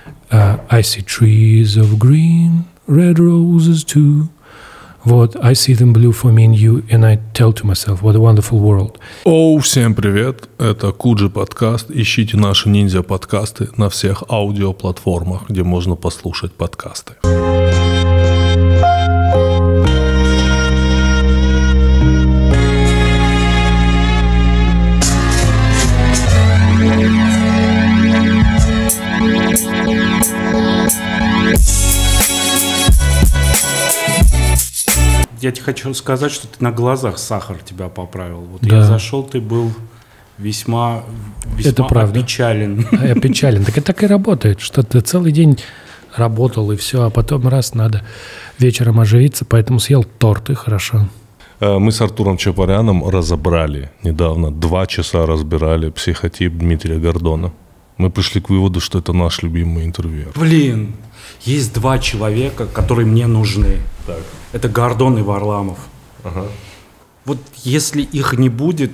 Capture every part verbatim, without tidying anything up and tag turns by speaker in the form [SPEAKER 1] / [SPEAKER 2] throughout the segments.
[SPEAKER 1] uh, I see trees of green, red roses too. Вот, I see them blue for me and you, and I tell to myself, what a wonderful world.
[SPEAKER 2] Оу, всем привет, это Куджи подкаст. Ищите наши ниндзя-подкасты на всех аудиоплатформах, где можно послушать подкасты.
[SPEAKER 3] Я тебе хочу сказать, что ты на глазах сахар тебя поправил. Вот
[SPEAKER 1] да.
[SPEAKER 3] Я зашел, ты был весьма, весьма
[SPEAKER 1] это правда.
[SPEAKER 3] опечален.
[SPEAKER 1] Опечален. Так это так и работает, что ты целый день работал и все, а потом раз надо вечером оживиться, поэтому съел торт и хорошо.
[SPEAKER 2] Мы с Артуром Чапаряном разобрали недавно, два часа разбирали психотип Дмитрия Гордона. Мы пришли к выводу, что это наш любимый интервьюер.
[SPEAKER 3] Блин, есть два человека, которые мне нужны.
[SPEAKER 2] Так.
[SPEAKER 3] Это Гордон и Варламов.
[SPEAKER 2] Ага.
[SPEAKER 3] Вот если их не будет,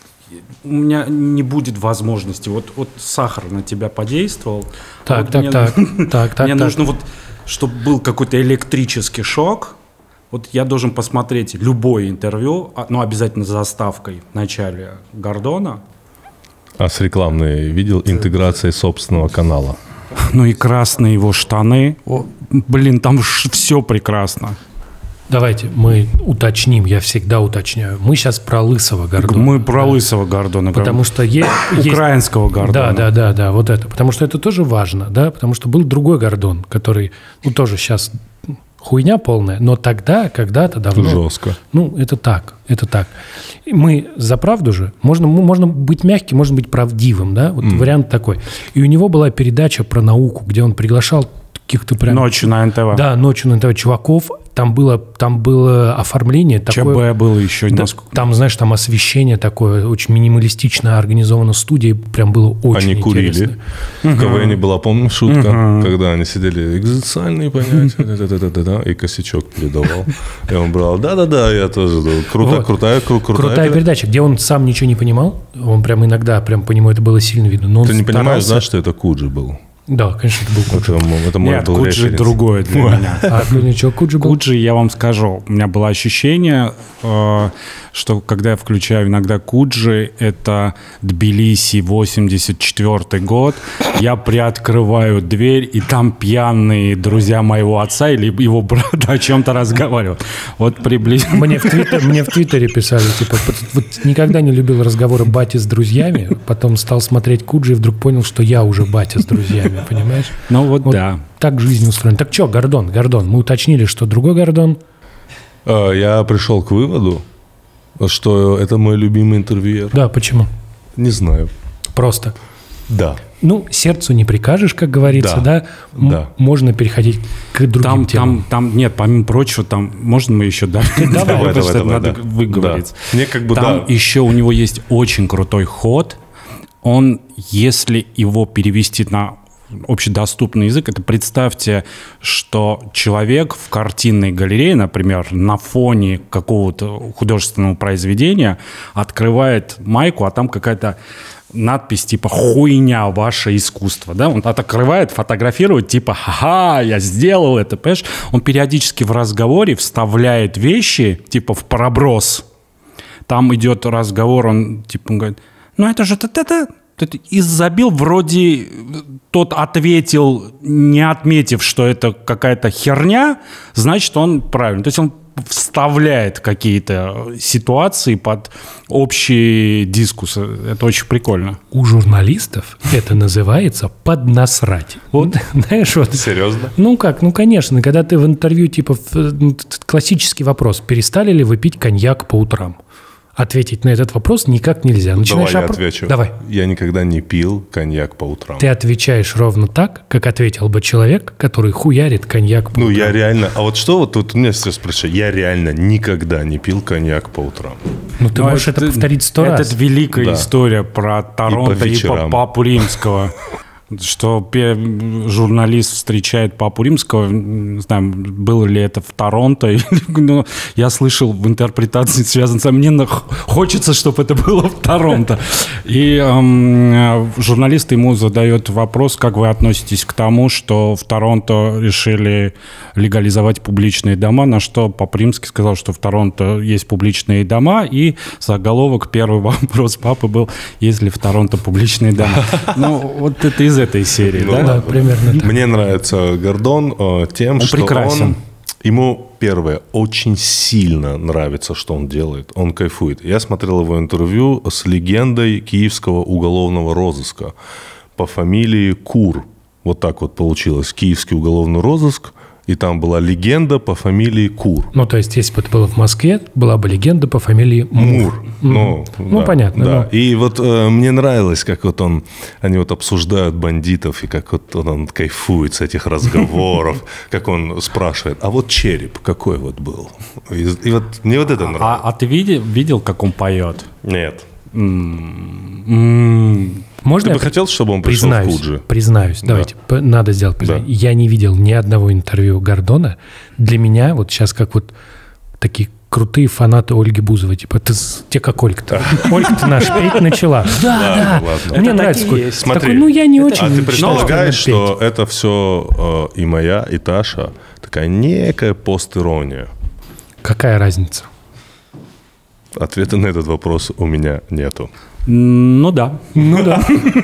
[SPEAKER 3] у меня не будет возможности. Вот, вот сахар на тебя подействовал.
[SPEAKER 1] Так,
[SPEAKER 3] а вот
[SPEAKER 1] так,
[SPEAKER 3] мне,
[SPEAKER 1] так, так, так.
[SPEAKER 3] Мне
[SPEAKER 1] так.
[SPEAKER 3] нужно вот, чтобы был какой-то электрический шок. Вот я должен посмотреть любое интервью, но обязательно с заставкой в начале Гордона.
[SPEAKER 2] А с рекламной видел интеграцией собственного канала?
[SPEAKER 3] Ну и красные его штаны. О, блин, там все прекрасно.
[SPEAKER 1] Давайте мы уточним, я всегда уточняю. Мы сейчас про лысого Гордона.
[SPEAKER 3] Мы про да. лысого Гордона.
[SPEAKER 1] Потому что е-
[SPEAKER 3] украинского
[SPEAKER 1] есть...
[SPEAKER 3] Гордона.
[SPEAKER 1] Да, да, да, да, вот это. Потому что это тоже важно, да, потому что был другой Гордон, который, ну, тоже сейчас хуйня полная, но тогда, когда-то давно...
[SPEAKER 2] Жестко.
[SPEAKER 1] Ну, это так, это так. И мы за правду же, можно, можно быть мягким, можно быть правдивым, да, вот mm. вариант такой. И у него была передача про науку, где он приглашал каких-то прям...
[SPEAKER 3] Ночью на эн тэ вэ.
[SPEAKER 1] Да, ночью на эн тэ вэ чуваков. Там было, там было оформление такое...
[SPEAKER 3] ЧБ было еще.
[SPEAKER 1] Да, там, знаешь, там освещение такое, очень минималистично организовано студией. Прям было очень
[SPEAKER 2] они
[SPEAKER 1] интересно.
[SPEAKER 2] Они курили. В КВН была, помню, шутка, когда они сидели, экзистенциальные понятия, и косячок передавал. И он брал, да-да-да, я тоже. Крутая, крутая, крутая.
[SPEAKER 1] Крутая передача, где он сам ничего не понимал. Он прям иногда, прям по нему это было сильно видно.
[SPEAKER 2] Ты не понимаешь, знаешь, что это Куджи был?
[SPEAKER 1] Да, конечно, это был Куджи.
[SPEAKER 2] Это, это
[SPEAKER 3] Нет,
[SPEAKER 2] был
[SPEAKER 3] Куджи
[SPEAKER 2] референс.
[SPEAKER 3] другое для меня.
[SPEAKER 1] А что Куджи был?
[SPEAKER 3] Куджи, я вам скажу, у меня было ощущение, э, что когда я включаю иногда Куджи, это Тбилиси, восемьдесят четвёртый год, я приоткрываю дверь, и там пьяные друзья моего отца или его брата о чем-то разговаривают. Вот приблизительно.
[SPEAKER 1] Мне в, твиттер, мне в Твиттере писали, типа, вот никогда не любил разговоры бати с друзьями, потом стал смотреть Куджи и вдруг понял, что я уже батя с друзьями. Понимаешь?
[SPEAKER 3] Ну вот,
[SPEAKER 1] вот
[SPEAKER 3] да.
[SPEAKER 1] Так жизнь устроена. Так что, Гордон, Гордон, мы уточнили, что другой Гордон.
[SPEAKER 2] Я пришел к выводу, что это мой любимый интервьюер.
[SPEAKER 1] Да, почему?
[SPEAKER 2] Не знаю.
[SPEAKER 1] Просто.
[SPEAKER 2] Да.
[SPEAKER 1] Ну, сердцу не прикажешь, как говорится, да?
[SPEAKER 2] Да.
[SPEAKER 1] М-
[SPEAKER 2] да.
[SPEAKER 1] Можно переходить к другим
[SPEAKER 3] там,
[SPEAKER 1] темам.
[SPEAKER 3] Там, там, нет, помимо прочего, там, можно мы еще, да?
[SPEAKER 1] Давай,
[SPEAKER 3] давай, давай, надо выговорить.
[SPEAKER 2] Мне как бы,
[SPEAKER 3] там еще у него есть очень крутой ход. Он, если его перевести на общедоступный язык, это представьте, что человек в картинной галерее, например, на фоне какого-то художественного произведения открывает майку, а там какая-то надпись типа «Хуйня, ваше искусство». Да? Он открывает, фотографирует, типа «Ха-ха, я сделал это». Понимаешь? Он периодически в разговоре вставляет вещи типа в проброс. Там идет разговор, он типа говорит: ну это же это, и забил, вроде тот ответил, не отметив, что это какая-то херня, значит, он правильно. То есть он вставляет какие-то ситуации под общий дискус. Это очень прикольно.
[SPEAKER 1] У журналистов это называется поднасрать. Вот, знаешь, вот.
[SPEAKER 2] Серьезно?
[SPEAKER 1] Ну как, ну конечно, когда ты в интервью, типа, классический вопрос: перестали ли вы пить коньяк по утрам? Ответить на этот вопрос никак нельзя.
[SPEAKER 2] Начинаешь Давай я опро... отвечу.
[SPEAKER 1] Давай.
[SPEAKER 2] Я никогда не пил коньяк по утрам.
[SPEAKER 1] Ты отвечаешь ровно так, как ответил бы человек, который хуярит коньяк по
[SPEAKER 2] ну,
[SPEAKER 1] утрам.
[SPEAKER 2] Ну, я реально... А вот что вот тут у меня все спрашивают? Я реально никогда не пил коньяк по утрам.
[SPEAKER 1] Ну, ты Но можешь это, это повторить сто раз.
[SPEAKER 3] Это великая да. история про Торонто и, и по Папу Римского. что журналист встречает Папу Римского, не знаю, было ли это в Торонто, но я слышал в интерпретации, связанной со мной, хочется, чтобы это было в Торонто. И эм, журналист ему задает вопрос, как вы относитесь к тому, что в Торонто решили легализовать публичные дома, на что Папа Римский сказал, что в Торонто есть публичные дома, и заголовок, первый вопрос папы был, есть ли в Торонто публичные дома. Ну, вот это из этой серии, ну, да?
[SPEAKER 1] Да, примерно так.
[SPEAKER 2] Мне нравится Гордон э, тем, он что прекрасен. он... Ему, первое, очень сильно нравится, что он делает. Он кайфует. Я смотрел его интервью с легендой киевского уголовного розыска по фамилии Кур. Вот так вот получилось. Киевский уголовный розыск. И там была легенда по фамилии Кур.
[SPEAKER 1] Ну, то есть, если бы это было в Москве, была бы легенда по фамилии Мур.
[SPEAKER 2] Мур. Ну,
[SPEAKER 1] ну
[SPEAKER 2] да,
[SPEAKER 1] понятно.
[SPEAKER 2] Да.
[SPEAKER 1] Но...
[SPEAKER 2] И вот э, мне нравилось, как вот он, они вот обсуждают бандитов, и как вот он, он кайфует с этих разговоров, как он спрашивает, а вот череп какой вот был? И, и вот мне вот это нравится.
[SPEAKER 3] А, а ты видел, видел, как он поет?
[SPEAKER 2] Нет.
[SPEAKER 3] М-м-м.
[SPEAKER 1] Можно
[SPEAKER 2] ты бы хотел, чтобы он пришел
[SPEAKER 1] признаюсь,
[SPEAKER 2] в Куджи?
[SPEAKER 1] Признаюсь, да. давайте, надо сделать признание. Да. Я не видел ни одного интервью Гордона. Для меня вот сейчас как вот такие крутые фанаты Ольги Бузовой. Типа, ты те как Ольга-то. Ольга-то наша петь начала. Да, да. Мне нравится.
[SPEAKER 2] Смотри,
[SPEAKER 1] ну я не очень.
[SPEAKER 2] А ты предполагаешь, что это все и моя, и Таша такая некая пост-ирония?
[SPEAKER 1] Какая разница?
[SPEAKER 2] Ответа на этот вопрос у меня нету.
[SPEAKER 3] Ну да.
[SPEAKER 1] Ну да.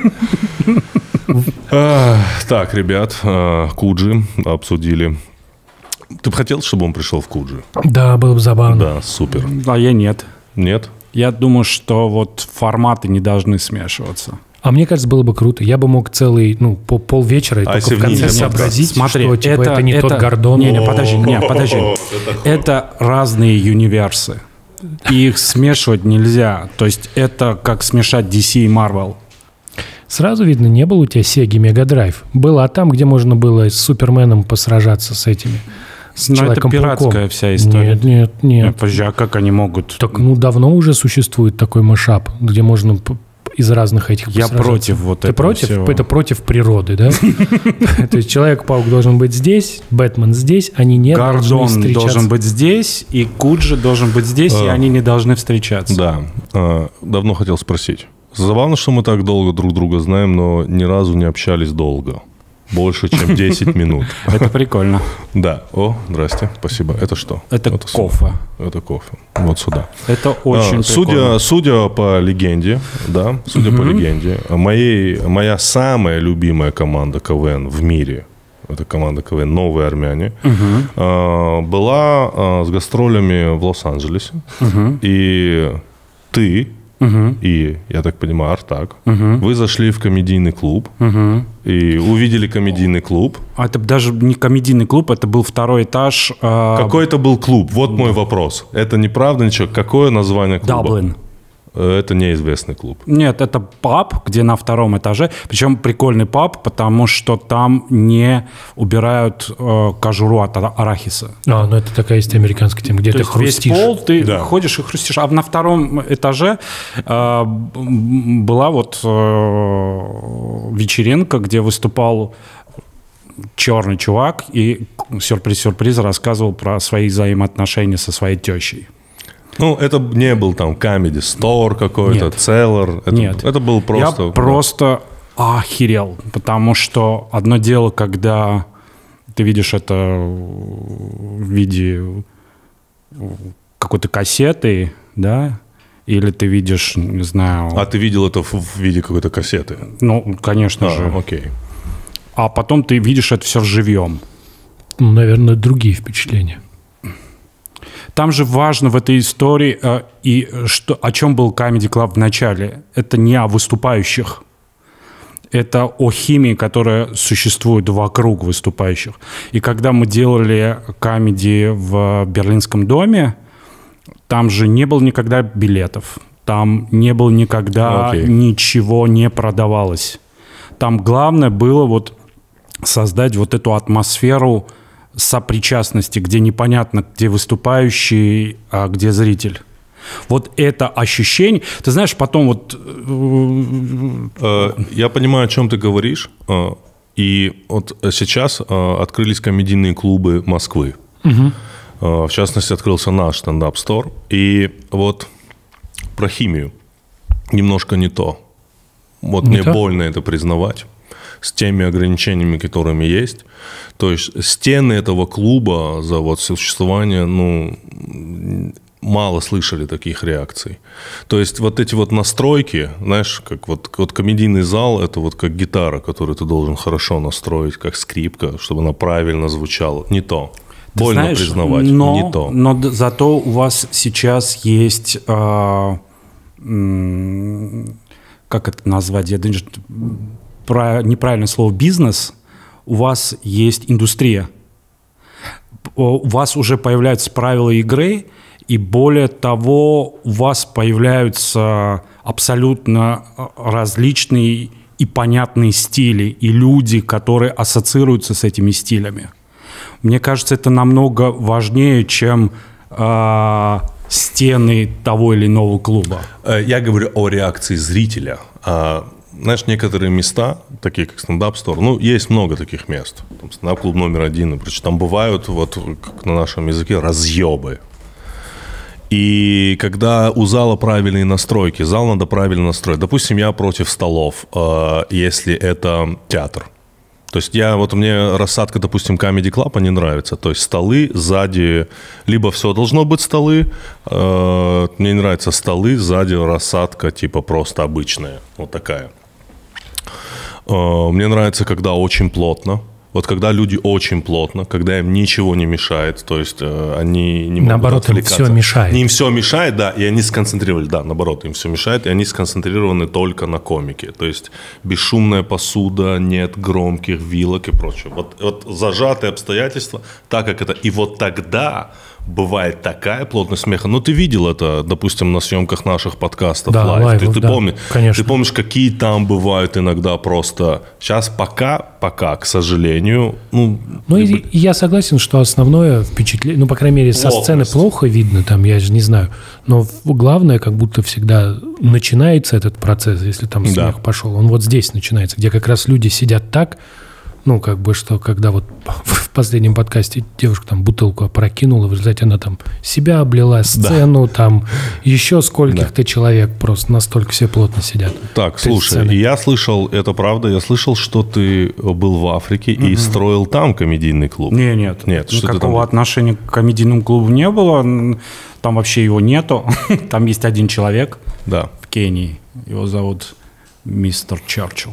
[SPEAKER 2] Так, ребят, Куджи обсудили. Ты бы хотел, чтобы он пришел в Куджи?
[SPEAKER 1] Да, было бы забавно.
[SPEAKER 2] Да, супер.
[SPEAKER 3] А я нет.
[SPEAKER 2] Нет?
[SPEAKER 3] Я думаю, что вот форматы не должны смешиваться.
[SPEAKER 1] А мне кажется, было бы круто. Я бы мог целый, ну, по полвечера а только в конце сообразить,
[SPEAKER 3] смотри,
[SPEAKER 1] что типа,
[SPEAKER 3] это,
[SPEAKER 1] это не
[SPEAKER 3] это,
[SPEAKER 1] тот Гордон.
[SPEAKER 3] Не, не, подожди, не, подожди. Это разные универсы. И их смешивать нельзя. То есть это как смешать ди си и Marvel.
[SPEAKER 1] Сразу видно, не было у тебя Sega Mega Drive. Была там, где можно было с Суперменом посражаться с этими. С
[SPEAKER 3] Но это пиратская
[SPEAKER 1] пауком.
[SPEAKER 3] Вся история.
[SPEAKER 1] Нет, нет, нет.
[SPEAKER 3] Подожди, а как они могут?
[SPEAKER 1] Так, ну, давно уже существует такой мэшап, где можно из разных этих
[SPEAKER 3] Я против вот
[SPEAKER 1] Ты
[SPEAKER 3] этого
[SPEAKER 1] против?
[SPEAKER 3] всего.
[SPEAKER 1] Это против природы, да? То есть Человек-паук должен быть здесь, Бэтмен здесь, они не должны встречаться.
[SPEAKER 3] Гордон должен быть здесь, и Куджи должен быть здесь, и они не должны встречаться.
[SPEAKER 2] Да. Давно хотел спросить. Забавно, что мы так долго друг друга знаем, но ни разу не общались долго. Больше, чем десять минут.
[SPEAKER 3] Это прикольно.
[SPEAKER 2] Да. О, здрасте. Спасибо. Это что?
[SPEAKER 3] Это, это кофе.
[SPEAKER 2] Это кофе. Вот сюда.
[SPEAKER 3] Это очень
[SPEAKER 2] а, судя,
[SPEAKER 3] прикольно.
[SPEAKER 2] Судя по легенде, да, судя угу. по легенде, моей, моя самая любимая команда КВН в мире, это команда КВН «Новые армяне», угу. была с гастролями в Лос-Анджелесе. Угу. И ты... Uh-huh. И, я так понимаю, Артак, uh-huh. вы зашли в комедийный клуб uh-huh. и увидели комедийный клуб.
[SPEAKER 3] А это даже не комедийный клуб, это был второй этаж. А...
[SPEAKER 2] Какой это был клуб? Вот мой вопрос. Это неправда ничего. Какое название клуба?
[SPEAKER 3] Даблин.
[SPEAKER 2] Это неизвестный клуб.
[SPEAKER 3] Нет, это паб, где на втором этаже. Причем прикольный паб, потому что там не убирают э, кожуру от арахиса.
[SPEAKER 1] А, ну это такая есть американская тема, где
[SPEAKER 3] То
[SPEAKER 1] ты
[SPEAKER 3] есть
[SPEAKER 1] хрустишь.
[SPEAKER 3] Весь пол ты
[SPEAKER 2] да.
[SPEAKER 3] ходишь и хрустишь. А на втором этаже э, была вот э, вечеринка, где выступал черный чувак и, сюрприз-сюрприз, рассказывал про свои взаимоотношения со своей тещей.
[SPEAKER 2] Ну, это не был там Comedy Store какой-то, Cellar. Это,
[SPEAKER 3] Нет.
[SPEAKER 2] Это был просто...
[SPEAKER 3] Я просто охерел, потому что одно дело, когда ты видишь это в виде какой-то кассеты, да, или ты видишь, не знаю...
[SPEAKER 2] А ты видел это в виде какой-то кассеты?
[SPEAKER 3] Ну, конечно
[SPEAKER 2] а,
[SPEAKER 3] же.
[SPEAKER 2] Окей.
[SPEAKER 3] А потом ты видишь это все живьем.
[SPEAKER 1] Ну, наверное, другие впечатления.
[SPEAKER 3] Там же важно в этой истории, э, и что, о чем был Comedy Club в начале. Это не о выступающих. Это о химии, которая существует вокруг выступающих. И когда мы делали комедии в Берлинском доме, там же не было никогда билетов. Там не было никогда okay. ничего не продавалось. Там главное было вот создать вот эту атмосферу сопричастности, где непонятно, где выступающий, а где зритель. Вот это ощущение, ты знаешь, потом вот...
[SPEAKER 2] Я понимаю, о чем ты говоришь. И вот сейчас открылись комедийные клубы Москвы. Угу. В частности, открылся наш стендап-стор. И вот про химию немножко не то. Вот не мне то? Больно это признавать. С теми ограничениями, которыми есть. То есть стены этого клуба за вот существование, ну, мало слышали таких реакций. То есть вот эти вот настройки, знаешь, как вот, вот комедийный зал, это вот как гитара, которую ты должен хорошо настроить, как скрипка, чтобы она правильно звучала. Не то. Ты больно знаешь, признавать,
[SPEAKER 3] но,
[SPEAKER 2] не то.
[SPEAKER 3] Но зато у вас сейчас есть... Э, как это назвать? Я даже... Про неправильное слово «бизнес», у вас есть индустрия. У вас уже появляются правила игры, и более того, у вас появляются абсолютно различные и понятные стили, и люди, которые ассоциируются с этими стилями. Мне кажется, это намного важнее, чем э, стены того или иного клуба.
[SPEAKER 2] Я говорю о реакции зрителя. Знаешь, некоторые места, такие как стендап-стор, ну, есть много таких мест. Там стендап-клуб номер один, и прочее. Там бывают, вот как на нашем языке, разъебы. И когда у зала правильные настройки, зал надо правильно настроить. Допустим, я против столов, если это театр. То есть я, вот мне рассадка, допустим, Comedy Club не нравится. То есть столы сзади, либо все должно быть столы, мне не нравятся столы, сзади рассадка типа просто обычная, вот такая. Мне нравится, когда очень плотно. Вот когда люди очень плотно, когда им ничего не мешает, то есть э, они не могут
[SPEAKER 1] наоборот,
[SPEAKER 2] отвлекаться.
[SPEAKER 1] Наоборот, им все мешает.
[SPEAKER 2] Им все мешает, да, и они сконцентрировались, да, наоборот, им все мешает, и они сконцентрированы только на комике. То есть бесшумная посуда, нет громких вилок и прочее. Вот, вот зажатые обстоятельства, так как это... И вот тогда бывает такая плотность смеха. Ну, ты видел это, допустим, на съемках наших подкастов,
[SPEAKER 1] да,
[SPEAKER 2] лайв.
[SPEAKER 1] лайвов,
[SPEAKER 2] ты, ты,
[SPEAKER 1] да,
[SPEAKER 2] помнишь,
[SPEAKER 1] конечно.
[SPEAKER 2] ты помнишь, какие там бывают иногда просто... Сейчас пока, пока, к сожалению... Ну,
[SPEAKER 1] ну и, и я согласен, что основное впечатление, ну, по крайней мере, со сцены плохо видно, там, я же не знаю, но главное, как будто всегда начинается этот процесс, если там смех да. пошел, он вот здесь начинается, где как раз люди сидят так, ну, как бы, что когда вот в последнем подкасте девушка там бутылку опрокинула, в результате она там себя облила, сцену, да. там еще скольких-то да. человек просто настолько все плотно сидят.
[SPEAKER 2] Так, слушай, сцены. Я слышал, это правда, я слышал, что ты был в Африке mm-hmm. и строил там комедийный клуб.
[SPEAKER 3] Не, нет,
[SPEAKER 2] нет.
[SPEAKER 3] Никакого отношения к комедийному клубу не было, там вообще его нету, там есть один человек
[SPEAKER 2] да.
[SPEAKER 3] в Кении, его зовут мистер Черчилл.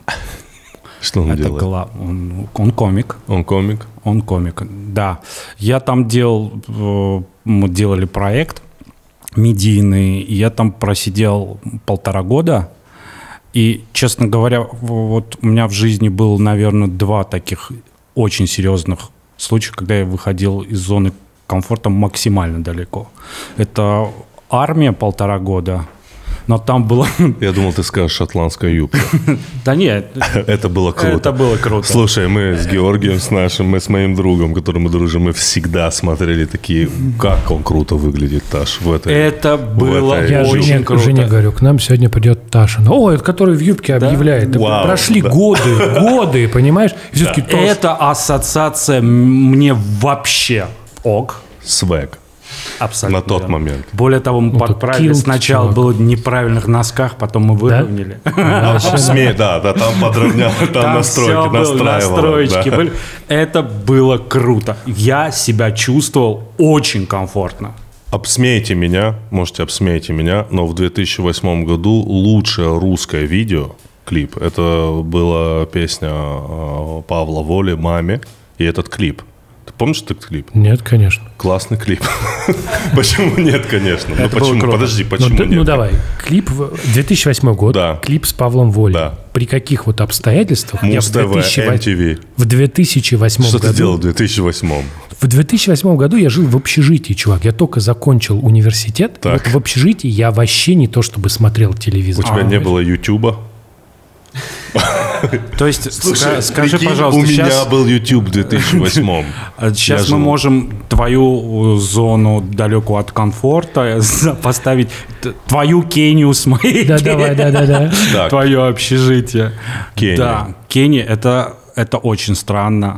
[SPEAKER 2] Что он
[SPEAKER 3] Это
[SPEAKER 2] делает?
[SPEAKER 3] Гла... Он, он комик.
[SPEAKER 2] Он комик?
[SPEAKER 3] Он комик, да. Я там делал, мы делали проект медийный, и я там просидел полтора года. И, честно говоря, вот у меня в жизни было, наверное, два таких очень серьезных случая, когда я выходил из зоны комфорта максимально далеко. Это армия полтора года, но там было...
[SPEAKER 2] Я думал, ты скажешь шотландская юбка.
[SPEAKER 3] Да нет.
[SPEAKER 2] Это было круто.
[SPEAKER 3] Это было круто.
[SPEAKER 2] Слушай, мы с Георгием, с нашим, мы с моим другом, которым мы дружим, мы всегда смотрели такие, как он круто выглядит, Таш, в этой...
[SPEAKER 3] Это было
[SPEAKER 1] Я
[SPEAKER 3] очень
[SPEAKER 1] Жене,
[SPEAKER 3] круто.
[SPEAKER 1] Жене говорю, к нам сегодня придет Таша. О, это который в юбке да? объявляет.
[SPEAKER 2] Вау,
[SPEAKER 1] Прошли
[SPEAKER 2] да.
[SPEAKER 1] годы, годы, понимаешь? И
[SPEAKER 3] да. Эта ассоциация мне вообще ок.
[SPEAKER 2] Свэг.
[SPEAKER 3] Абсолютно.
[SPEAKER 2] На тот
[SPEAKER 3] верно.
[SPEAKER 2] момент.
[SPEAKER 3] Более того, мы ну, подправили. Сначала было в неправильных носках, потом мы выровняли.
[SPEAKER 2] Смей, да, да, там подровнял, там настройки,
[SPEAKER 3] настроечки были. Это было круто. Я себя чувствовал очень комфортно.
[SPEAKER 2] Обсмейте меня, можете обсмейте меня, но в две тысячи восьмом году лучшее русское видео, клип, это была песня Павла Воли «Маме», и этот клип. Ты помнишь этот клип?
[SPEAKER 1] Нет, конечно.
[SPEAKER 2] Классный клип. Почему нет, конечно? Ну почему? Подожди, почему нет?
[SPEAKER 1] Ну давай. Клип две тысячи восьмой год. Клип с Павлом Волей. При каких вот обстоятельствах?
[SPEAKER 2] Муз-ТВ, эм ти ви.
[SPEAKER 1] В две тысячи восьмом году.
[SPEAKER 2] Что ты делал в две тысячи восьмом?
[SPEAKER 1] В две тысячи восьмом году я жил в общежитии, чувак. Я только закончил университет. Вот в общежитии я вообще не то чтобы смотрел телевизор.
[SPEAKER 2] У тебя не было Ютуба?
[SPEAKER 3] То есть,
[SPEAKER 2] Слушай,
[SPEAKER 3] скажи,
[SPEAKER 2] прикинь,
[SPEAKER 3] пожалуйста,
[SPEAKER 2] у
[SPEAKER 3] сейчас...
[SPEAKER 2] меня был YouTube в две тысячи восьмом.
[SPEAKER 3] Сейчас мы можем твою зону далекую от комфорта поставить, твою Кению с моей
[SPEAKER 1] Да, давай, да, да, да.
[SPEAKER 3] Твое общежитие.
[SPEAKER 2] Кения.
[SPEAKER 3] Да, Кения, это, это очень странно.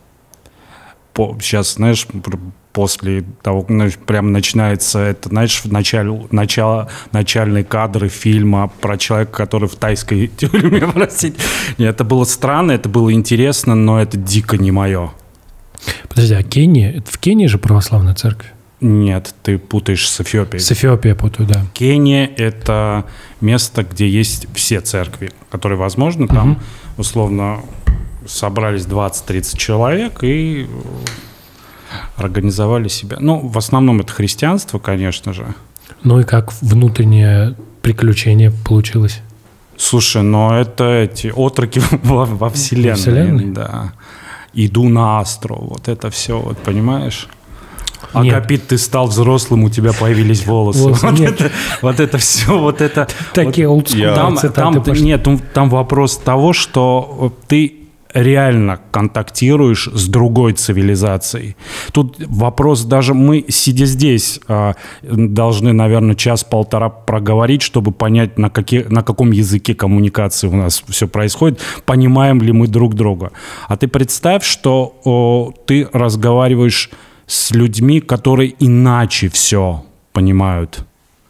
[SPEAKER 3] По, сейчас, знаешь, после того, знаешь, прям начинается это, знаешь, в начале, начало, начальные кадры фильма про человека, который в тайской тюрьме, простите. Нет, это было странно, это было интересно, но это дико не мое.
[SPEAKER 1] Подожди, а Кения? Это в Кении же православная церковь?
[SPEAKER 3] Нет, ты путаешь с Эфиопией.
[SPEAKER 1] С Эфиопией путаю, да.
[SPEAKER 3] Кения – это место, где есть все церкви, которые возможно. Там, условно, собрались двадцать-тридцать человек и организовали себя. Ну, в основном это христианство, конечно же.
[SPEAKER 1] Ну и как внутреннее приключение получилось?
[SPEAKER 3] Слушай, но это эти отроки во, во вселенной.
[SPEAKER 1] Вселенной?
[SPEAKER 3] Да. Иду на Астро. Вот это все, вот, понимаешь?
[SPEAKER 1] Нет.
[SPEAKER 3] Агапит, ты стал взрослым, у тебя появились волосы.
[SPEAKER 1] волосы
[SPEAKER 3] вот,
[SPEAKER 1] нет.
[SPEAKER 3] это, вот это все, вот это...
[SPEAKER 1] Такие
[SPEAKER 3] вот,
[SPEAKER 1] олдскульные
[SPEAKER 3] там,
[SPEAKER 1] цитаты
[SPEAKER 3] там,
[SPEAKER 1] пошли.
[SPEAKER 3] Нет, там, там вопрос того, что ты реально контактируешь с другой цивилизацией. Тут вопрос даже, мы, сидя здесь, должны, наверное, час-полтора проговорить, чтобы понять, на, какие, на каком языке коммуникации у нас все происходит, понимаем ли мы друг друга. А ты представь, что о, ты разговариваешь с людьми, которые иначе все понимают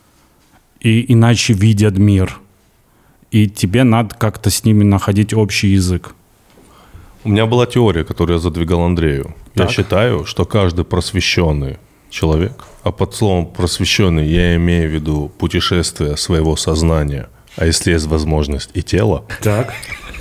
[SPEAKER 3] и иначе видят мир. И тебе надо как-то с ними находить общий язык.
[SPEAKER 2] У меня была теория, которую я задвигал Андрею.
[SPEAKER 3] Так.
[SPEAKER 2] Я считаю, что каждый просвещенный человек, а под словом просвещенный я имею в виду путешествие своего сознания, а если есть возможность и тела,
[SPEAKER 3] Так.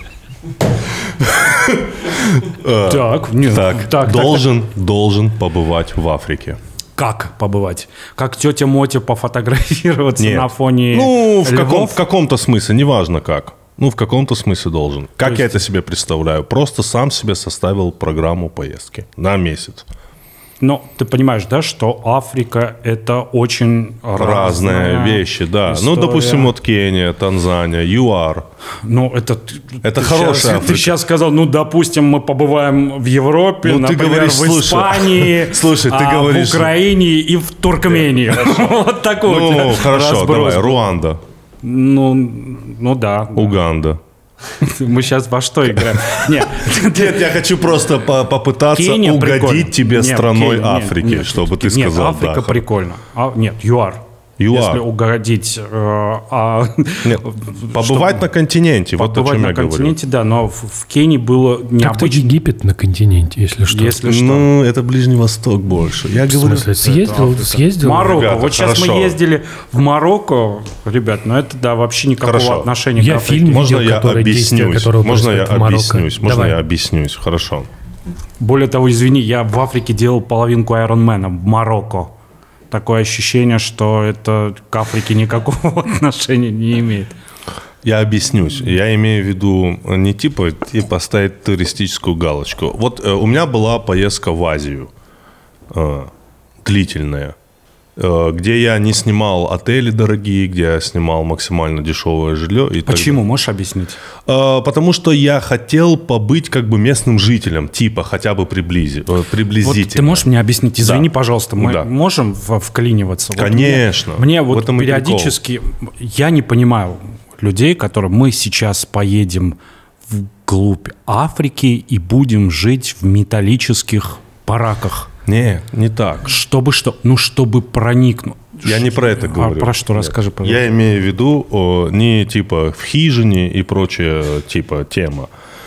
[SPEAKER 3] Так, нет,
[SPEAKER 2] так,
[SPEAKER 3] так,
[SPEAKER 2] должен, должен побывать в Африке.
[SPEAKER 3] Как побывать? Как тетя Мотя пофотографироваться
[SPEAKER 2] Нет.
[SPEAKER 3] на фоне
[SPEAKER 2] Ну, в, каком,
[SPEAKER 3] львов?
[SPEAKER 2] в каком-то смысле, неважно как. Ну, в каком-то смысле должен. Как
[SPEAKER 3] есть-
[SPEAKER 2] я это себе представляю? Просто сам себе составил программу поездки на месяц.
[SPEAKER 3] Ну, ты понимаешь, да, что Африка – это очень
[SPEAKER 2] Разные
[SPEAKER 3] разная
[SPEAKER 2] вещи, да.
[SPEAKER 3] история.
[SPEAKER 2] Ну, допустим, вот Кения, Танзания, ЮАР.
[SPEAKER 3] Ну, это...
[SPEAKER 2] Это
[SPEAKER 3] ты
[SPEAKER 2] хорошая
[SPEAKER 3] щас-
[SPEAKER 2] Африка.
[SPEAKER 3] Ты сейчас сказал, ну, допустим, мы побываем в Европе,
[SPEAKER 2] Ну, ты
[SPEAKER 3] например,
[SPEAKER 2] говоришь,
[SPEAKER 3] в
[SPEAKER 2] слушай,
[SPEAKER 3] Испании,
[SPEAKER 2] слушай, ты
[SPEAKER 3] а,
[SPEAKER 2] говоришь-
[SPEAKER 3] в Украине и в Туркмении. Вот такой у тебя
[SPEAKER 2] Ну, хорошо,
[SPEAKER 3] разброс
[SPEAKER 2] давай,
[SPEAKER 3] был.
[SPEAKER 2] Руанда,
[SPEAKER 3] Ну, ну да. да.
[SPEAKER 2] Уганда.
[SPEAKER 3] Мы сейчас во что играем? Нет,
[SPEAKER 2] Нет, я хочу просто по- попытаться
[SPEAKER 3] Кения прикольно.
[SPEAKER 2] угодить тебе
[SPEAKER 3] Нет,
[SPEAKER 2] страной
[SPEAKER 3] Кения- нет,
[SPEAKER 2] Африки,
[SPEAKER 3] нет,
[SPEAKER 2] чтобы ты
[SPEAKER 3] нет,
[SPEAKER 2] сказал,
[SPEAKER 3] Африка
[SPEAKER 2] да.
[SPEAKER 3] прикольно. А, нет, ЮАР.
[SPEAKER 2] ЮАР.
[SPEAKER 3] Если угодить... э, а,
[SPEAKER 2] Нет, побывать на континенте, вот о
[SPEAKER 3] побывать
[SPEAKER 2] чем
[SPEAKER 3] на
[SPEAKER 2] я говорю.
[SPEAKER 3] континенте, да, но в, в Кении было
[SPEAKER 1] Так-то
[SPEAKER 3] необычно.
[SPEAKER 1] Египет на континенте, если что.
[SPEAKER 3] Если что.
[SPEAKER 2] Ну, это Ближний Восток больше. Я
[SPEAKER 1] В
[SPEAKER 2] говорю,
[SPEAKER 1] смысле, съездил, съездил?
[SPEAKER 3] Марокко.
[SPEAKER 2] Ребята,
[SPEAKER 3] вот сейчас
[SPEAKER 2] хорошо.
[SPEAKER 3] мы ездили в Марокко, ребят, но это, да, вообще никакого
[SPEAKER 2] Хорошо.
[SPEAKER 3] отношения
[SPEAKER 1] Я
[SPEAKER 3] к Африке.
[SPEAKER 1] фильм
[SPEAKER 2] можно
[SPEAKER 1] видел,
[SPEAKER 2] я
[SPEAKER 1] который действие
[SPEAKER 2] объяснюсь?
[SPEAKER 1] которого
[SPEAKER 2] Можно я
[SPEAKER 1] происходит в Марокко.
[SPEAKER 2] объяснюсь? Можно
[SPEAKER 1] Давай.
[SPEAKER 2] я объяснюсь? Хорошо.
[SPEAKER 3] Более того, извини, я в Африке делал половинку Айронмена в Марокко. Такое ощущение, что это к Африке никакого отношения не имеет.
[SPEAKER 2] Я объяснюсь. Я имею в виду не типа, типа ставить туристическую галочку. Вот э, у меня была поездка в Азию, э, длительная, э, где я не снимал отели дорогие, где я снимал максимально дешевое жилье. И так
[SPEAKER 3] Почему? Можешь объяснить?
[SPEAKER 2] Э, Потому что я хотел побыть как бы местным жителем, типа хотя бы приблизи, э, приблизительно.
[SPEAKER 3] Вот ты можешь мне объяснить? Извини,
[SPEAKER 2] Да.
[SPEAKER 3] пожалуйста, мы
[SPEAKER 2] Да.
[SPEAKER 3] можем в- вклиниваться? Вот
[SPEAKER 2] Конечно.
[SPEAKER 3] Мне, мне
[SPEAKER 2] В
[SPEAKER 3] вот
[SPEAKER 2] этом и
[SPEAKER 3] периодически... Я не понимаю людей, которые... Мы сейчас поедем вглубь Африки и будем жить в металлических бараках.
[SPEAKER 2] Не, не так.
[SPEAKER 3] Чтобы что? Ну, чтобы проникнуть.
[SPEAKER 2] Я не про это
[SPEAKER 3] А
[SPEAKER 2] говорю.
[SPEAKER 3] про что?
[SPEAKER 2] Нет.
[SPEAKER 3] Расскажи, пожалуйста.
[SPEAKER 2] Я имею в виду о, не типа в хижине и прочая типа тема.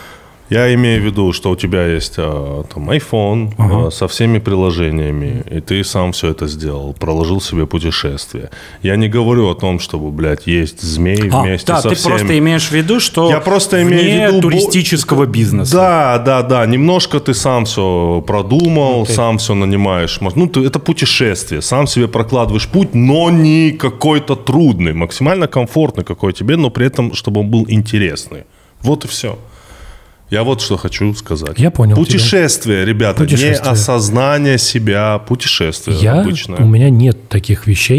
[SPEAKER 2] Я имею в виду, что у тебя есть а, там iPhone
[SPEAKER 3] Ага.
[SPEAKER 2] а, со всеми приложениями, и ты сам все это сделал, проложил себе путешествие. Я не говорю о том, чтобы, блядь, есть змей
[SPEAKER 3] А,
[SPEAKER 2] вместе
[SPEAKER 3] да,
[SPEAKER 2] со
[SPEAKER 3] ты
[SPEAKER 2] всеми.
[SPEAKER 3] просто имеешь в виду, что
[SPEAKER 2] Я просто имею
[SPEAKER 3] вне
[SPEAKER 2] в виду бо-
[SPEAKER 3] туристического бизнеса.
[SPEAKER 2] Да, да, да. Немножко ты сам все продумал,
[SPEAKER 3] Окей.
[SPEAKER 2] сам все нанимаешь. Мож- Ну, ты, это путешествие. Сам себе прокладываешь путь, но не какой-то трудный. Максимально комфортный какой тебе, но при этом, чтобы он был интересный. Вот и все. Я вот что хочу сказать.
[SPEAKER 1] Я понял
[SPEAKER 2] Путешествие, ребята,
[SPEAKER 1] Путешествие.
[SPEAKER 2] не осознание себя, путешествие
[SPEAKER 1] Я,
[SPEAKER 2] обычное.
[SPEAKER 1] у меня нет таких вещей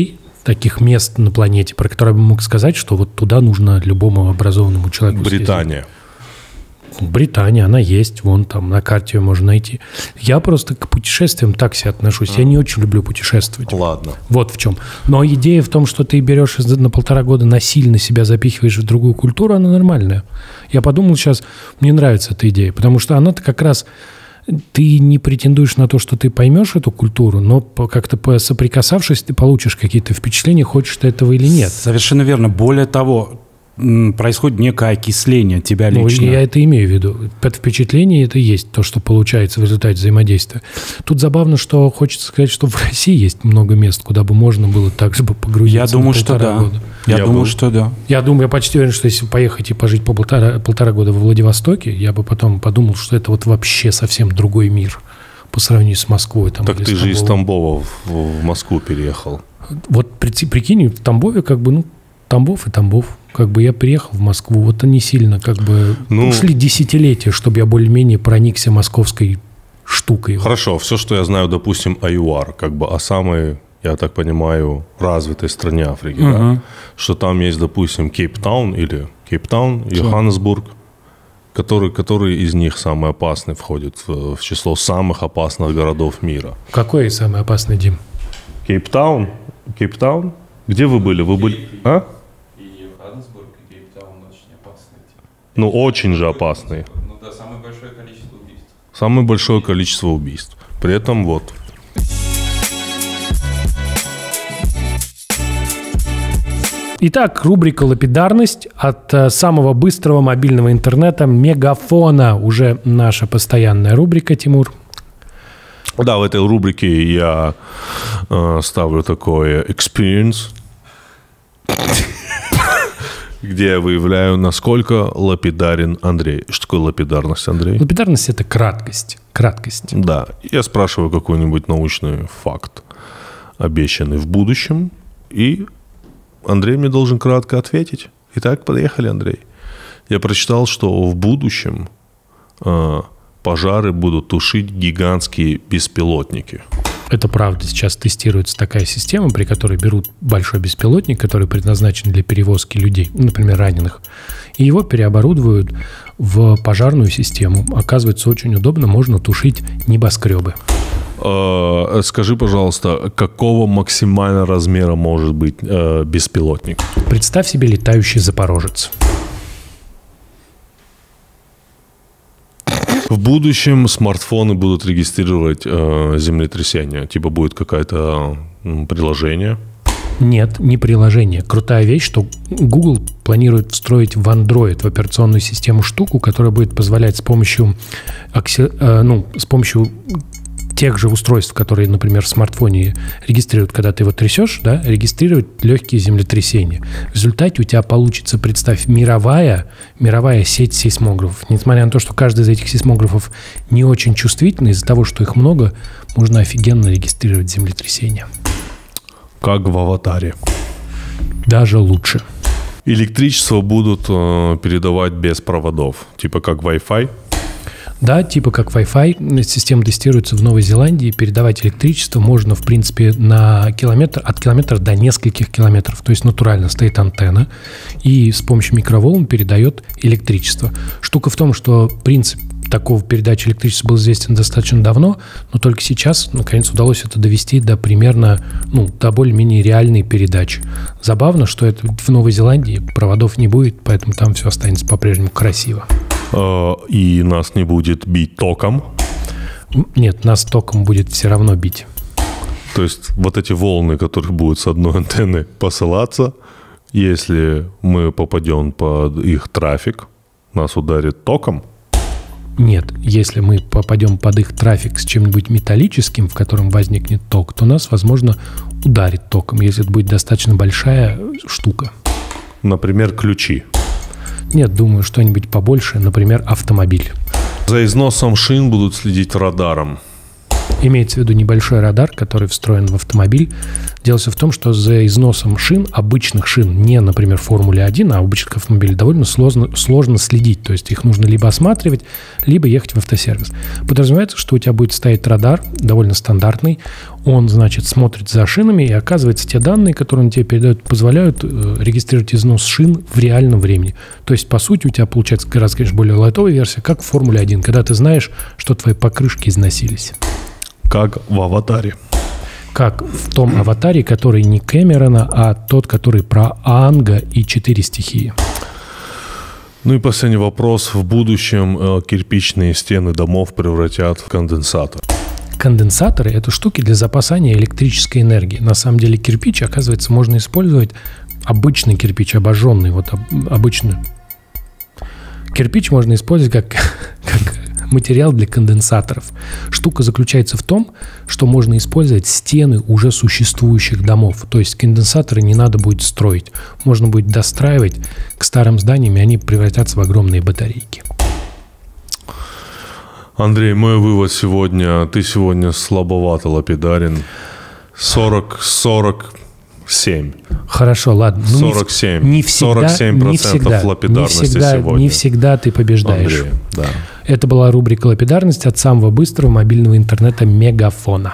[SPEAKER 1] таких мест на планете, про которые я бы мог сказать, что вот туда нужно любому образованному человеку
[SPEAKER 2] Британия.
[SPEAKER 1] съездить. Британия, она есть, вон там на карте ее можно найти. Я просто к путешествиям так себе отношусь. Я не очень люблю путешествовать.
[SPEAKER 2] Ладно.
[SPEAKER 1] Вот в чем. Но идея в том, что ты берешь на полтора года насильно себя запихиваешь в другую культуру, она нормальная. Я подумал сейчас, мне нравится эта идея, потому что она-то как раз... Ты не претендуешь на то, что ты поймешь эту культуру, но как-то соприкасавшись, ты получишь какие-то впечатления, хочешь ты этого или нет.
[SPEAKER 3] Совершенно верно. Более того, происходит некое окисление тебя лично.
[SPEAKER 1] Ну, я это имею в виду. Это впечатление, это и есть то, что получается в результате взаимодействия. Тут забавно, что хочется сказать, что в России есть много мест, куда бы можно было так же погрузиться.
[SPEAKER 3] Я думаю, что да.
[SPEAKER 1] Года.
[SPEAKER 3] Я,
[SPEAKER 1] я
[SPEAKER 3] думаю,
[SPEAKER 1] был...
[SPEAKER 3] что да.
[SPEAKER 1] Я думаю, я почти уверен, что если поехать и пожить по полтора, полтора года во Владивостоке, я бы потом подумал, что это вот вообще совсем другой мир по сравнению с Москвой. Там,
[SPEAKER 2] так ты же из Тамбова в, в Москву переехал.
[SPEAKER 1] Вот прикинь, в Тамбове как бы, ну, Тамбов и Тамбов. Как бы я приехал в Москву, вот они сильно как бы ну, ушли десятилетия, чтобы я более-менее проникся московской штукой.
[SPEAKER 2] Хорошо, все, что я знаю, допустим, о ЮАР, как бы о самой, я так понимаю, развитой стране Африки, угу. да? Что там есть, допустим, Кейптаун или Кейптаун, Йоханнесбург, который, который из них самый опасный входит в, в число самых опасных городов мира.
[SPEAKER 1] Какой самый опасный, Дим?
[SPEAKER 2] Кейптаун? Кейптаун? Где вы были? Вы были... А? Ну, очень же опасный.
[SPEAKER 4] Ну да, самое большое количество убийств.
[SPEAKER 2] Самое большое количество убийств. При этом вот.
[SPEAKER 1] Итак, рубрика «Лапидарность» от самого быстрого мобильного интернета Мегафона. Уже наша постоянная рубрика, Тимур.
[SPEAKER 2] Да, в этой рубрике я э, ставлю такое experience, где я выявляю, насколько лапидарен Андрей. Что такое лапидарность, Андрей?
[SPEAKER 1] Лапидарность – это краткость. Краткость.
[SPEAKER 2] Да. Я спрашиваю какой-нибудь научный факт, обещанный в будущем, и Андрей мне должен кратко ответить. Итак, поехали, Андрей. Я прочитал, что в будущем э, пожары будут тушить гигантские беспилотники.
[SPEAKER 1] Это правда. Сейчас тестируется такая система, при которой берут большой беспилотник, который предназначен для перевозки людей, например, раненых, и его переоборудуют в пожарную систему. Оказывается, очень удобно, можно тушить небоскребы.
[SPEAKER 2] Скажи, пожалуйста, какого максимального размера может быть э, беспилотник?
[SPEAKER 1] Представь себе летающий Запорожец.
[SPEAKER 2] В будущем смартфоны будут регистрировать э, землетрясения. Типа будет какое-то э, приложение.
[SPEAKER 1] Нет, не приложение. Крутая вещь, что Google планирует встроить в Android, в операционную систему, штуку, которая будет позволять с помощью, э, ну, с помощью тех же устройств, которые, например, в смартфоне регистрируют, когда ты его трясешь, да, регистрировать легкие землетрясения. В результате у тебя получится, представь, мировая, мировая сеть сейсмографов. Несмотря на то, что каждый из этих сейсмографов не очень чувствительный, из-за того, что их много, можно офигенно регистрировать землетрясения.
[SPEAKER 2] Как в «Аватаре».
[SPEAKER 1] Даже лучше.
[SPEAKER 2] Электричество будут э, передавать без проводов, типа как Wi-Fi.
[SPEAKER 1] Да, типа как Wi-Fi. Система тестируется в Новой Зеландии. Передавать электричество можно, в принципе, на километр, от километра до нескольких километров. То есть натурально стоит антенна и с помощью микроволн передает электричество. Штука в том, что принцип такого передачи электричества был известен достаточно давно, но только сейчас, наконец, удалось это довести до примерно, ну, до более-менее реальной передачи. Забавно, что это в Новой Зеландии проводов не будет, поэтому там все останется по-прежнему красиво.
[SPEAKER 2] И нас не будет бить током?
[SPEAKER 1] Нет, нас током будет все равно бить.
[SPEAKER 2] То есть вот эти волны, которые будут с одной антенны посылаться, если мы попадем под их трафик, нас ударит током?
[SPEAKER 1] Нет, если мы попадем под их трафик с чем-нибудь металлическим, в котором возникнет ток, то нас, возможно, ударит током, если это будет достаточно большая штука.
[SPEAKER 2] Например, ключи.
[SPEAKER 1] Нет, думаю, что-нибудь побольше, например, автомобиль.
[SPEAKER 2] За износом шин будут следить радаром.
[SPEAKER 1] Имеется в виду небольшой радар, который встроен в автомобиль. Дело все в том, что за износом шин, обычных шин, не, например, Формуле один, а обычных автомобилей, довольно сложно, сложно следить. То есть их нужно либо осматривать, либо ехать в автосервис. Подразумевается, что у тебя будет стоять радар, довольно стандартный. Он, значит, смотрит за шинами, и оказывается, те данные, которые он тебе передает, позволяют э, регистрировать износ шин в реальном времени. То есть, по сути, у тебя получается гораздо, конечно, более лайтовая версия, как в Формуле один, когда ты знаешь, что твои покрышки износились.
[SPEAKER 2] Как в «Аватаре».
[SPEAKER 1] Как в том «Аватаре», который не Кэмерона, а тот, который про Аанга и четыре стихии.
[SPEAKER 2] Ну и последний вопрос. В будущем э, кирпичные стены домов превратят в конденсатор.
[SPEAKER 1] Конденсаторы – это штуки для запасания электрической энергии. На самом деле кирпич, оказывается, можно использовать, обычный кирпич, обожженный, вот об, обычный. Кирпич можно использовать как, как материал для конденсаторов. Штука заключается в том, что можно использовать стены уже существующих домов. То есть конденсаторы не надо будет строить. Можно будет достраивать к старым зданиям, и они превратятся в огромные батарейки.
[SPEAKER 2] Андрей, мой вывод сегодня. Ты сегодня слабовато лапидарен. сорок, сорок семь.
[SPEAKER 1] Хорошо, ладно. Ну,
[SPEAKER 2] сорок семь.
[SPEAKER 1] Не всегда,
[SPEAKER 2] сорок семь процентов
[SPEAKER 1] не всегда,
[SPEAKER 2] лапидарности
[SPEAKER 1] не всегда,
[SPEAKER 2] сегодня.
[SPEAKER 1] Не всегда ты побеждаешь.
[SPEAKER 2] Андрей, да.
[SPEAKER 1] Это была рубрика «Лапидарность» от самого быстрого мобильного интернета Мегафона.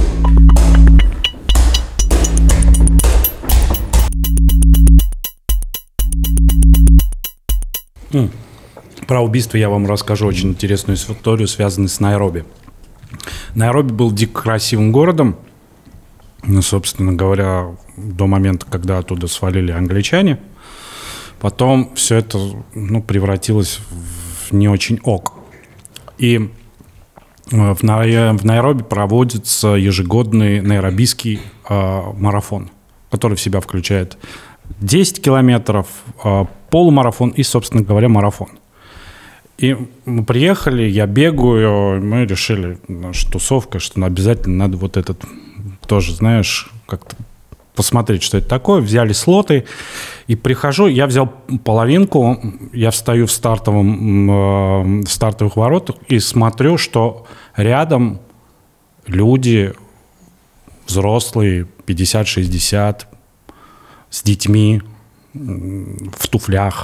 [SPEAKER 3] Mm. Про убийство я вам расскажу очень интересную историю, связанную с Найроби. Найроби был дико красивым городом, ну, собственно говоря, до момента, когда оттуда свалили англичане. Потом все это, ну, превратилось в не очень ок. И в, Най- в Найроби проводится ежегодный найробийский э, марафон, который в себя включает десять километров, э, полумарафон и, собственно говоря, марафон. И мы приехали, я бегаю, мы решили, что тусовка, что обязательно надо вот этот тоже, знаешь, как-то посмотреть, что это такое. Взяли слоты, и прихожу, я взял половинку, я встаю в, стартовом, э, в стартовых воротах и смотрю, что рядом люди взрослые, пятьдесят-шестьдесят, с детьми, в туфлях.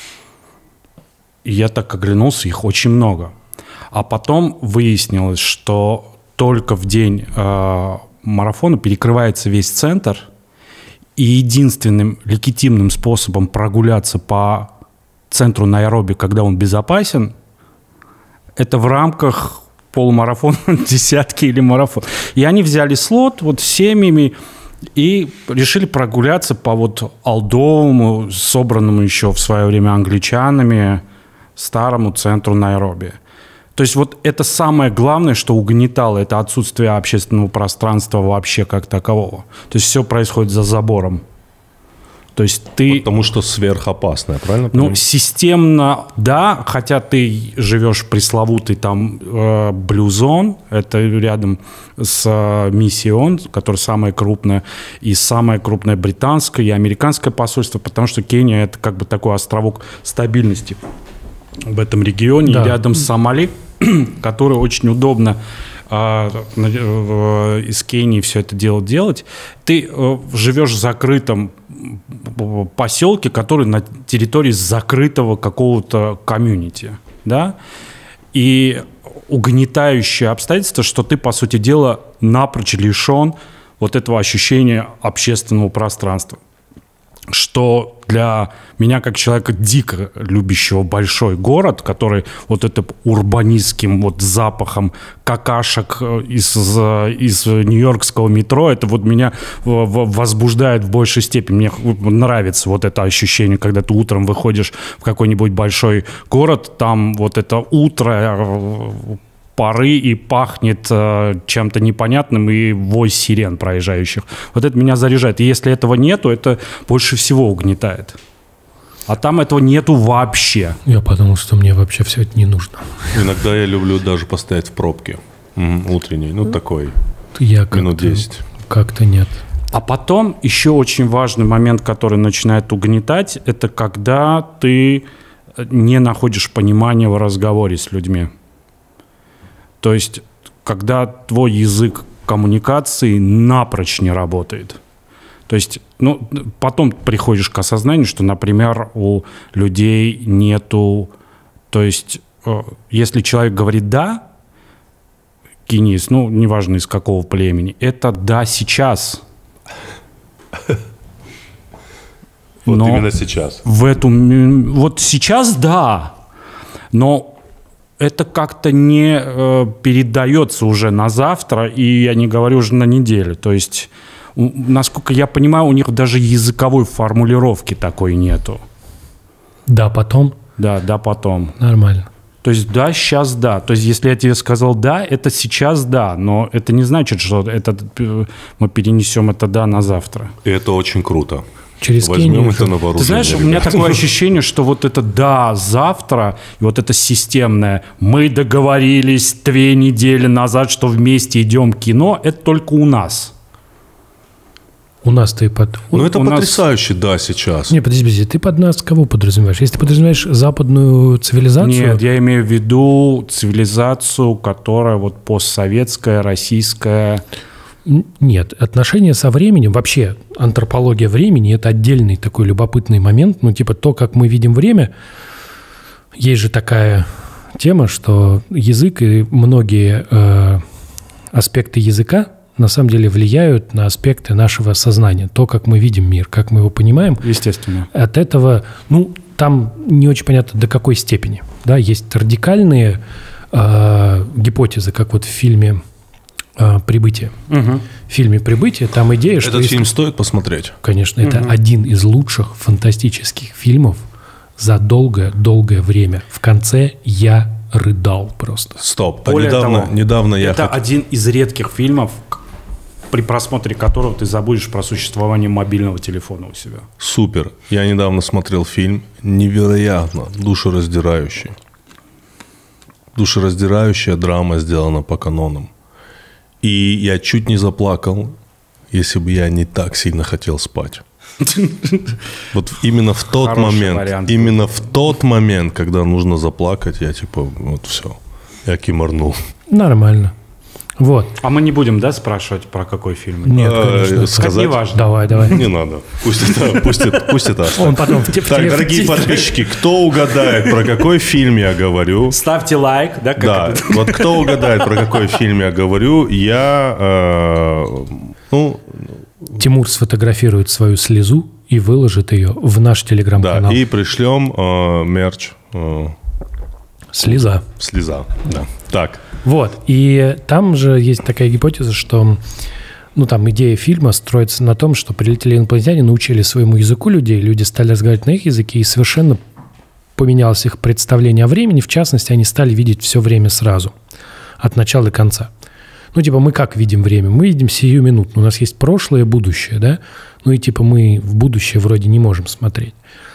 [SPEAKER 3] И я так оглянулся, их очень много. А потом выяснилось, что только в день э, марафона перекрывается весь центр, и единственным легитимным способом прогуляться по центру Найроби, когда он безопасен, это в рамках полумарафона, десятки или марафон. И они взяли слот вот с семьями и решили прогуляться по вот олдовому, собранному еще в свое время англичанами, старому центру Найроби. То есть вот это самое главное, что угнетало, это отсутствие общественного пространства вообще как такового. То есть все происходит за забором. То есть ты...
[SPEAKER 2] Потому что сверхопасное, правильно?
[SPEAKER 3] Ну, системно, да, хотя ты живешь в пресловутый там э, Blue Zone, это рядом с э, Миссион, которая самая крупная, и самое крупное британское и американское посольство, потому что Кения — это как бы такой островок стабильности в этом регионе, да. Рядом с Сомали, который очень удобно э, э, из Кении все это дело делать. Ты э, живешь в закрытом поселке, который на территории закрытого какого-то комьюнити, да, и угнетающее обстоятельство, что ты, по сути дела, напрочь лишен вот этого ощущения общественного пространства. Что для меня, как человека, дико любящего большой город, который вот этим урбанистским вот запахом какашек из, из нью-йоркского метро, это вот меня возбуждает в большей степени. Мне нравится вот это ощущение, когда ты утром выходишь в какой-нибудь большой город, там вот это утро, пары и пахнет э, чем-то непонятным и вой сирен проезжающих. Вот это меня заряжает. И если этого нету, это больше всего угнетает. А там этого нету вообще.
[SPEAKER 1] Я подумал, что мне вообще все это не нужно.
[SPEAKER 2] Иногда я люблю даже постоять в пробке угу, утренней, ну такой,
[SPEAKER 1] я
[SPEAKER 2] минут десять.
[SPEAKER 1] Как-то нет.
[SPEAKER 3] А потом еще очень важный момент, который начинает угнетать, это когда ты не находишь понимания в разговоре с людьми. То есть когда твой язык коммуникации напрочь не работает. То есть, ну, потом приходишь к осознанию, что, например, у людей нету... То есть, если человек говорит «да», кенийец, ну, неважно из какого племени, это «да, сейчас».
[SPEAKER 2] Вот
[SPEAKER 3] но
[SPEAKER 2] именно сейчас.
[SPEAKER 3] В эту, вот сейчас да, но это как-то не э, передается уже на завтра, и я не говорю уже на неделю. То есть, у, насколько я понимаю, у них даже языковой формулировки такой нету.
[SPEAKER 1] Да, потом?
[SPEAKER 3] Да, да, потом.
[SPEAKER 1] Нормально.
[SPEAKER 3] То есть да, сейчас да. То есть если я тебе сказал да, это сейчас да, но это не значит, что это, мы перенесем это да на завтра.
[SPEAKER 2] И это очень круто.
[SPEAKER 1] Через
[SPEAKER 2] Возьмем
[SPEAKER 1] Кению.
[SPEAKER 2] это на вооружение.
[SPEAKER 3] Ты знаешь, у меня такое ощущение, что вот это «да, завтра», и вот это системное «мы договорились две недели назад, что вместе идем в кино», это только у нас.
[SPEAKER 1] У нас ты под...
[SPEAKER 2] Ну, это
[SPEAKER 3] у нас-
[SPEAKER 2] потрясающе, да, сейчас.
[SPEAKER 1] Не, подожди, подожди, ты под нас кого подразумеваешь? Если ты подразумеваешь западную цивилизацию...
[SPEAKER 3] Нет, я имею в виду цивилизацию, которая вот постсоветская, российская.
[SPEAKER 1] Н- Нет, отношения со временем, вообще антропология времени – это отдельный такой любопытный момент. Ну, типа то, как мы видим время, есть же такая тема, что язык и многие э, аспекты языка на самом деле влияют на аспекты нашего сознания. То, как мы видим мир, как мы его понимаем.
[SPEAKER 3] Естественно.
[SPEAKER 1] От этого, ну, там не очень понятно, до какой степени. Да, есть радикальные э, гипотезы, как вот в фильме э, «Прибытие».
[SPEAKER 3] Угу.
[SPEAKER 1] В фильме «Прибытие» там идея, что...
[SPEAKER 2] Этот
[SPEAKER 1] если-
[SPEAKER 2] фильм стоит посмотреть.
[SPEAKER 1] Конечно, это один из лучших фантастических фильмов за долгое-долгое время. В конце я рыдал просто.
[SPEAKER 2] Стоп. А
[SPEAKER 3] Более
[SPEAKER 2] недавно,
[SPEAKER 3] того,
[SPEAKER 2] недавно я
[SPEAKER 3] это
[SPEAKER 2] хот-
[SPEAKER 3] один из редких фильмов, к- при просмотре которого ты забудешь про существование мобильного телефона у себя.
[SPEAKER 2] Супер. Я недавно смотрел фильм невероятно душераздирающий. Душераздирающая драма сделана по канонам. И я чуть не заплакал, если бы я не так сильно хотел спать. Вот именно в тот
[SPEAKER 3] Хороший
[SPEAKER 2] момент,
[SPEAKER 3] вариант.
[SPEAKER 2] именно в тот момент, когда нужно заплакать, я типа, вот все, я киморнул.
[SPEAKER 1] Нормально. Вот.
[SPEAKER 3] А мы не будем, да, спрашивать, про какой фильм?
[SPEAKER 1] Нет,
[SPEAKER 2] Э,
[SPEAKER 1] конечно. это-
[SPEAKER 2] сказать?
[SPEAKER 3] Не важно.
[SPEAKER 1] Давай, давай.
[SPEAKER 2] Не надо. Пусть это, пусть это, пусть это
[SPEAKER 1] Он
[SPEAKER 2] останется.
[SPEAKER 1] потом в те- в
[SPEAKER 2] Так,
[SPEAKER 1] телеф-
[SPEAKER 2] дорогие подписчики, кто угадает, про какой фильм я говорю?
[SPEAKER 3] Ставьте лайк, да? Как
[SPEAKER 2] Да,
[SPEAKER 3] это?
[SPEAKER 2] вот кто угадает, про какой фильм я говорю, я, э, ну,
[SPEAKER 1] Тимур сфотографирует свою слезу и выложит ее в наш
[SPEAKER 2] да,
[SPEAKER 1] телеграм-канал.
[SPEAKER 2] и пришлем э, мерч э,
[SPEAKER 1] Слеза.
[SPEAKER 2] «Слеза». Да. Так,
[SPEAKER 1] Вот. И там же есть такая гипотеза, что ну, там идея фильма строится на том, что прилетели инопланетяне, научили своему языку людей, люди стали разговаривать на их языке, и совершенно поменялось их представление о времени. В частности, они стали видеть все время сразу, от начала до конца. Ну, типа, мы как видим время? Мы видим сию минуту. У нас есть прошлое и будущее, да? Ну, и, типа, мы в будущее вроде не можем смотреть.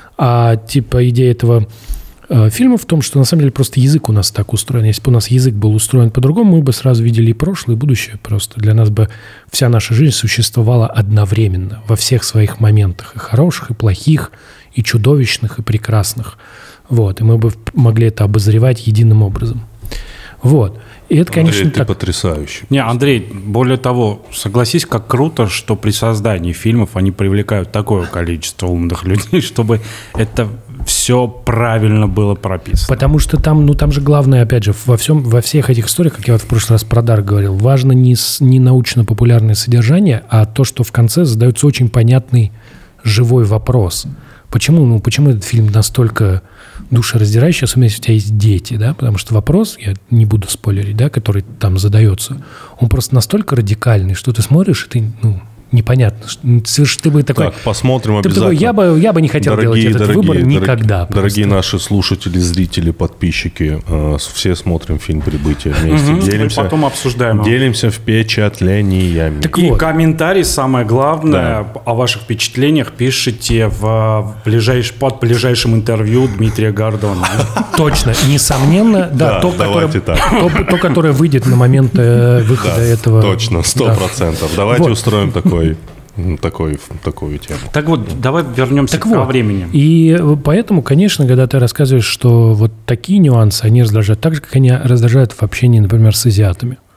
[SPEAKER 1] А, типа, идея этого э, фильма в том, что, на самом деле, просто язык у нас так устроен. Если бы у нас язык был устроен по-другому, мы бы сразу видели и прошлое, и будущее просто. Для нас бы вся наша жизнь существовала одновременно, во всех своих моментах. И хороших, и плохих, и чудовищных, и прекрасных. Вот. И мы бы могли это обозревать единым образом. Вот. И это, конечно,
[SPEAKER 2] Андрей, ты
[SPEAKER 1] так.
[SPEAKER 2] потрясающий.
[SPEAKER 3] Не, Андрей, более того, согласись, как круто, что при создании фильмов они привлекают такое количество умных людей, чтобы это все правильно было прописано.
[SPEAKER 1] Потому что там, ну, там же главное, опять же, во всем, во всех этих историях, как я вот в прошлый раз про дар говорил, важно не, с- не научно-популярное содержание, а то, что в конце задается очень понятный живой вопрос. Почему, ну, почему этот фильм настолько душераздирающий, особенно если у тебя есть дети, да? Потому что вопрос, я не буду спойлерить, да, который там задается, он просто настолько радикальный, что ты смотришь, и ты, ну, непонятно. что- ну, соверш- Ты бы такой...
[SPEAKER 2] Так, посмотрим
[SPEAKER 1] ты бы
[SPEAKER 2] обязательно.
[SPEAKER 1] такой, я бы, я бы не хотел делать этот выбор
[SPEAKER 2] дорогие,
[SPEAKER 1] никогда.
[SPEAKER 2] Дорогие
[SPEAKER 1] просто.
[SPEAKER 2] наши слушатели, зрители, подписчики, э, все смотрим фильм «Прибытие» вместе.
[SPEAKER 3] Мгм.
[SPEAKER 2] Делимся,
[SPEAKER 3] И потом обсуждаем его.
[SPEAKER 2] делимся впечатлениями.
[SPEAKER 1] Так
[SPEAKER 3] И
[SPEAKER 1] вот.
[SPEAKER 3] комментарий, самое главное, о ваших впечатлениях пишите в ближайш... под ближайшим интервью Дмитрия Гордона.
[SPEAKER 1] Точно, несомненно, да,
[SPEAKER 2] Да,
[SPEAKER 1] то,
[SPEAKER 2] давайте
[SPEAKER 1] которое,
[SPEAKER 2] так.
[SPEAKER 1] то, то, которое выйдет на момент э, выхода
[SPEAKER 2] Да,
[SPEAKER 1] этого.
[SPEAKER 2] точно, сто
[SPEAKER 1] Да.
[SPEAKER 2] процентов. Давайте
[SPEAKER 1] Вот.
[SPEAKER 2] устроим такой, м, такой, такую тему.
[SPEAKER 3] Так вот, давай вернемся
[SPEAKER 1] Так
[SPEAKER 3] к
[SPEAKER 1] вот,
[SPEAKER 3] времени.
[SPEAKER 1] и поэтому, конечно, когда ты рассказываешь, что вот такие нюансы, они раздражают, так же, как они раздражают в общении, например, с азиатами.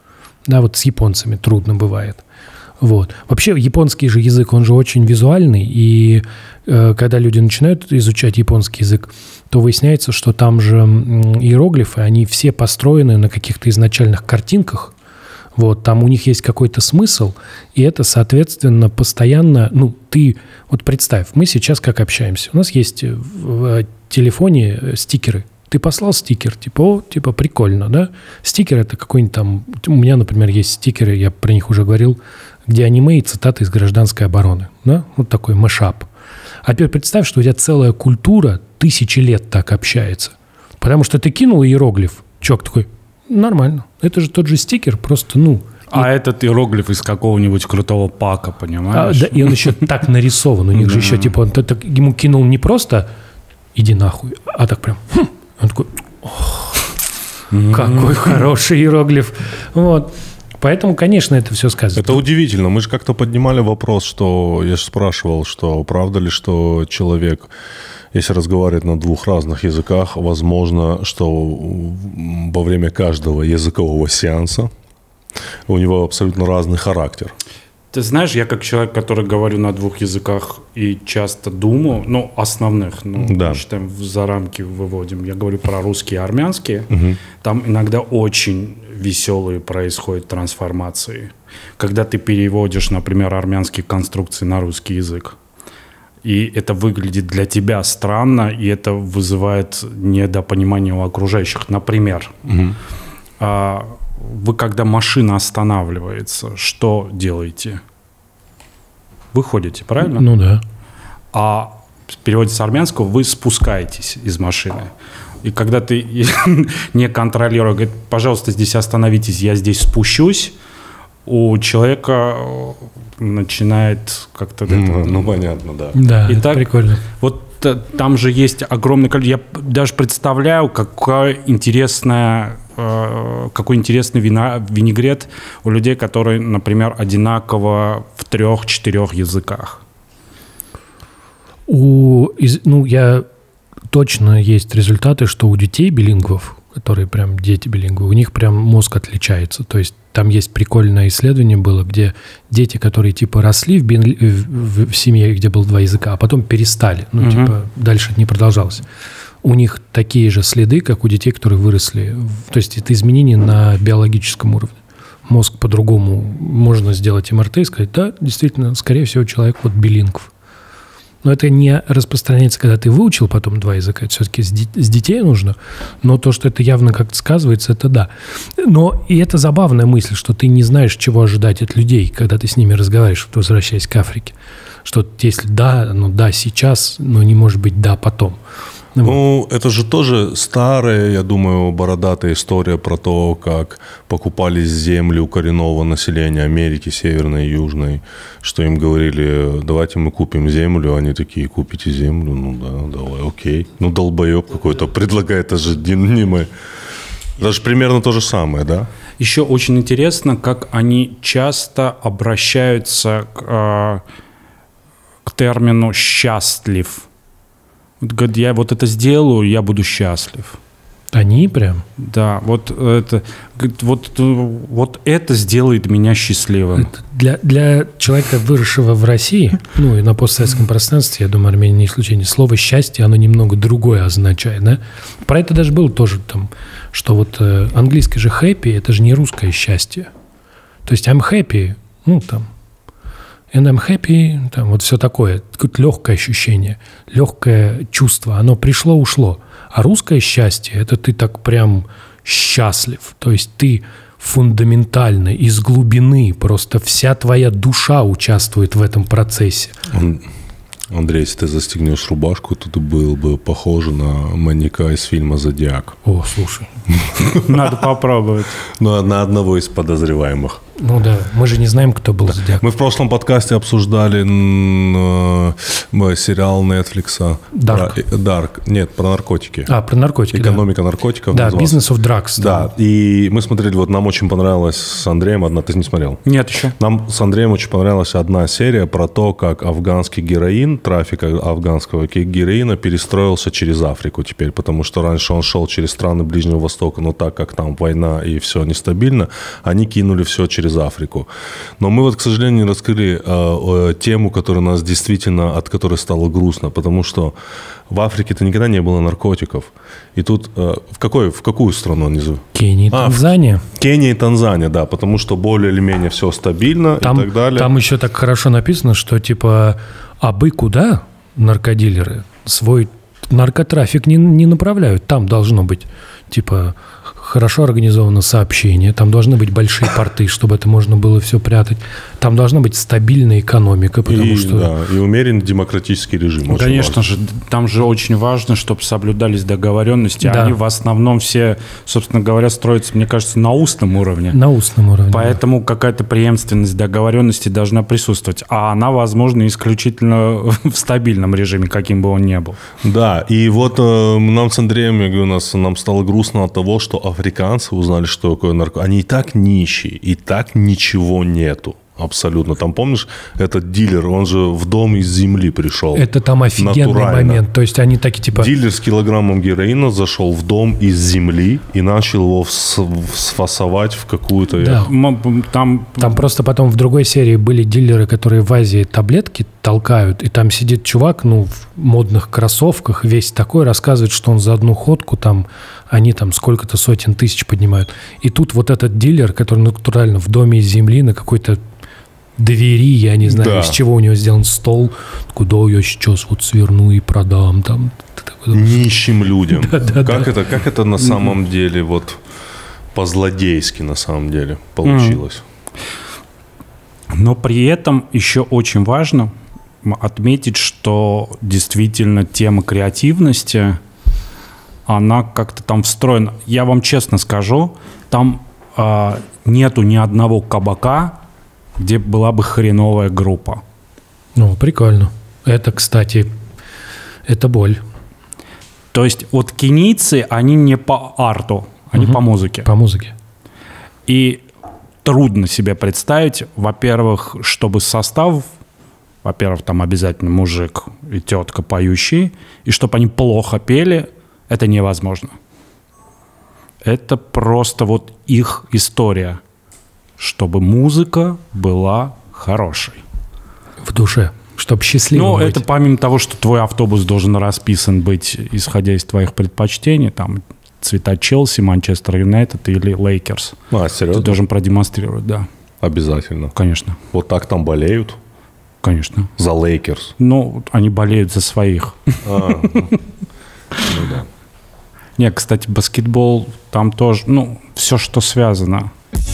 [SPEAKER 1] Да, вот с японцами трудно бывает. Вот. Вообще японский же язык, он же очень визуальный, и э, когда люди начинают изучать японский язык, то выясняется, что там же иероглифы, они все построены на каких-то изначальных картинках. Вот, там у них есть какой-то смысл, и это, соответственно, постоянно... Ну, ты... Вот представь, мы сейчас как общаемся. У нас есть в телефоне стикеры. Ты послал стикер, типа, о, типа, прикольно, да? Стикер — это какой-нибудь там... У меня, например, есть стикеры, я про них уже говорил, где аниме и цитаты из «Гражданской обороны». Да? Вот такой мэшап. А теперь представь, что у тебя целая культура тысячи лет так общается. Потому что ты кинул иероглиф, чувак такой... Нормально. Это же тот же стикер, просто, ну...
[SPEAKER 3] А
[SPEAKER 1] и...
[SPEAKER 3] этот иероглиф из какого-нибудь крутого пака, понимаешь?
[SPEAKER 1] А, да, и он еще так нарисован. У них же еще, типа, он так, ему кинул не просто «иди нахуй», а так прям... Хм. Он такой... Какой хороший иероглиф. Вот. Поэтому, конечно, это все сказано.
[SPEAKER 2] Это удивительно. Мы же как-то поднимали вопрос, что... Я же спрашивал, что правда ли, что человек... Если разговаривать на двух разных языках, возможно, что во время каждого языкового сеанса у него абсолютно разный характер.
[SPEAKER 3] Ты знаешь, я как человек, который говорю на двух языках и часто думаю, ну, основных, ну, да. считаем, за рамки выводим. Я говорю про русский и армянский. Угу. Там иногда очень веселые происходят трансформации. Когда ты переводишь, например, армянские конструкции на русский язык. И это выглядит для тебя странно, и это вызывает недопонимание у окружающих. Например, угу. а, вы, когда машина останавливается, что делаете? Выходите, правильно?
[SPEAKER 1] Ну да.
[SPEAKER 3] А в переводе с армянского вы спускаетесь из машины. И когда ты не контролируешь, говорит, пожалуйста, здесь остановитесь, я здесь спущусь, у человека начинает как-то...
[SPEAKER 2] Ну, это, ну понятно, да.
[SPEAKER 1] Да,
[SPEAKER 3] Итак,
[SPEAKER 1] это прикольно.
[SPEAKER 3] Вот там же есть огромное количество... Я даже представляю, какая интересная, э, какой интересный вина, винегрет у людей, которые, например, одинаково в трех-четырех языках.
[SPEAKER 1] У, из, ну, я... Точно есть результаты, что у детей билингвов, которые прям дети билингвы, у них прям мозг отличается. То есть там есть прикольное исследование было, где дети, которые типа росли в, бин, в, в семье, где было два языка, а потом перестали. Ну, угу. типа дальше не продолжалось. У них такие же следы, как у детей, которые выросли. То есть это изменения на биологическом уровне. Мозг по-другому можно сделать эм эр тэ и сказать, да, действительно, скорее всего, человек вот билингв. Но это не распространяется, когда ты выучил потом два языка. Это все-таки с, ди- с детей нужно. Но то, что это явно как-то сказывается, это да. Но и это забавная мысль, что ты не знаешь, чего ожидать от людей, когда ты с ними разговариваешь, возвращаясь к Африке. Что если да, ну да, сейчас, но не может быть да, потом.
[SPEAKER 2] Ну, вот. Это же тоже старая, я думаю, бородатая история про то, как покупались земли у коренного населения Америки, Северной и Южной, что им говорили, давайте мы купим землю, они такие, купите землю, ну да, давай, окей. Ну, долбоеб какой-то предлагает анонимы. Даже примерно то же самое, да?
[SPEAKER 3] Еще очень интересно, как они часто обращаются к, к термину «счастлив». Говорит, я вот это сделаю, я буду счастлив.
[SPEAKER 1] Они прям?
[SPEAKER 3] Да, вот это, вот, вот это сделает меня счастливым.
[SPEAKER 1] Это для, для человека, выросшего в России, ну и на постсоветском пространстве, я думаю, Армения не исключение, слово «счастье», оно немного другое означает, да? Про это даже было тоже там, что вот э, английское же «happy», это же не русское счастье. То есть I'm happy, ну там, and I'm happy, там вот все такое, какое-то легкое ощущение, легкое чувство, оно пришло, ушло. А русское счастье – это ты так прям счастлив, то есть ты фундаментально, из глубины, просто вся твоя душа участвует в этом процессе.
[SPEAKER 2] Андрей, если ты застегнешь рубашку, то ты был бы похож на маньяка из фильма «Зодиак».
[SPEAKER 1] О, слушай.
[SPEAKER 3] Надо попробовать.
[SPEAKER 2] Ну, на одного из подозреваемых.
[SPEAKER 1] Ну да, мы же не знаем, кто был Зодиак.
[SPEAKER 2] Мы в прошлом подкасте обсуждали м, э, сериал Netflix.
[SPEAKER 1] Dark.
[SPEAKER 2] Про, Dark. Нет, про наркотики.
[SPEAKER 1] А, про наркотики,
[SPEAKER 2] Экономика
[SPEAKER 1] да.
[SPEAKER 2] наркотиков.
[SPEAKER 1] Да,
[SPEAKER 2] назывался.
[SPEAKER 1] Business of Drugs.
[SPEAKER 2] Да, и мы смотрели, вот нам очень понравилось с Андреем одна, ты не смотрел?
[SPEAKER 3] Нет еще.
[SPEAKER 2] Нам с Андреем очень понравилась одна серия про то, как афганский героин, трафик афганского героина перестроился через Африку теперь, потому что раньше он шел через страны Ближнего Востока, но так как там война и все нестабильно, они кинули все через Африку. Но мы вот, к сожалению, не раскрыли э, э, тему, которая нас действительно, от которой стало грустно, потому что в Африке-то никогда не было наркотиков. И тут э, в, какой, в какую страну они зовут?
[SPEAKER 1] Кения и
[SPEAKER 2] А,
[SPEAKER 1] Танзания.
[SPEAKER 2] Кения и Танзания, да, потому что более или менее все стабильно
[SPEAKER 1] Там,
[SPEAKER 2] и так далее.
[SPEAKER 1] Там еще так хорошо написано, что типа, а бы куда наркодилеры свой наркотрафик не, не направляют? Там должно быть типа хорошо организовано сообщение, там должны быть большие порты, чтобы это можно было все прятать, там должна быть стабильная экономика, потому
[SPEAKER 2] и,
[SPEAKER 1] что...
[SPEAKER 2] Да, и умеренный демократический режим.
[SPEAKER 3] Ну, конечно же, там же очень важно, чтобы соблюдались договоренности.
[SPEAKER 1] Да.
[SPEAKER 3] Они в основном все, собственно говоря, строятся, мне кажется, на устном уровне.
[SPEAKER 1] На устном уровне.
[SPEAKER 3] Поэтому какая-то преемственность договоренности должна присутствовать. А она, возможно, исключительно в стабильном режиме, каким бы он ни был.
[SPEAKER 2] Да, и вот э, нам с Андреем, я говорю, нас, нам стало грустно от того, что африканцы узнали, что такое наркотики. Они и так нищие, и так ничего нету. Абсолютно. Там, помнишь, этот дилер, он же в дом из земли пришел.
[SPEAKER 1] Это там офигенный
[SPEAKER 2] натурально.
[SPEAKER 1] момент. То есть они такие типа...
[SPEAKER 2] Дилер с килограммом героина зашел в дом из земли и начал его вс- сфасовать в какую-то...
[SPEAKER 1] Да.
[SPEAKER 3] М- Там,
[SPEAKER 1] Там просто потом в другой серии были дилеры, которые в Азии таблетки толкают, и там сидит чувак, ну, в модных кроссовках, весь такой, рассказывает, что он за одну ходку там, они там сколько-то сотен тысяч поднимают. И тут вот этот дилер, который натурально в доме из земли на какой-то двери, я не знаю,
[SPEAKER 2] Да.
[SPEAKER 1] из чего у него сделан стол, куда я сейчас вот сверну и продам там.
[SPEAKER 2] Нищим людям.
[SPEAKER 1] Да, да,
[SPEAKER 2] как,
[SPEAKER 1] да.
[SPEAKER 2] это, как это на самом деле вот по-злодейски на самом деле получилось?
[SPEAKER 3] Но при этом еще очень важно отметить, что действительно тема креативности, она как-то там встроена. Я вам честно скажу, там э, нету ни одного кабака, где была бы хреновая группа.
[SPEAKER 1] Ну, прикольно. Это, кстати, это боль.
[SPEAKER 3] То есть вот кенийцы, они не по арту, они
[SPEAKER 1] Угу.
[SPEAKER 3] по музыке.
[SPEAKER 1] По музыке.
[SPEAKER 3] И трудно себе представить, во-первых, чтобы состав, во-первых, там обязательно мужик и тетка поющие, и чтобы они плохо пели, это невозможно. Это просто вот их история, чтобы музыка была хорошей.
[SPEAKER 1] В душе. Чтобы счастливым
[SPEAKER 3] Ну,
[SPEAKER 1] быть.
[SPEAKER 3] это помимо того, что твой автобус должен расписан быть, исходя из твоих предпочтений, там, цвета Челси, Манчестер Юнайтед или Лейкерс.
[SPEAKER 2] А,
[SPEAKER 3] Ты
[SPEAKER 2] серьезно?
[SPEAKER 3] должен продемонстрировать, да.
[SPEAKER 2] Обязательно.
[SPEAKER 3] Конечно,
[SPEAKER 2] Вот так там болеют
[SPEAKER 3] конечно.
[SPEAKER 2] за Лейкерс.
[SPEAKER 3] Ну, они болеют за своих.
[SPEAKER 2] А, ну да.
[SPEAKER 3] Не, кстати, баскетбол, там тоже, ну, все, что связано.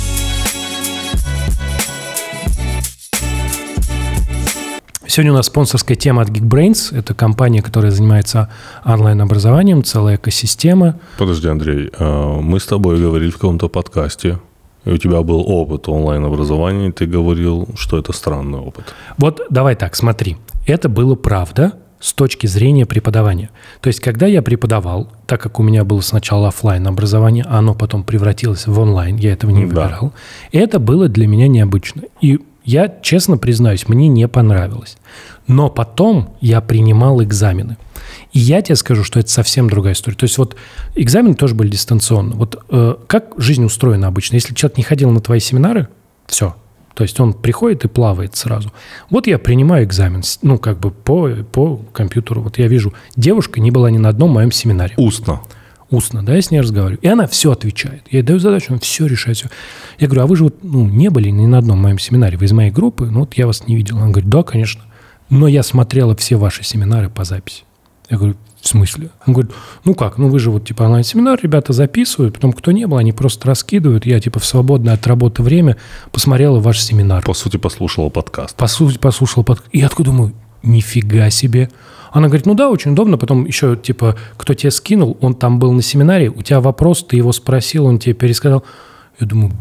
[SPEAKER 1] Сегодня у нас спонсорская тема от Geekbrains. Это компания, которая занимается онлайн-образованием, целая экосистема.
[SPEAKER 2] Подожди, Андрей, а, мы с тобой говорили в каком-то подкасте, и у тебя был опыт онлайн-образования, и ты говорил, что это странный опыт.
[SPEAKER 1] Вот давай так, смотри. Это было правда с точки зрения преподавания. То есть, когда я преподавал, так как у меня было сначала офлайн образование, а оно потом превратилось в онлайн, я этого не
[SPEAKER 2] Да.
[SPEAKER 1] выбирал, это было для меня необычно. И я, честно признаюсь, мне не понравилось. Но потом я принимал экзамены. И я тебе скажу, что это совсем другая история. То есть вот экзамены тоже были дистанционно. Вот э, как жизнь устроена обычно? Если человек не ходил на твои семинары, все. То есть он приходит и плавает сразу. Вот я принимаю экзамен, с- ну, как бы по, по компьютеру. Вот я вижу, девушка не была ни на одном моем семинаре.
[SPEAKER 2] Устно.
[SPEAKER 1] Устно, да, я с ней разговариваю. И она все отвечает. Я ей даю задачу, она все решает. Все. Я говорю, а вы же вот, ну, не были ни на одном моем семинаре, вы из моей группы, ну вот я вас не видел. Она говорит, да, конечно. Но я смотрела все ваши семинары по записи. Я говорю, в смысле? Он говорит, ну как, ну вы же вот типа онлайн-семинар, ребята записывают, потом кто не был, они просто раскидывают. Я типа в свободное от работы время посмотрела ваш семинар.
[SPEAKER 2] По сути, послушала подкаст.
[SPEAKER 1] По сути, послушал подкаст. И я такой думаю, нифига себе. Она говорит, ну да, очень удобно. Потом еще, типа, кто тебе скинул, он там был на семинаре, у тебя вопрос, ты его спросил, он тебе пересказал. Я думаю,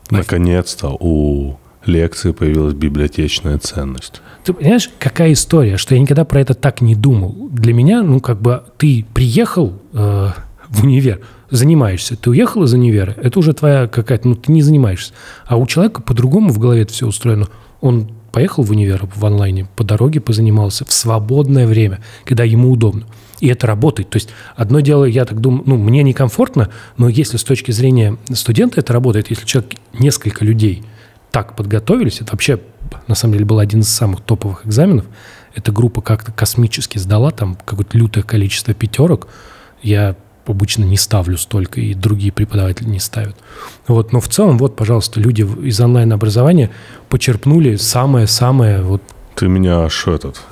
[SPEAKER 2] Наконец-то у лекции появилась библиотечная ценность.
[SPEAKER 1] Ты понимаешь, какая история, что я никогда про это так не думал. Для меня, ну, как бы, ты приехал э, в универ, занимаешься. Ты уехал из универа, это уже твоя какая-то... Ну, ты не занимаешься. А у человека по-другому в голове это все устроено. Он поехал в универ в онлайне, по дороге позанимался в свободное время, когда ему удобно. И это работает. То есть одно дело, я так думаю, ну, мне некомфортно, но если с точки зрения студента это работает, если человек, несколько людей так подготовились, это вообще, на самом деле, был один из самых топовых экзаменов. Эта группа как-то космически сдала, там какое-то лютое количество пятерок. Я обычно не ставлю столько, и другие преподаватели не ставят. Вот. Но в целом, вот, пожалуйста, люди из онлайн-образования почерпнули самое-самое... Вот.
[SPEAKER 2] Ты меня аж этот...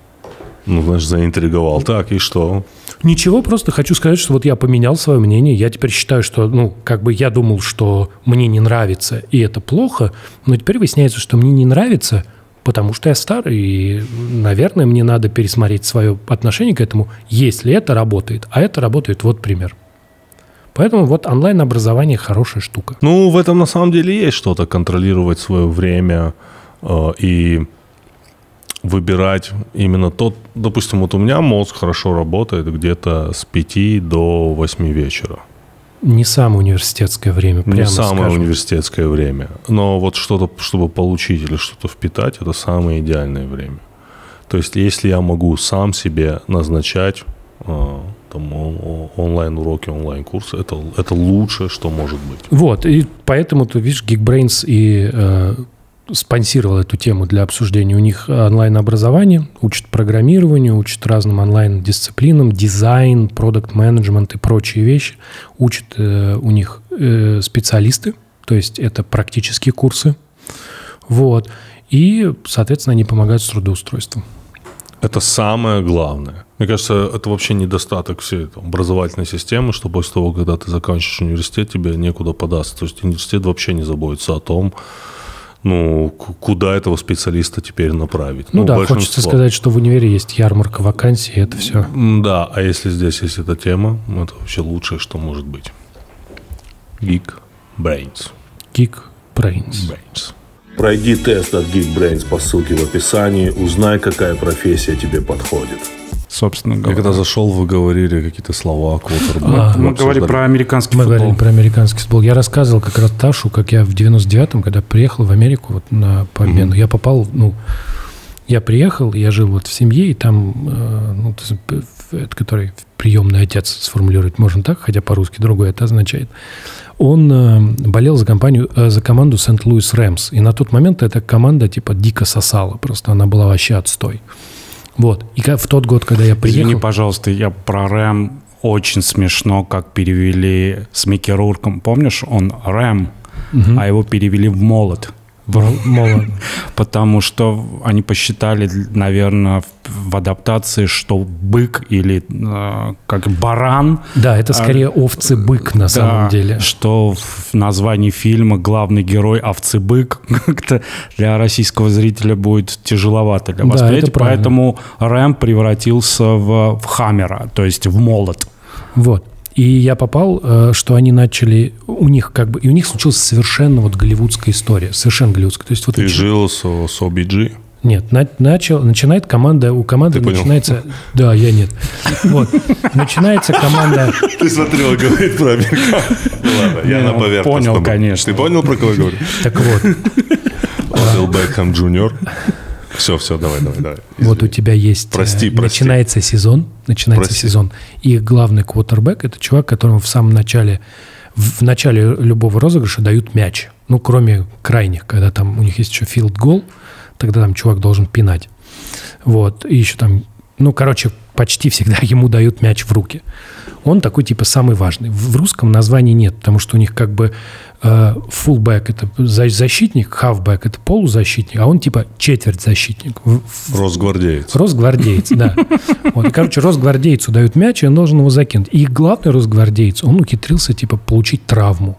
[SPEAKER 2] Ну, значит, заинтриговал. Так, и что?
[SPEAKER 1] Ничего, просто хочу сказать, что вот я поменял свое мнение. Я теперь считаю, что, ну, как бы я думал, что мне не нравится, и это плохо, но теперь выясняется, что мне не нравится, потому что я старый, и, наверное, мне надо пересмотреть свое отношение к этому, если это работает. А это работает, вот пример. Поэтому вот онлайн-образование хорошая штука.
[SPEAKER 2] Ну, в этом на самом деле есть что-то, контролировать свое время э, и... выбирать именно тот... Допустим, вот у меня мозг хорошо работает где-то с пяти до восьми вечера.
[SPEAKER 1] Не самое университетское время, прямо
[SPEAKER 2] Не самое
[SPEAKER 1] скажем.
[SPEAKER 2] университетское время. Но вот что-то, чтобы получить или что-то впитать, это самое идеальное время. То есть, если я могу сам себе назначать э, там, онлайн-уроки, онлайн-курсы, это, это лучшее, что может быть.
[SPEAKER 1] Вот, и поэтому, ты видишь, Geekbrains и... Э, спонсировал эту тему для обсуждения. У них онлайн-образование, учат программированию, учат разным онлайн-дисциплинам, дизайн, продакт-менеджмент и прочие вещи. Учат э, у них э, специалисты, то есть это практические курсы. Вот. И, соответственно, они помогают с трудоустройством.
[SPEAKER 2] Это самое главное. Мне кажется, это вообще недостаток всей образовательной системы, что после того, когда ты заканчиваешь университет, тебе некуда податься. То есть университет вообще не заботится о том, ну, куда этого специалиста теперь направить.
[SPEAKER 1] Ну,
[SPEAKER 2] ну
[SPEAKER 1] да, хочется сказать, что в универе есть ярмарка вакансий, и это все.
[SPEAKER 2] Да, а если здесь есть эта тема, это вообще лучшее, что может быть. Geekbrains.
[SPEAKER 1] Geekbrains.
[SPEAKER 2] Brains. Пройди тест от Geekbrains по ссылке в описании, узнай, какая профессия тебе подходит.
[SPEAKER 3] Собственно говоря.
[SPEAKER 2] Я когда зашел, вы говорили какие-то слова, квотербэк.
[SPEAKER 3] А, мы говорили про американский
[SPEAKER 1] мы
[SPEAKER 3] футбол.
[SPEAKER 1] Мы говорили про американский футбол. Я рассказывал как раз Ташу, как я в девяносто девятом, когда приехал в Америку вот, на по обмену, mm-hmm. я попал, ну, я приехал, я жил вот в семье, и там, э, ну, это, который приемный отец сформулировать можно так, хотя по-русски другое это означает. Он э, болел за компанию, э, за команду Сент-Луис Рэмс. И на тот момент эта команда типа дико сосала, просто она была вообще отстой. Вот. И в тот год, когда я приехал...
[SPEAKER 3] Извини, пожалуйста, я про Рэм очень смешно, как перевели с Микки Рурком. Помнишь, он Рэм, угу. а его перевели в молот.
[SPEAKER 1] Молот.
[SPEAKER 3] Потому что они посчитали, наверное, в адаптации, что бык или э, как баран.
[SPEAKER 1] Да, это скорее а, овцы-бык на да, самом деле.
[SPEAKER 3] Что в названии фильма главный герой овцы-бык как-то для российского зрителя будет тяжеловато для восприятия. Да, поэтому Рэм превратился в, в Хаммера, то есть в молот.
[SPEAKER 1] Вот. И я попал, что они начали, у них как бы, и у них случилась совершенно вот голливудская история, совершенно голливудская. То есть, вот
[SPEAKER 2] Ты
[SPEAKER 1] начи...
[SPEAKER 2] жил с, с о би джи?
[SPEAKER 1] Нет, на, начал, начинает команда, у команды
[SPEAKER 2] Ты
[SPEAKER 1] начинается...
[SPEAKER 2] Понял?
[SPEAKER 1] Да, я нет. Вот, начинается команда...
[SPEAKER 2] Ты смотрел, говорит про американцев. Ладно, я на поверхностном.
[SPEAKER 3] Понял, конечно.
[SPEAKER 2] Ты понял, про кого я говорю?
[SPEAKER 1] Так вот.
[SPEAKER 2] Одел Бекхэм Джуниор. Все, все, давай, давай, давай. Извини.
[SPEAKER 1] Вот у тебя есть...
[SPEAKER 2] Прости,
[SPEAKER 1] э,
[SPEAKER 2] прости.
[SPEAKER 1] Начинается сезон, начинается
[SPEAKER 2] Прости.
[SPEAKER 1] сезон. И главный квотербек – это чувак, которому в самом начале, в начале любого розыгрыша дают мяч. Ну, кроме крайних, когда там у них есть еще филд-гол, тогда там чувак должен пинать. Вот, и еще там, ну, короче, почти всегда ему дают мяч в руки. Он такой, типа, самый важный. В русском названия нет, потому что у них как бы фуллбэк – это защитник, хавбэк – это полузащитник, а он, типа, четверть защитник.
[SPEAKER 2] Росгвардеец.
[SPEAKER 1] Росгвардеец, да. Вот, и, короче, росгвардейцу дают мяч, и он должен его закинуть. И главный росгвардеец, он ухитрился, типа, получить травму.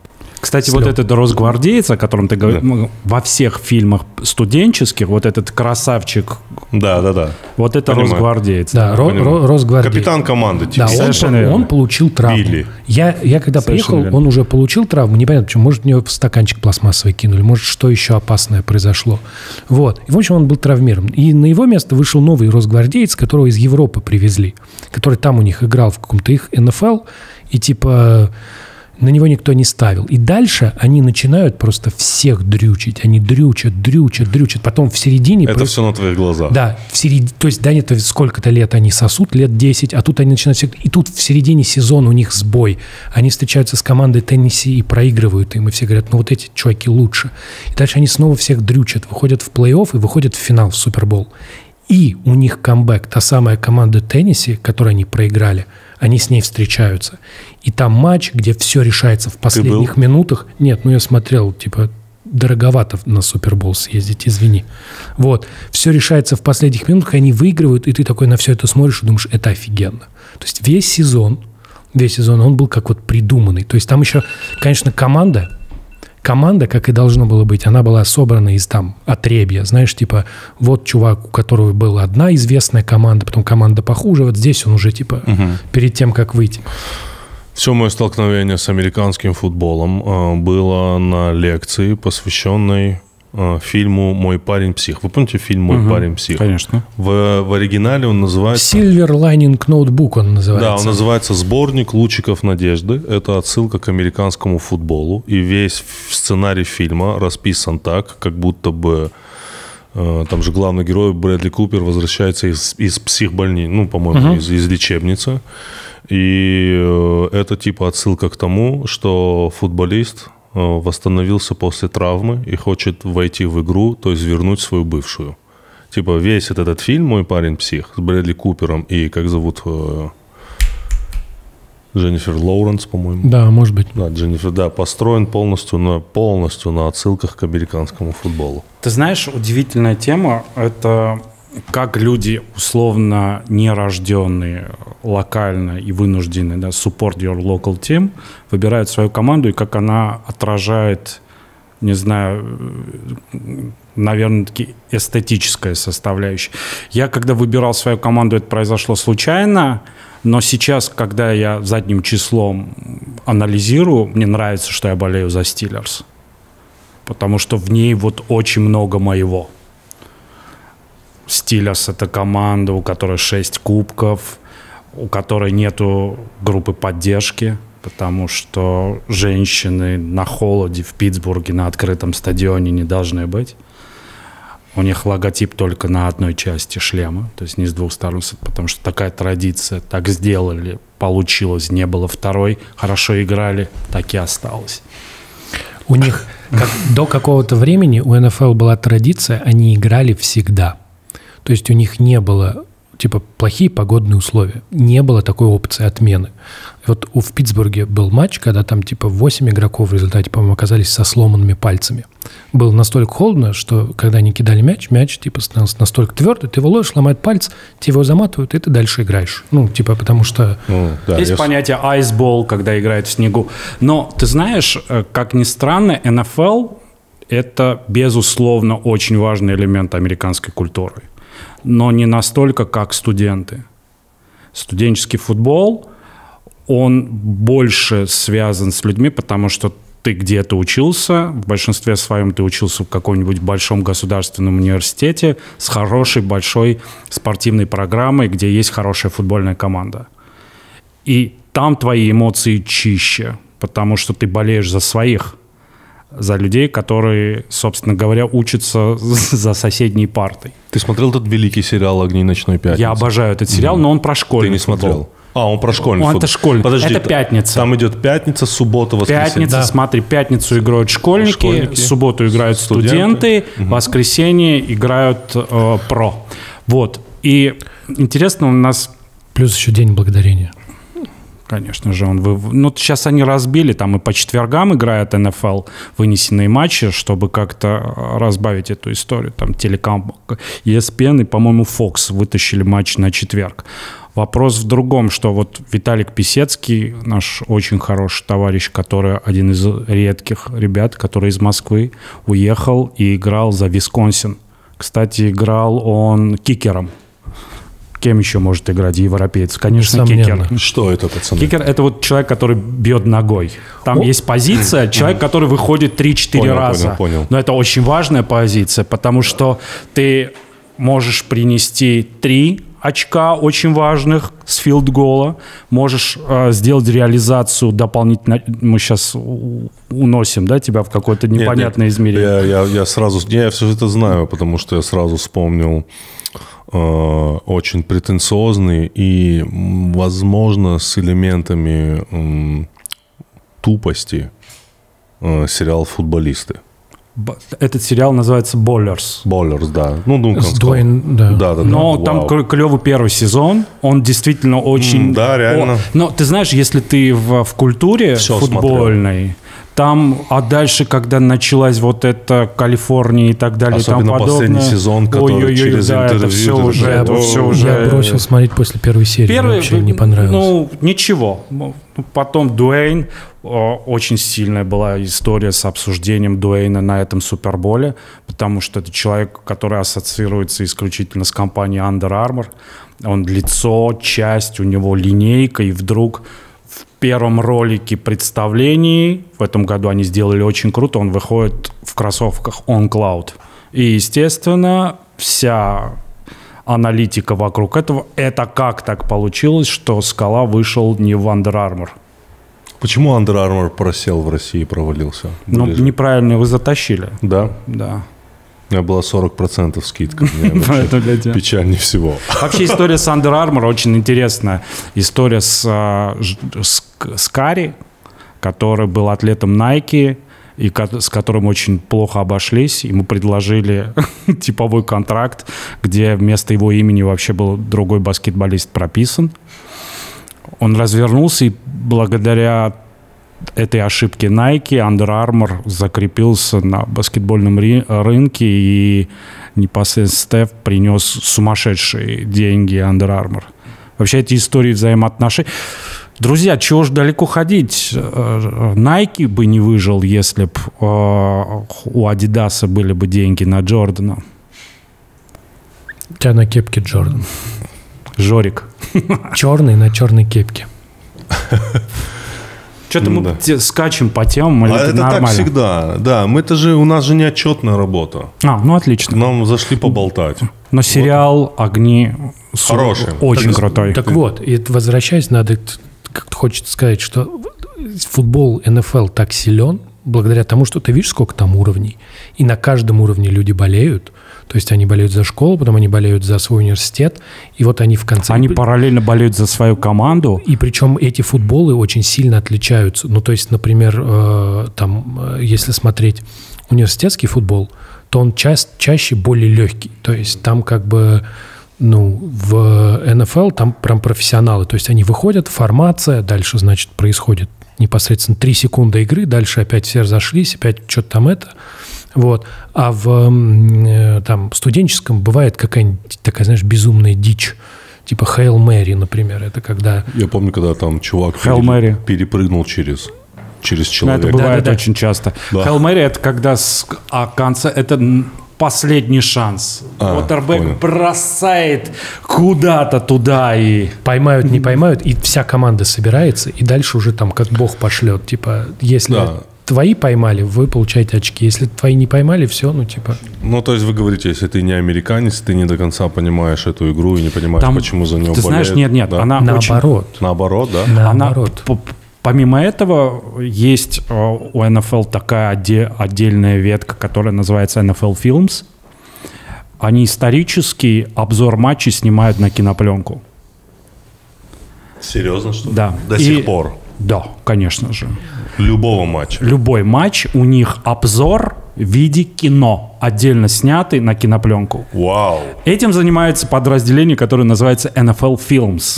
[SPEAKER 3] Кстати,
[SPEAKER 1] Слёт.
[SPEAKER 3] вот этот росгвардеец, о котором ты говоришь, да. во всех фильмах студенческих, вот этот красавчик,
[SPEAKER 2] да, да, да.
[SPEAKER 3] Вот это
[SPEAKER 2] Понимаю.
[SPEAKER 3] Росгвардеец.
[SPEAKER 1] Да, ро- ро- Росгвардеец.
[SPEAKER 2] Капитан команды. Типа.
[SPEAKER 1] Да, он, он получил травму.
[SPEAKER 2] Билли.
[SPEAKER 1] Я, я когда
[SPEAKER 3] Совершенно
[SPEAKER 1] приехал,
[SPEAKER 3] верно.
[SPEAKER 1] он уже получил травму. Непонятно, почему. Может, у него стаканчик пластмассовый кинули, может, что еще опасное произошло. Вот. И, в общем, он был травмирован. И на его место вышел новый росгвардеец, которого из Европы привезли, который там у них играл в каком-то их эн эф эл, и типа... На него никто не ставил. И дальше они начинают просто всех дрючить. Они дрючат, дрючат, дрючат. Потом в середине...
[SPEAKER 2] Это все на твоих глазах.
[SPEAKER 1] Да, в середине... То есть, да, это сколько-то лет они сосут, лет десять, а тут они начинают... все- И тут в середине сезона у них сбой. Они встречаются с командой Теннесси и проигрывают им. И все говорят, ну вот эти чуваки лучше. И дальше они снова всех дрючат. Выходят в плей-офф и выходят в финал, в Супербол. И у них камбэк. Та самая команда Теннесси, которую они проиграли, они с ней встречаются. И там матч, где все решается в последних минутах. Нет, ну я смотрел, типа, дороговато на Супербол съездить, извини. Вот. Все решается в последних минутах, они выигрывают, и ты такой на все это смотришь и думаешь, это офигенно. То есть весь сезон, весь сезон он был как вот придуманный. То есть там еще, конечно, команда... Команда, как и должно было быть, она была собрана из там отребья. Знаешь, типа, вот чувак, у которого была одна известная команда, потом команда похуже, вот здесь он уже, типа, угу. перед тем, как выйти.
[SPEAKER 2] Все мое столкновение с американским футболом э, было на лекции, посвященной э, фильму «Мой парень псих». Вы помните фильм «Мой угу. парень псих»?
[SPEAKER 3] Конечно.
[SPEAKER 2] В, в оригинале он называется...
[SPEAKER 1] Silver Lining Notebook он называется.
[SPEAKER 2] Да, он называется «Сборник лучиков надежды». Это отсылка к американскому футболу. И весь сценарий фильма расписан так, как будто бы... Э, там же главный герой Брэдли Купер возвращается из, из психбольницы, ну, по-моему, угу. из, из лечебницы. И э, это типа отсылка к тому, что футболист э, восстановился после травмы и хочет войти в игру, то есть вернуть свою бывшую. Типа весь этот, этот фильм «Мой парень псих» с Брэдли Купером и, как зовут, э, Дженнифер Лоуренс, по-моему.
[SPEAKER 1] Да, может быть.
[SPEAKER 2] Да, Дженнифер, да, построен полностью на, полностью на отсылках к американскому футболу.
[SPEAKER 3] Ты знаешь, удивительная тема – это как люди, условно нерожденные, локально и вынужденные, да, support your local team, выбирают свою команду, и как она отражает, не знаю, наверное, таки эстетическая составляющая. Я, когда выбирал свою команду, это произошло случайно, но сейчас, когда я задним числом анализирую, мне нравится, что я болею за Steelers, потому что в ней вот очень много моего. Steelers – это команда, у которой шесть кубков, у которой нету группы поддержки, потому что женщины на холоде в Питтсбурге на открытом стадионе не должны быть. У них логотип только на одной части шлема, то есть не с двух сторон, потому что такая традиция, так сделали, получилось, не было второй, хорошо играли, так и осталось.
[SPEAKER 1] У них как, до какого-то времени у эн эф эл была традиция, они играли всегда. То есть у них не было, типа, плохие погодные условия. Не было такой опции отмены. Вот у, в Питтсбурге был матч, когда там, типа, восемь игроков в результате, по-моему, оказались со сломанными пальцами. Было настолько холодно, что когда они кидали мяч, мяч, типа, становился настолько твердый, ты его ловишь, ломает палец, тебе его заматывают, и ты дальше играешь. Ну, типа, потому что...
[SPEAKER 2] Ну, да,
[SPEAKER 3] Есть
[SPEAKER 2] я...
[SPEAKER 3] понятие айсбол, когда играют в снегу. Но, ты знаешь, как ни странно, эн эф эл – это, безусловно, очень важный элемент американской культуры. Но не настолько, как студенты. Студенческий футбол, он больше связан с людьми, потому что ты где-то учился, в большинстве своем ты учился в каком-нибудь большом государственном университете с хорошей большой спортивной программой, где есть хорошая футбольная команда. И там твои эмоции чище, потому что ты болеешь за своих, за людей, которые, собственно говоря, учатся за соседней партой.
[SPEAKER 2] Ты смотрел этот великий сериал «Огни ночной пятницы»?
[SPEAKER 3] Я обожаю этот сериал, mm. но он про школьный
[SPEAKER 2] Ты не
[SPEAKER 3] футбол.
[SPEAKER 2] смотрел? А, он про школьный
[SPEAKER 3] он
[SPEAKER 2] футбол.
[SPEAKER 3] Это школьный.
[SPEAKER 2] Подожди,
[SPEAKER 3] это пятница.
[SPEAKER 2] Там идет пятница, суббота, воскресенье.
[SPEAKER 3] Пятница, да. Смотри, пятницу играют школьники, школьники. субботу играют студенты, студенты угу. воскресенье играют э, про. Вот. И интересно, у нас...
[SPEAKER 1] Плюс еще День Благодарения.
[SPEAKER 3] Конечно же, он... Вы... Ну, сейчас они разбили, там и по четвергам играет эн эф эл вынесенные матчи, чтобы как-то разбавить эту историю. Там телеком и эс пи эн и, по-моему, Fox вытащили матч на четверг. Вопрос в другом, что вот Виталик Писецкий, наш очень хороший товарищ, который один из редких ребят, который из Москвы уехал и играл за Висконсин. Кстати, играл он кикером. Кем еще может играть европеец? Конечно,
[SPEAKER 1] Несомненно.
[SPEAKER 3] кикер.
[SPEAKER 2] Что это, пацаны?
[SPEAKER 3] Кикер – это вот человек, который бьет ногой. Там
[SPEAKER 1] О.
[SPEAKER 3] есть позиция, человек, который выходит три-четыре
[SPEAKER 2] Понял,
[SPEAKER 3] раза.
[SPEAKER 2] понял, понял.
[SPEAKER 3] Но это очень важная позиция, потому что ты можешь принести три очка очень важных с филд-гола, можешь э, сделать реализацию дополнительно. Мы сейчас уносим, да, тебя в какое-то непонятное
[SPEAKER 2] Нет, нет.
[SPEAKER 3] измерение.
[SPEAKER 2] Я, я, я сразу, я все это знаю, потому что я сразу вспомнил э, очень претенциозный и, возможно, с элементами э, тупости э, сериал «Футболисты».
[SPEAKER 3] Этот сериал называется «Боллерс».
[SPEAKER 2] «Боллерс», да. Ну, Дункан
[SPEAKER 1] С
[SPEAKER 2] Скотт.
[SPEAKER 1] Дуэйн, да.
[SPEAKER 2] Да, да, да.
[SPEAKER 3] Но
[SPEAKER 2] Вау.
[SPEAKER 3] там клевый первый сезон, он действительно очень...
[SPEAKER 2] М, да, реально.
[SPEAKER 3] О, но ты знаешь, если ты в, в культуре
[SPEAKER 2] Всё
[SPEAKER 3] футбольной, там, а дальше, когда началась вот эта Калифорния и так далее, и
[SPEAKER 2] Особенно
[SPEAKER 3] тому подобное...
[SPEAKER 2] последний сезон, который
[SPEAKER 3] ой-ой-ой,
[SPEAKER 2] через
[SPEAKER 3] да,
[SPEAKER 2] интервью...
[SPEAKER 3] это все
[SPEAKER 2] ты-
[SPEAKER 3] уже,
[SPEAKER 2] да,
[SPEAKER 3] это
[SPEAKER 2] о,
[SPEAKER 3] все уже...
[SPEAKER 1] Я бросил смотреть после первой серии, мне
[SPEAKER 3] Первый,
[SPEAKER 1] вообще не понравилось.
[SPEAKER 3] Ну, ничего. Потом Дуэйн. Очень сильная была история с обсуждением Дуэйна на этом Суперболе, потому что это человек, который ассоциируется исключительно с компанией Under Armour. Он лицо, часть, у него линейка, и вдруг в первом ролике представлений, в этом году они сделали очень круто, он выходит в кроссовках On Cloud. И, естественно, вся аналитика вокруг этого, это как так получилось, что Скала вышел не в Under Armour.
[SPEAKER 2] Почему Under Armour просел в России и провалился?
[SPEAKER 3] Ну,
[SPEAKER 2] Были же-
[SPEAKER 3] неправильно его затащили.
[SPEAKER 2] Да?
[SPEAKER 3] Да.
[SPEAKER 2] У меня была сорок процентов скидка. Мне вообще
[SPEAKER 3] Поэтому для тебя.
[SPEAKER 2] печальнее всего.
[SPEAKER 3] Вообще история с Under Armour очень интересная. История с, а, ж- с, с Карри, который был атлетом Nike, и ко- с которым очень плохо обошлись. Ему предложили типовой контракт, где вместо его имени вообще был другой баскетболист прописан. Он развернулся, и благодаря этой ошибке Nike Under Armour закрепился на баскетбольном ри- рынке, и непосредственно Стеф принес сумасшедшие деньги Under Armour. Вообще эти истории взаимоотношений... Друзья, чего ж далеко ходить? Nike бы не выжил, если бы у Adidas были бы деньги на Джордана.
[SPEAKER 1] У тебя на кепке Джордан.
[SPEAKER 3] Жорик.
[SPEAKER 1] Черный на черной кепке.
[SPEAKER 3] Что-то мы
[SPEAKER 2] Да.
[SPEAKER 3] те- скачем по темам, или
[SPEAKER 2] А
[SPEAKER 3] это
[SPEAKER 2] это так
[SPEAKER 3] нормально?
[SPEAKER 2] всегда. Да, мы это же, у нас же не отчетная работа.
[SPEAKER 3] А, ну отлично.
[SPEAKER 2] Нам зашли поболтать.
[SPEAKER 3] Но сериал «Огни» су-
[SPEAKER 2] Хороший.
[SPEAKER 3] очень
[SPEAKER 1] Так-
[SPEAKER 3] крутой.
[SPEAKER 1] Так вот, и возвращаясь, надо как-то хочется сказать, что футбол эн эф эл так силен, благодаря тому, что ты видишь, сколько там уровней. И на каждом уровне люди болеют. То есть они болеют за школу, потом они болеют за свой университет. И вот они в конце...
[SPEAKER 3] Они параллельно болеют за свою команду.
[SPEAKER 1] И причем эти футболы очень сильно отличаются. Ну, то есть, например, э, там, э, если смотреть университетский футбол, то он ча- чаще более легкий. То есть там как бы, ну, в эн эф эл там прям профессионалы. То есть они выходят, формация, дальше, значит, происходит непосредственно три секунды игры, дальше опять все разошлись, опять что-то там это. Вот. А в э, там, студенческом бывает какая-нибудь такая, знаешь, безумная дичь. Типа Hail Mary, например. Это когда...
[SPEAKER 2] Я помню, когда там чувак
[SPEAKER 3] Hail Mary.
[SPEAKER 2] перепрыгнул через, через
[SPEAKER 3] Но
[SPEAKER 2] человека.
[SPEAKER 3] это бывает
[SPEAKER 1] Да-да-да.
[SPEAKER 3] очень часто.
[SPEAKER 2] Да.
[SPEAKER 3] Hail Mary — это когда с а конца... Это н- последний шанс.
[SPEAKER 2] А,
[SPEAKER 3] Уотербек
[SPEAKER 2] понял.
[SPEAKER 3] бросает куда-то туда и...
[SPEAKER 1] Поймают, не поймают, и вся команда собирается, и дальше уже там как бог пошлет. Типа, если
[SPEAKER 2] Да.
[SPEAKER 1] твои поймали, вы получаете очки. Если твои не поймали, все, ну типа...
[SPEAKER 2] Ну, то есть вы говорите, если ты не американец, ты не до конца понимаешь эту игру и не понимаешь,
[SPEAKER 3] Там,
[SPEAKER 2] почему за нее
[SPEAKER 3] ты знаешь,
[SPEAKER 2] болеют.
[SPEAKER 3] нет, нет,
[SPEAKER 2] Да?
[SPEAKER 3] она очень...
[SPEAKER 1] Наоборот.
[SPEAKER 2] Наоборот, да?
[SPEAKER 3] Она,
[SPEAKER 1] Наоборот.
[SPEAKER 3] п- п- помимо этого, есть э, у эн эф эл такая отде- отдельная ветка, которая называется эн эф эл Films. Они исторический обзор матчей снимают на кинопленку.
[SPEAKER 2] Серьезно, что ли?
[SPEAKER 3] Да.
[SPEAKER 2] До
[SPEAKER 3] И-
[SPEAKER 2] сих пор.
[SPEAKER 3] Да, конечно же.
[SPEAKER 2] Любого матча.
[SPEAKER 3] Любой матч, у них обзор в виде кино, отдельно снятый на кинопленку.
[SPEAKER 2] Вау.
[SPEAKER 3] Этим занимается подразделение, которое называется эн эф эл Films.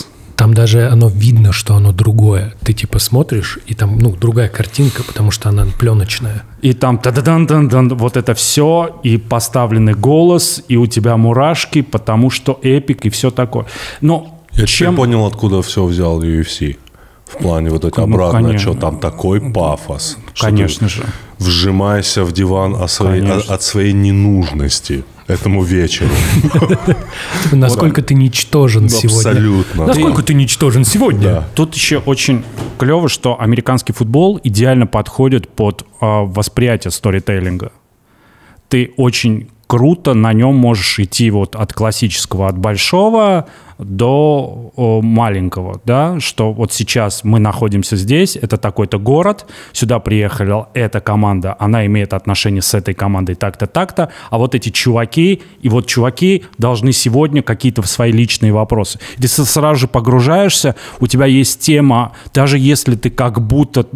[SPEAKER 1] там даже оно видно, что оно другое. Ты типа смотришь, и там, ну, другая картинка, потому что она пленочная.
[SPEAKER 3] И там та-да-дан-дан-дан, вот это все, и поставленный голос, и у тебя мурашки, потому что эпик и все такое. Но
[SPEAKER 2] Я
[SPEAKER 3] чем...
[SPEAKER 2] теперь понял, откуда все взял ю эф си. В плане вот это
[SPEAKER 3] Ну,
[SPEAKER 2] обратно,
[SPEAKER 3] конечно.
[SPEAKER 2] что там такой пафос. что
[SPEAKER 3] Конечно
[SPEAKER 2] ты
[SPEAKER 3] же.
[SPEAKER 2] Вжимайся в диван от своей,
[SPEAKER 3] Конечно.
[SPEAKER 2] от своей ненужности этому вечеру.
[SPEAKER 1] Типа, насколько ты ничтожен сегодня.
[SPEAKER 2] Абсолютно.
[SPEAKER 1] Насколько ты ничтожен сегодня.
[SPEAKER 2] Да.
[SPEAKER 3] Тут еще очень клево, что американский футбол идеально подходит под а, восприятие сторителлинга. Ты очень круто на нем можешь идти вот от классического, от большого до о, маленького, да, что вот сейчас мы находимся здесь, это такой-то город, сюда приехала эта команда, она имеет отношение с этой командой так-то, так-то, а вот эти чуваки, и вот чуваки должны сегодня какие-то свои личные вопросы. Ты сразу же погружаешься, у тебя есть тема, даже если ты как будто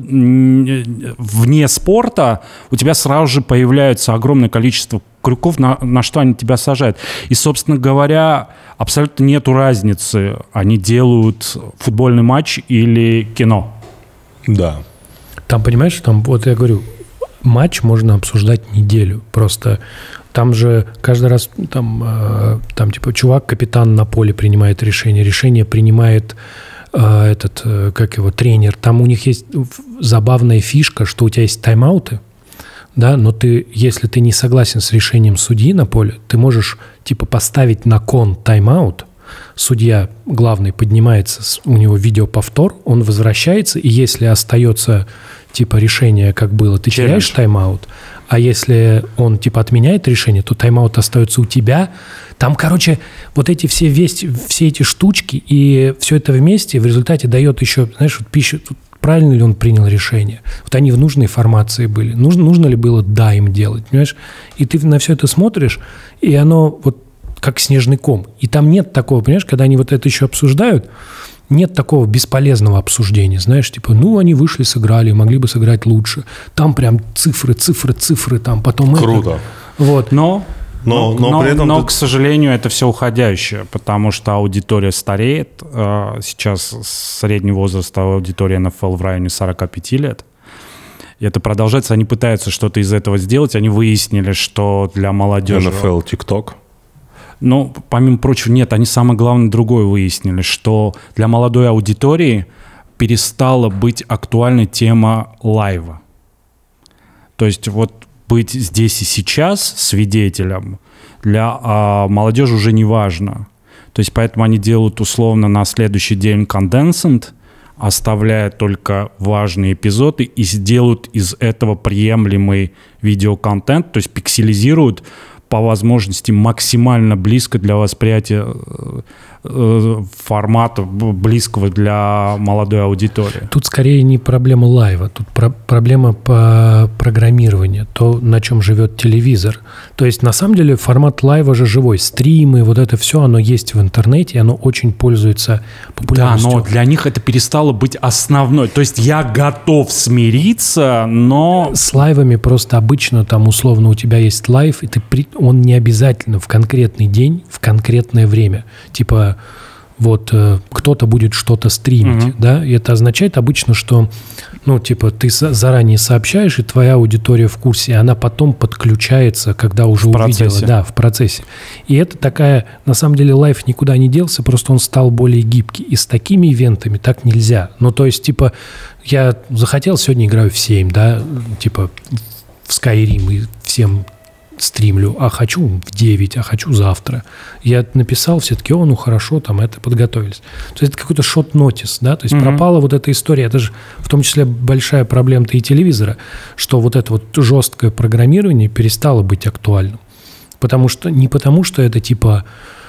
[SPEAKER 3] вне спорта, у тебя сразу же появляется огромное количество крюков, на, на что они тебя сажают. И, собственно говоря, абсолютно нету разницы, они делают футбольный матч или кино.
[SPEAKER 2] Да.
[SPEAKER 1] Там, понимаешь, там, вот я говорю, матч можно обсуждать неделю. Просто там же каждый раз, там, э, там типа, чувак, капитан на поле принимает решение, решение принимает э, этот, э, как его, тренер. Там у них есть забавная фишка, что у тебя есть тайм-ауты, да, но ты, если ты не согласен с решением судьи на поле, ты можешь типа поставить на кон тайм-аут, судья главный поднимается, у него видеоповтор, он возвращается, и если остается типа решение, как было, ты
[SPEAKER 3] Челлендж.
[SPEAKER 1] теряешь тайм-аут, а если он типа отменяет решение, то тайм-аут остается у тебя. Там, короче, вот эти все, весь, все эти штучки, и все это вместе в результате дает еще, знаешь, вот пищу. Правильно ли он принял решение? Вот они в нужной формации были. Нужно, нужно ли было да им делать, понимаешь? И ты на все это смотришь, и оно вот как снежный ком. И там нет такого, понимаешь, когда они вот это еще обсуждают, нет такого бесполезного обсуждения, знаешь, типа, ну, они вышли, сыграли, могли бы сыграть лучше. Там прям цифры, цифры, цифры, там потом
[SPEAKER 2] Круто.
[SPEAKER 1] это. Вот.
[SPEAKER 3] Но,
[SPEAKER 2] Но- но
[SPEAKER 3] но,
[SPEAKER 2] при этом
[SPEAKER 3] но,
[SPEAKER 2] ты-
[SPEAKER 3] к сожалению, это все уходящее, потому что аудитория стареет. Э, Сейчас средний возраст аудитории эн эф эл в районе сорок пять лет. И это продолжается. Они пытаются что-то из этого сделать. Они выяснили, что для молодежи...
[SPEAKER 2] эн эф эл, TikTok.
[SPEAKER 3] Ну, помимо прочего, нет, они самое главное другое выяснили, что для молодой аудитории перестала быть актуальной тема лайва. То есть вот быть здесь и сейчас свидетелем для а, молодежи уже не важно. То есть поэтому они делают условно на следующий день конденсент, оставляя только важные эпизоды, и сделают из этого приемлемый видеоконтент, то есть пикселизируют по возможности максимально близко для восприятия э, э, формата, б- близкого для молодой аудитории.
[SPEAKER 1] Тут скорее не проблема лайва, тут про- проблема по программированию, то, на чем живет телевизор. То есть, на самом деле, формат лайва же живой. Стримы, вот это все, оно есть в интернете, и оно очень пользуется
[SPEAKER 3] Да,
[SPEAKER 1] популярностью.
[SPEAKER 3] но для них это перестало быть основной. То есть я готов смириться, но...
[SPEAKER 1] С лайвами просто обычно там условно у тебя есть лайв, и ты при... он не обязательно в конкретный день, в конкретное время. Типа вот э, кто-то будет что-то стримить,
[SPEAKER 3] Мгм.
[SPEAKER 1] да, и это означает обычно, что, ну, типа, ты за- заранее сообщаешь, и твоя аудитория в курсе, и она потом подключается, когда уже
[SPEAKER 3] В
[SPEAKER 1] увидела,
[SPEAKER 3] процессе.
[SPEAKER 1] да, в процессе. И это такая, на самом деле, лайв никуда не делся, просто он стал более гибкий. И с такими ивентами так нельзя. Ну, то есть, типа, я захотел, сегодня играю в семь, да, типа, в Skyrim и всем стримлю, а хочу в девять, а хочу завтра. Я написал, все таки, о, ну хорошо, там это подготовились. То есть это какой-то шот-нотис, да, то есть
[SPEAKER 3] Мгм.
[SPEAKER 1] пропала вот эта история. Это же в том числе большая проблема-то и телевизора, что вот это вот жесткое программирование перестало быть актуальным. Потому что, не потому что это типа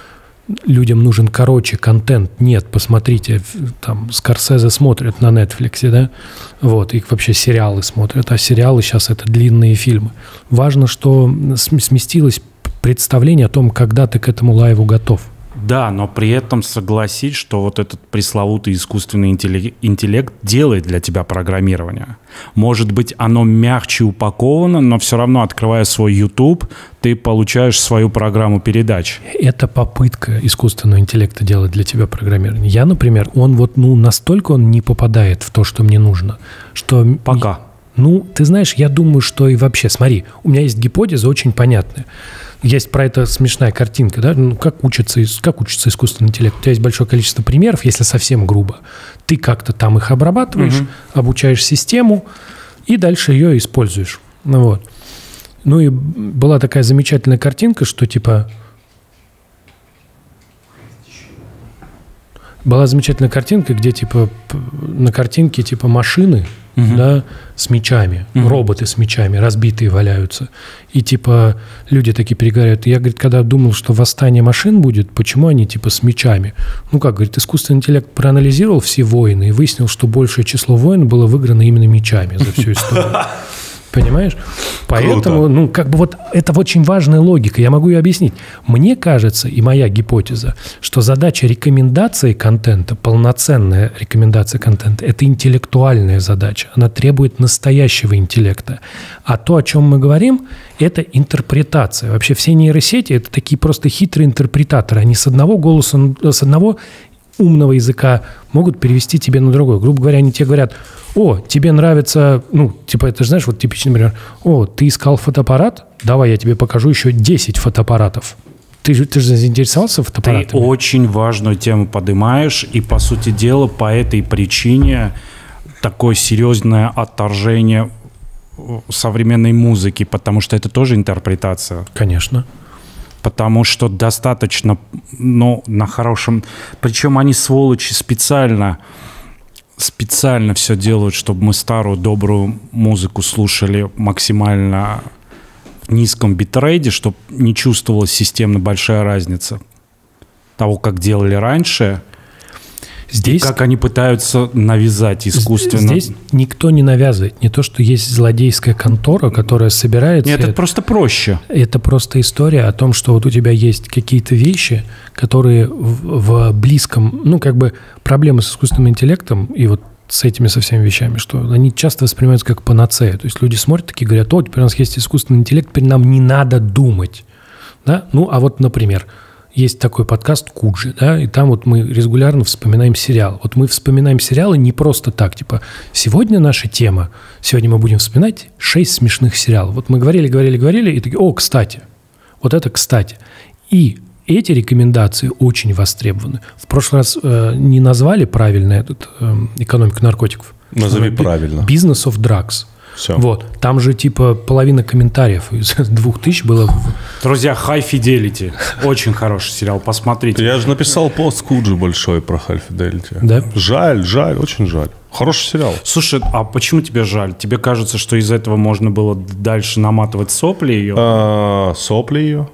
[SPEAKER 1] людям нужен короче контент. Нет, посмотрите, в- там Скорсезе смотрят на Netflix, да, вот, их вообще сериалы смотрят, а сериалы сейчас это длинные фильмы. Важно, что см- сместилось представление о том, когда ты к этому лайву готов.
[SPEAKER 3] Да, но при этом согласись, что вот этот пресловутый искусственный интеллект, интеллект делает для тебя программирование. Может быть, оно мягче упаковано, но все равно, открывая свой YouTube, ты получаешь свою программу передач.
[SPEAKER 1] Это попытка искусственного интеллекта делать для тебя программирование. Я, например, он вот, ну, настолько он не попадает в то, что мне нужно, что...
[SPEAKER 3] Пока.
[SPEAKER 1] Ну, ты знаешь, я думаю, что и вообще, смотри, у меня есть гипотеза очень понятная. Есть про это смешная картинка, да, ну, как учится, как учится искусственный интеллект. У тебя есть большое количество примеров, если совсем грубо. Ты как-то там их обрабатываешь, угу. обучаешь систему и дальше ее используешь. Ну, вот. Ну и была такая замечательная картинка, что типа... Была замечательная картинка, где типа на картинке типа машины, uh-huh. да, с мечами, uh-huh. роботы с мечами, разбитые валяются. И типа люди такие переговорят. Я, говорит, когда думал, что восстание машин будет, почему они типа с мечами? Ну как, говорит, искусственный интеллект проанализировал все войны и выяснил, что большее число войн было выиграно именно мечами за всю историю. Понимаешь? Поэтому, Круто. ну, как бы вот это очень важная логика. Я могу ее объяснить. Мне кажется, и моя гипотеза, что задача рекомендации контента, полноценная рекомендация контента, это интеллектуальная задача. Она требует настоящего интеллекта. А то, о чем мы говорим, это интерпретация. Вообще все нейросети – это такие просто хитрые интерпретаторы. Они с одного голоса, с одного умного языка могут перевести тебе на другой. Грубо говоря, они тебе говорят: о, тебе нравится, ну, типа, это же, знаешь, вот типичный пример. О, ты искал фотоаппарат? Давай я тебе покажу еще десять фотоаппаратов. Ты же, ты же заинтересовался фотоаппаратами?
[SPEAKER 3] Ты очень важную тему поднимаешь, и, по сути дела, по этой причине такое серьезное отторжение современной музыки, потому что это тоже интерпретация.
[SPEAKER 1] Конечно.
[SPEAKER 3] Потому что достаточно, ну, на хорошем... Причем они, сволочи, специально, специально все делают, чтобы мы старую добрую музыку слушали максимально в низком битрейте, чтобы не чувствовалась системно большая разница того, как делали раньше, здесь, и как они пытаются навязать искусственно.
[SPEAKER 1] Здесь никто не навязывает. Не то, что есть злодейская контора, которая собирается...
[SPEAKER 3] Нет, это, это просто проще.
[SPEAKER 1] Это просто история о том, что вот у тебя есть какие-то вещи, которые в, в близком... Ну, как бы проблемы с искусственным интеллектом и вот с этими со всеми вещами, что они часто воспринимаются как панацея. То есть люди смотрят такие, говорят: о, теперь у нас есть искусственный интеллект, теперь нам не надо думать. Да? Ну, а вот, например... Есть такой подкаст «Куджи», да, и там вот мы регулярно вспоминаем сериал. Вот мы вспоминаем сериалы не просто так, типа, сегодня наша тема, сегодня мы будем вспоминать шесть смешных сериалов. Вот мы говорили, говорили, говорили, и такие: о, кстати, вот это кстати. И эти рекомендации очень востребованы. В прошлый раз э, не назвали правильно этот э, экономику наркотиков.
[SPEAKER 2] Назови правильно.
[SPEAKER 1] Business of Drugs.
[SPEAKER 2] Все.
[SPEAKER 1] Вот. Там же типа половина комментариев из двух тысяч было.
[SPEAKER 3] Друзья, High Fidelity. Очень хороший сериал, посмотрите.
[SPEAKER 2] Я же написал пост Куджи большой про High Fidelity.
[SPEAKER 1] Да?
[SPEAKER 2] Жаль, жаль, очень жаль. Хороший сериал.
[SPEAKER 3] Слушай, а почему тебе жаль? Тебе кажется, что из этого можно было дальше наматывать сопли ее?
[SPEAKER 2] А, сопли ее?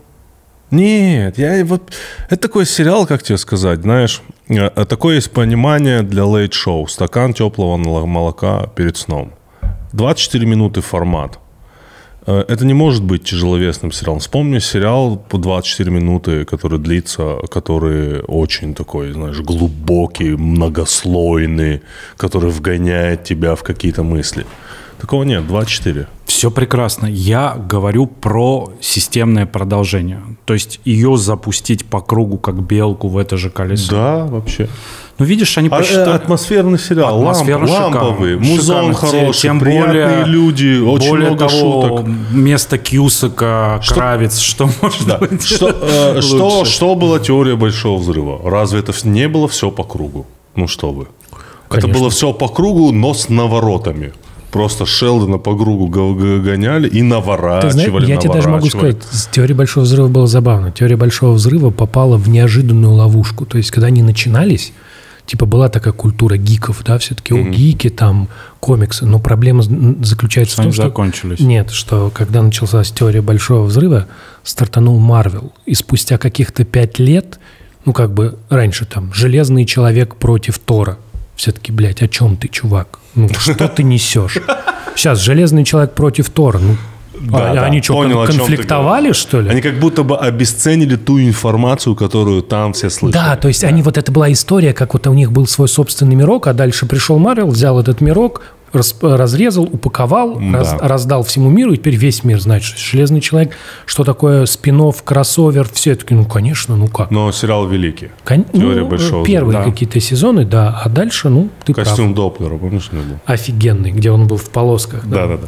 [SPEAKER 2] Нет, я вот... Это такой сериал, как тебе сказать, знаешь, такое есть понимание для лейт-шоу. Стакан теплого молока перед сном. двадцать четыре минуты формат. Это не может быть тяжеловесным сериалом. Вспомни сериал по двадцать четыре минуты, который длится, который очень такой, знаешь, глубокий, многослойный, который вгоняет тебя в какие-то мысли. Такого нет, двадцать четыре.
[SPEAKER 3] Все прекрасно. Я говорю про системное продолжение. То есть ее запустить по кругу, как белку в это же колесо.
[SPEAKER 2] Да, вообще.
[SPEAKER 3] Ну, видишь, они посчитали...
[SPEAKER 2] А, атмосферный сериал,
[SPEAKER 3] Атмосферно
[SPEAKER 2] ламп, ламповый, музон
[SPEAKER 3] шикарно.
[SPEAKER 2] хороший,
[SPEAKER 3] Тем
[SPEAKER 2] приятные
[SPEAKER 3] более,
[SPEAKER 2] люди, очень
[SPEAKER 3] более
[SPEAKER 2] много
[SPEAKER 3] того,
[SPEAKER 2] шуток.
[SPEAKER 3] Вместо Кьюсака, что... Кравец, что может
[SPEAKER 2] да.
[SPEAKER 3] быть
[SPEAKER 2] что, э, что, что была теория Большого Взрыва? Разве это не было все по кругу? Ну, что вы. Конечно. Это было все по кругу, но с наворотами. Просто Шелдона по кругу гоняли и наворачивали,
[SPEAKER 1] знаешь, я
[SPEAKER 2] наворачивали.
[SPEAKER 1] тебе даже могу сказать, теория Большого Взрыва была забавна. Теория Большого Взрыва попала в неожиданную ловушку. То есть, когда они начинались, типа была такая культура гиков, да, все-таки mm-hmm. о, гики, там, комиксы. Но проблема заключается
[SPEAKER 3] что
[SPEAKER 1] в том, что...
[SPEAKER 3] закончились.
[SPEAKER 1] Нет, что когда началась теория Большого Взрыва, стартанул Марвел. И спустя каких-то пять лет, ну, как бы раньше там, Железный Человек против Тора. Все-таки, блядь, о чем ты, чувак? Ну, что ты несешь? Сейчас Железный Человек против Тора. Ну,
[SPEAKER 2] Да,
[SPEAKER 1] а,
[SPEAKER 2] да.
[SPEAKER 1] Они что,
[SPEAKER 2] Понял, о чем ты
[SPEAKER 1] конфликтовали,
[SPEAKER 2] говоришь.
[SPEAKER 1] что ли?
[SPEAKER 2] Они как будто бы обесценили ту информацию, которую там все слышали.
[SPEAKER 1] Да, то есть они, вот это была история, как вот у них был свой собственный мирок, а дальше пришел Марвел, взял этот мирок, рас- разрезал, упаковал,
[SPEAKER 2] Да.
[SPEAKER 1] раз- раздал всему миру, и теперь весь мир знает, что Железный человек, что такое спин-офф, кроссовер, все таки, ну, конечно, ну как.
[SPEAKER 2] Но сериал великий.
[SPEAKER 1] Кон-
[SPEAKER 2] Теория
[SPEAKER 1] ну,
[SPEAKER 2] большого
[SPEAKER 1] первые
[SPEAKER 3] взрыва.
[SPEAKER 1] какие-то сезоны, да, а дальше, ну, ты
[SPEAKER 2] Костюм
[SPEAKER 1] прав.
[SPEAKER 2] Доплера, помнишь, не был?
[SPEAKER 1] Офигенный, где он был в полосках. Да.
[SPEAKER 2] Да-да-да.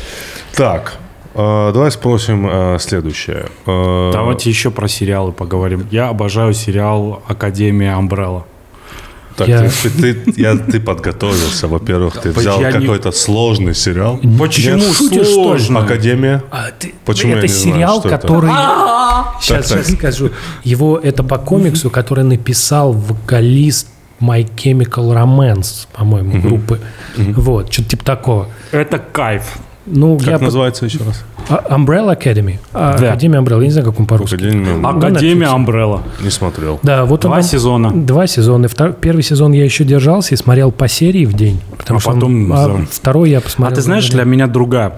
[SPEAKER 2] Так, э, давай спросим э, следующее. Э,
[SPEAKER 3] Давайте еще про сериалы поговорим. Я обожаю сериал «Академия Амбрелла».
[SPEAKER 2] Так,
[SPEAKER 1] Я-
[SPEAKER 2] ты, ты, я, ты подготовился, во-первых, ты взял
[SPEAKER 3] Я не-
[SPEAKER 2] какой-то сложный сериал.
[SPEAKER 3] Почему
[SPEAKER 1] шутишь, что ли?
[SPEAKER 3] сложно?
[SPEAKER 2] Академия.
[SPEAKER 1] А ты-
[SPEAKER 2] Почему я
[SPEAKER 1] это
[SPEAKER 2] не знаю,
[SPEAKER 1] сериал,
[SPEAKER 2] что это?
[SPEAKER 1] который... Сейчас,
[SPEAKER 2] Так, так.
[SPEAKER 1] сейчас скажу. Его это по комиксу, который написал вокалист My Chemical Romance, по-моему, группы. Вот, что-то типа такого.
[SPEAKER 3] Это кайф.
[SPEAKER 1] Ну,
[SPEAKER 2] Как
[SPEAKER 1] я по-
[SPEAKER 2] называется еще раз?
[SPEAKER 1] А, Umbrella Academy. А,
[SPEAKER 3] Да.
[SPEAKER 1] Академия Umbrella. Я не знаю, как он по-русски.
[SPEAKER 2] Академия.
[SPEAKER 3] Академия
[SPEAKER 1] Netflix.
[SPEAKER 3] Амбрелла.
[SPEAKER 2] Не смотрел.
[SPEAKER 1] Да, вот он
[SPEAKER 3] Два
[SPEAKER 1] там-
[SPEAKER 3] сезона.
[SPEAKER 1] Два сезона. Втор- Первый сезон я еще держался и смотрел по серии в день. Потому
[SPEAKER 3] А
[SPEAKER 1] что он-
[SPEAKER 3] потом
[SPEAKER 1] а
[SPEAKER 3] за-
[SPEAKER 1] второй я
[SPEAKER 3] А
[SPEAKER 1] посмотрел.
[SPEAKER 3] ты знаешь, для меня другая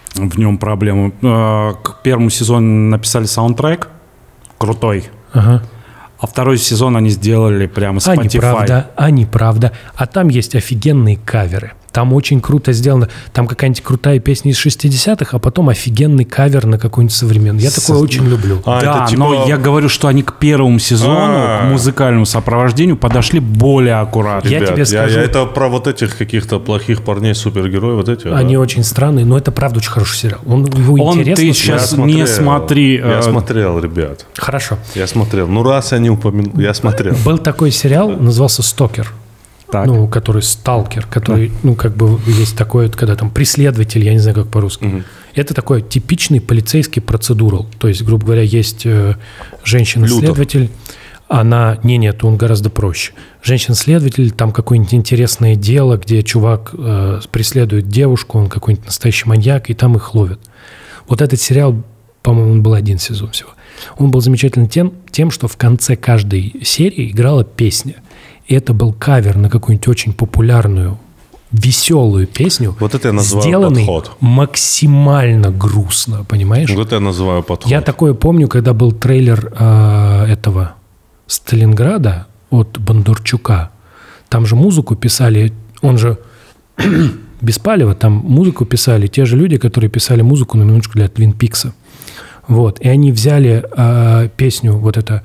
[SPEAKER 3] в нем проблема. Э, К первому сезону написали саундтрек крутой,
[SPEAKER 1] Ага.
[SPEAKER 3] а второй сезон они сделали прямо
[SPEAKER 1] А
[SPEAKER 3] Spotify.
[SPEAKER 1] неправда, а неправда. А там есть офигенные каверы. Там очень круто сделано. Там какая-нибудь крутая песня из шестидесятых, а потом офигенный кавер на какой-нибудь современный. Я такое очень люблю.
[SPEAKER 2] А,
[SPEAKER 3] Да,
[SPEAKER 2] это типа-
[SPEAKER 3] но я говорю, что они к первому сезону,
[SPEAKER 2] А.
[SPEAKER 3] к музыкальному сопровождению подошли более аккуратно.
[SPEAKER 1] Я
[SPEAKER 2] Ребят,
[SPEAKER 1] тебе скажу-
[SPEAKER 2] я- это про вот этих каких-то плохих парней, супергероев, вот эти.
[SPEAKER 1] Они
[SPEAKER 2] да?
[SPEAKER 1] очень странные, но это правда очень хороший сериал. Он, его
[SPEAKER 3] Он,
[SPEAKER 1] интересно
[SPEAKER 3] ты
[SPEAKER 1] смотреть.
[SPEAKER 3] сейчас
[SPEAKER 2] Я
[SPEAKER 3] не
[SPEAKER 2] смотрел.
[SPEAKER 3] смотри.
[SPEAKER 2] Я
[SPEAKER 3] э,
[SPEAKER 2] смотрел, ребят.
[SPEAKER 1] Хорошо.
[SPEAKER 2] Я смотрел. Ну, раз я не упомянул, я смотрел.
[SPEAKER 1] Был такой сериал, назывался «Стокер».
[SPEAKER 3] Так.
[SPEAKER 1] Ну, который сталкер, который, ну, как бы есть такое, когда там преследователь, я не знаю, как по-русски. Это такой типичный полицейский процедурал. То есть, грубо говоря, есть э, женщина-следователь, она... Не, нет, он гораздо проще. Женщина-следователь, там какое-нибудь интересное дело, где чувак э, преследует девушку, он какой-нибудь настоящий маньяк, и там их ловят. Вот этот сериал, по-моему, он был один сезон всего. Он был замечательный тем, тем, что в конце каждой серии играла песня. И это был кавер на какую-нибудь очень популярную, веселую песню,
[SPEAKER 2] Вот это я называю
[SPEAKER 1] сделанный
[SPEAKER 2] подход.
[SPEAKER 1] максимально грустно, понимаешь?
[SPEAKER 2] Вот это я называю подход.
[SPEAKER 1] Я такое помню, когда был трейлер э, этого Сталинграда от Бондарчука. Там же музыку писали, он же Беспалево, там музыку писали те же люди, которые писали музыку на минуточку для Твин Пикса. Вот. И они взяли э, песню вот это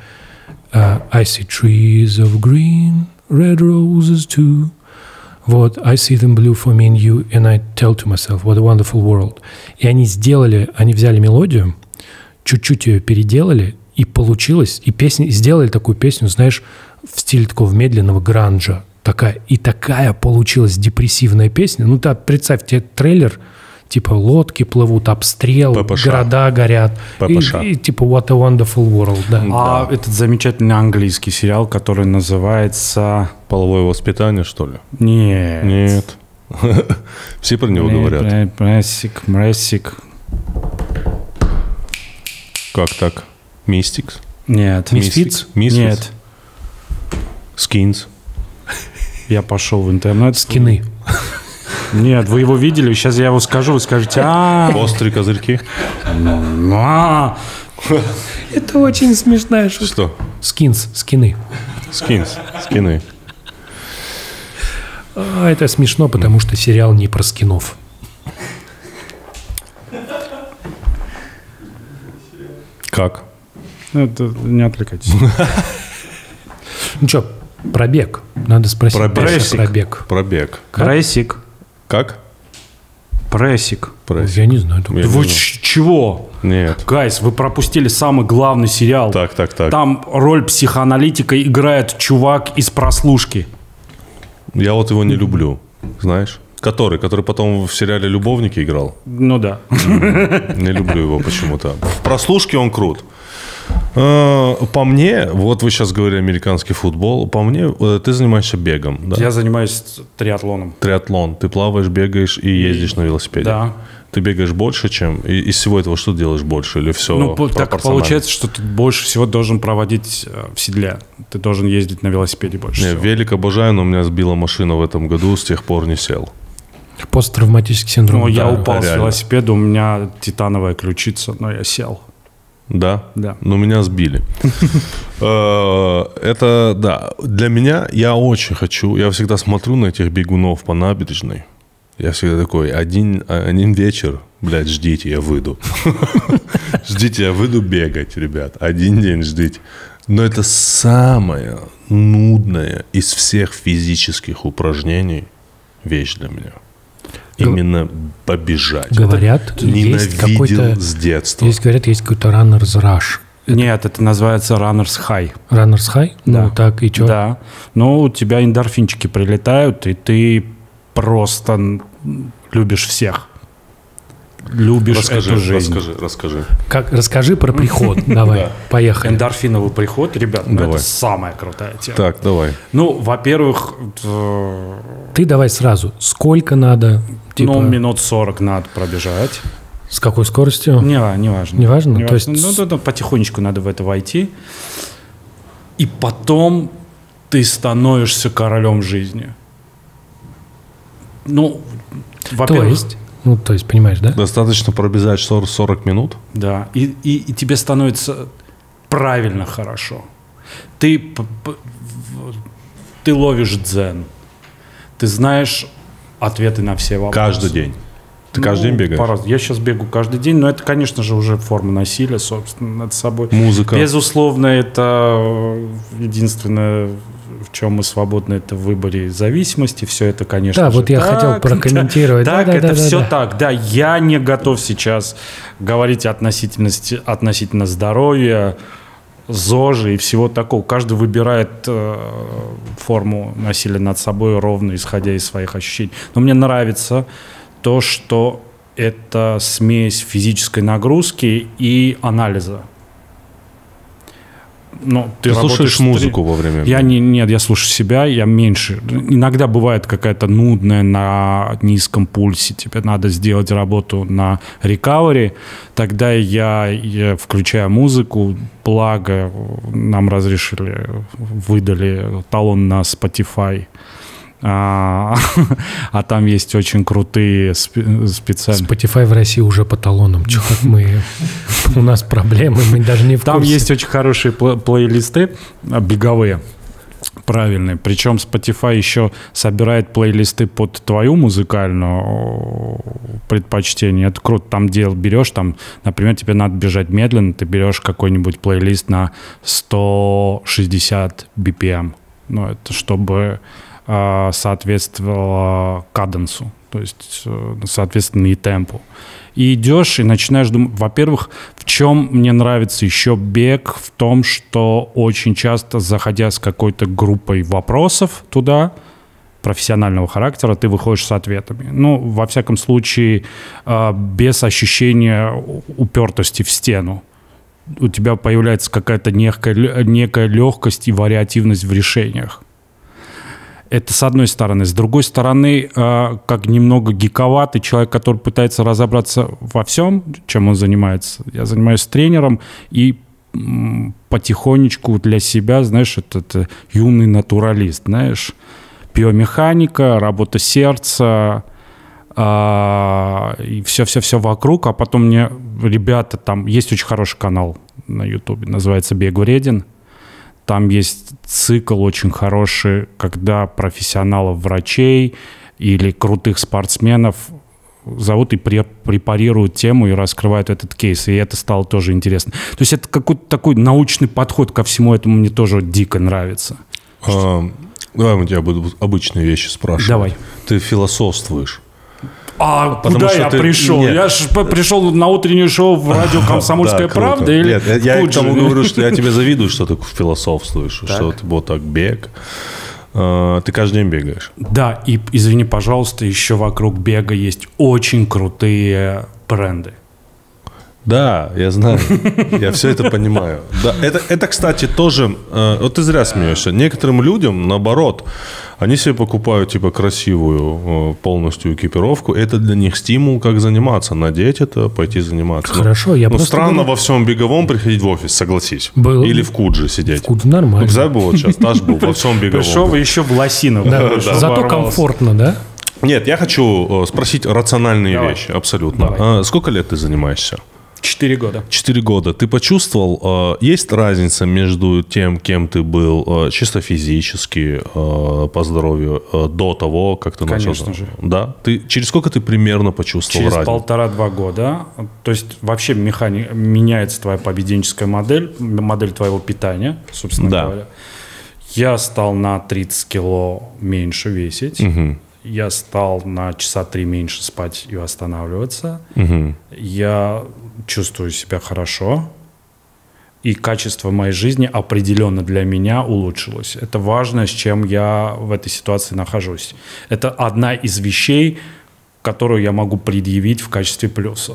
[SPEAKER 1] э, I see trees of green, red roses too. Вот, I see them blue for me and you, and I tell to myself, what a wonderful world. И они сделали, они взяли мелодию, чуть-чуть ее переделали, и получилось, и песни, и сделали такую песню, знаешь, в стиле такого медленного гранжа. Такая, и такая получилась депрессивная песня. Ну, да, представь, тебе трейлер, типа лодки плывут, обстрел,
[SPEAKER 2] ППШ.
[SPEAKER 1] города горят. И,
[SPEAKER 2] ППШ.
[SPEAKER 1] и типа What a Wonderful World, да.
[SPEAKER 3] А этот замечательный английский сериал, который называется...
[SPEAKER 2] Половое воспитание, что ли?
[SPEAKER 3] Нет.
[SPEAKER 2] Нет. Все про него говорят.
[SPEAKER 3] Мрессик, Мрессик.
[SPEAKER 2] Как так? Мистикс?
[SPEAKER 3] Нет.
[SPEAKER 1] Misfits?
[SPEAKER 2] Misfits?
[SPEAKER 3] Нет.
[SPEAKER 2] Скинс?
[SPEAKER 3] Я пошел в интернет.
[SPEAKER 1] Скины.
[SPEAKER 3] Нет, вы его видели? Сейчас я его скажу, вы скажете, а
[SPEAKER 2] Острые козырьки?
[SPEAKER 3] а
[SPEAKER 1] Это очень смешная шутка.
[SPEAKER 2] Что?
[SPEAKER 1] Скинс, скины.
[SPEAKER 2] Скинс. Скины.
[SPEAKER 1] А, это смешно, потому что сериал не про скинов.
[SPEAKER 2] Как?
[SPEAKER 3] Это не отвлекайтесь.
[SPEAKER 1] Ну что, пробег. Надо спросить.
[SPEAKER 2] Пробег.
[SPEAKER 1] Паша,
[SPEAKER 3] Прессик.
[SPEAKER 1] пробег.
[SPEAKER 2] Пробег.
[SPEAKER 3] Прессик.
[SPEAKER 2] Как?
[SPEAKER 3] Прессик.
[SPEAKER 2] Пресс.
[SPEAKER 1] Я не знаю. только-
[SPEAKER 2] Я
[SPEAKER 3] Вы
[SPEAKER 2] не
[SPEAKER 3] ч- чего?
[SPEAKER 2] Нет.
[SPEAKER 3] Гайс, вы пропустили самый главный сериал.
[SPEAKER 2] Так, так, так.
[SPEAKER 3] Там роль психоаналитика играет чувак из прослушки.
[SPEAKER 2] Я вот его не люблю. Знаешь? Который? Который потом в сериале «Любовники» играл?
[SPEAKER 3] Ну да.
[SPEAKER 2] Не люблю его почему-то. В прослушке он крут. Э, По мне, вот вы сейчас говорили американский футбол, по мне, э, ты занимаешься бегом, да?
[SPEAKER 3] Я занимаюсь триатлоном.
[SPEAKER 2] Триатлон. Ты плаваешь, бегаешь и ездишь на велосипеде.
[SPEAKER 3] Да.
[SPEAKER 2] Ты бегаешь больше, чем... И из всего этого что делаешь больше? Или все
[SPEAKER 3] Ну, по- так
[SPEAKER 2] пропорционально?
[SPEAKER 3] получается, что ты больше всего должен проводить э, в седле. Ты должен ездить на велосипеде больше
[SPEAKER 2] Не,
[SPEAKER 3] всего.
[SPEAKER 2] велик обожаю, но меня сбила машина в этом году, с тех пор не сел.
[SPEAKER 1] Посттравматический синдром.
[SPEAKER 3] Ну, я
[SPEAKER 1] да.
[SPEAKER 3] упал
[SPEAKER 2] реально.
[SPEAKER 3] с велосипеда, у меня титановая ключица, но я сел.
[SPEAKER 2] Да?
[SPEAKER 3] Да.
[SPEAKER 2] Но меня сбили. Э, Это, да, для меня, я очень хочу, я всегда смотрю на этих бегунов по набережной. Я всегда такой, один, один вечер, блядь, ждите, я выйду. Ждите, я выйду бегать, ребят. Один день ждите. Но это самое нудное из всех физических упражнений вещь для меня. Именно побежать.
[SPEAKER 1] Говорят,
[SPEAKER 2] Это
[SPEAKER 1] есть какой-то...
[SPEAKER 2] ненавидел с детства.
[SPEAKER 1] Есть, говорят, есть какой-то runner's rush.
[SPEAKER 3] Нет, это называется runners high.
[SPEAKER 1] Runner's high?
[SPEAKER 3] Да.
[SPEAKER 1] Ну, так, и что?
[SPEAKER 3] Да. Ну, у тебя эндорфинчики прилетают, и ты просто любишь всех. Любишь
[SPEAKER 2] Расскажи,
[SPEAKER 3] эту жизнь.
[SPEAKER 2] расскажи, расскажи.
[SPEAKER 1] Как, расскажи про приход. Давай, поехали.
[SPEAKER 3] Эндорфиновый приход, ребят, ну,
[SPEAKER 2] Давай.
[SPEAKER 3] это самая крутая тема.
[SPEAKER 2] Так, давай.
[SPEAKER 3] Ну, во-первых, э,
[SPEAKER 1] Ты давай сразу. Сколько надо? Типа,
[SPEAKER 3] ну, минут сорок надо пробежать.
[SPEAKER 1] с какой скоростью?
[SPEAKER 3] Не, не важно.
[SPEAKER 1] Не важно?
[SPEAKER 3] Не
[SPEAKER 1] То
[SPEAKER 3] важно.
[SPEAKER 1] есть-
[SPEAKER 3] Ну, да, да, потихонечку надо в это войти. И потом ты становишься королем жизни. Ну,
[SPEAKER 1] То
[SPEAKER 3] во-первых,
[SPEAKER 1] есть? Ну, то есть, понимаешь, да?
[SPEAKER 2] Достаточно пробежать сорок, сорок минут.
[SPEAKER 3] да, и, и, и тебе становится правильно хорошо. Ты, п- п- в- ты ловишь дзен. Ты знаешь ответы на все вопросы.
[SPEAKER 2] Каждый день. Ты
[SPEAKER 3] Ну,
[SPEAKER 2] каждый день бегаешь?
[SPEAKER 3] по-разному. Я сейчас бегу каждый день, но это, конечно же, уже форма насилия, собственно, над собой.
[SPEAKER 2] Музыка.
[SPEAKER 3] Безусловно, это э, единственное, в чем мы свободны, это в выборе зависимости. Все это, конечно
[SPEAKER 1] Да,
[SPEAKER 3] же,
[SPEAKER 1] вот я
[SPEAKER 3] так,
[SPEAKER 1] хотел прокомментировать.
[SPEAKER 3] Так,
[SPEAKER 1] Да, да,
[SPEAKER 3] это
[SPEAKER 1] да, да,
[SPEAKER 3] все
[SPEAKER 1] да.
[SPEAKER 3] так. Да, я не готов сейчас говорить относительности, относительно здоровья, ЗОЖи и всего такого. Каждый выбирает э, форму насилия над собой ровно, исходя из своих ощущений. Но мне нравится то, что это смесь физической нагрузки и анализа. Ну, ты
[SPEAKER 2] Ты слушаешь
[SPEAKER 3] работаешь в три-
[SPEAKER 2] музыку во время
[SPEAKER 3] Я
[SPEAKER 2] бега?
[SPEAKER 3] не, нет, я слушаю себя, я меньше. Иногда бывает какая-то нудная на низком пульсе, тебе надо сделать работу на рекавери, тогда я, я включаю музыку, благо нам разрешили, выдали талон на Spotify. А, а там есть очень крутые спе- специальные.
[SPEAKER 1] Spotify в России уже по талонам. Чё, как мы... У нас проблемы, мы даже не в
[SPEAKER 3] Там
[SPEAKER 1] курсе.
[SPEAKER 3] есть очень хорошие пле- плейлисты а, беговые, правильные. Причем Spotify еще собирает плейлисты под твою музыкальную предпочтение. Это круто. Там дел берешь, там, например, тебе надо бежать медленно, ты берешь какой-нибудь плейлист на сто шестьдесят би пи эм. Ну, это чтобы э, соответствовало каденсу, то есть, э, соответственно, и темпу. И идешь, и начинаешь думать, во-первых, в чем мне нравится еще бег, в том, что очень часто, заходя с какой-то группой вопросов туда, профессионального характера, ты выходишь с ответами. Ну, во всяком случае, э, без ощущения упертости в стену. У тебя появляется какая-то некая, некая легкость и вариативность в решениях. Это с одной стороны. С другой стороны, э, как немного гиковатый человек, который пытается разобраться во всем, чем он занимается. Я занимаюсь тренером, и м, потихонечку для себя, знаешь, это, это юный натуралист, знаешь, биомеханика, работа сердца, а, и все-все-все вокруг, а потом мне ребята, там есть очень хороший канал на Ютубе, называется «Бег вреден». Там есть цикл очень хороший, когда профессионалов, врачей или крутых спортсменов зовут и пре- препарируют тему и раскрывают этот кейс. И это стало тоже интересно. То есть это какой-то такой научный подход ко всему этому мне тоже дико нравится.
[SPEAKER 2] А, давай мы тебя буду обычные вещи спрашивать.
[SPEAKER 3] Давай.
[SPEAKER 2] Ты философствуешь.
[SPEAKER 3] А
[SPEAKER 2] Потому
[SPEAKER 3] куда
[SPEAKER 2] что
[SPEAKER 3] я
[SPEAKER 2] ты-
[SPEAKER 3] пришел?
[SPEAKER 2] Нет.
[SPEAKER 3] Я же п- пришел на утреннее шоу в радио «Комсомольская
[SPEAKER 2] Да,
[SPEAKER 3] правда»
[SPEAKER 2] круто.
[SPEAKER 3] или
[SPEAKER 2] Нет, я, я
[SPEAKER 3] в
[SPEAKER 2] к тому
[SPEAKER 3] Фуджи?
[SPEAKER 2] говорю, что я тебе завидую, что ты философствуешь, что ты вот так бег. А, ты каждый день бегаешь.
[SPEAKER 3] Да, и извини, пожалуйста, еще вокруг бега есть очень крутые бренды.
[SPEAKER 2] Да, я знаю. Я все это понимаю. Да, это, это, кстати, тоже... э, вот ты зря смеешься. Некоторым людям, наоборот, они себе покупают, типа, красивую э, полностью экипировку. Это для них стимул, как заниматься. Надеть это, пойти заниматься.
[SPEAKER 1] Хорошо, я
[SPEAKER 2] ну,
[SPEAKER 1] просто
[SPEAKER 2] странно
[SPEAKER 1] говорю-
[SPEAKER 2] во всем беговом приходить в офис, согласись.
[SPEAKER 1] Был.
[SPEAKER 2] Или в Кудже сидеть.
[SPEAKER 1] Куда нормально.
[SPEAKER 2] Ну, взять бы вот сейчас, Таш был во всем беговом.
[SPEAKER 3] Пришел и еще в лосинах.
[SPEAKER 1] Да,
[SPEAKER 3] вышел,
[SPEAKER 1] зато
[SPEAKER 3] ворвался.
[SPEAKER 1] комфортно, да?
[SPEAKER 2] Нет, я хочу спросить рациональные
[SPEAKER 3] Давай.
[SPEAKER 2] вещи, абсолютно.
[SPEAKER 3] Давай.
[SPEAKER 2] А, сколько лет ты занимаешься?
[SPEAKER 3] Четыре года.
[SPEAKER 2] Четыре года. Ты почувствовал, есть разница между тем, кем ты был чисто физически, по здоровью, до того, как ты начал?
[SPEAKER 3] Конечно же.
[SPEAKER 2] Да? Ты, через сколько ты примерно почувствовал
[SPEAKER 3] Через
[SPEAKER 2] разницу?
[SPEAKER 3] полтора-два года. То есть вообще механи... меняется твоя поведенческая модель, модель твоего питания, собственно
[SPEAKER 2] Да.
[SPEAKER 3] говоря. Я стал на тридцать кило меньше весить.
[SPEAKER 2] Угу.
[SPEAKER 3] Я стал на часа три меньше спать и восстанавливаться.
[SPEAKER 2] Угу.
[SPEAKER 3] Я чувствую себя хорошо. И качество моей жизни определенно для меня улучшилось. Это важно, с чем я в этой ситуации нахожусь. Это одна из вещей, которую я могу предъявить в качестве плюса.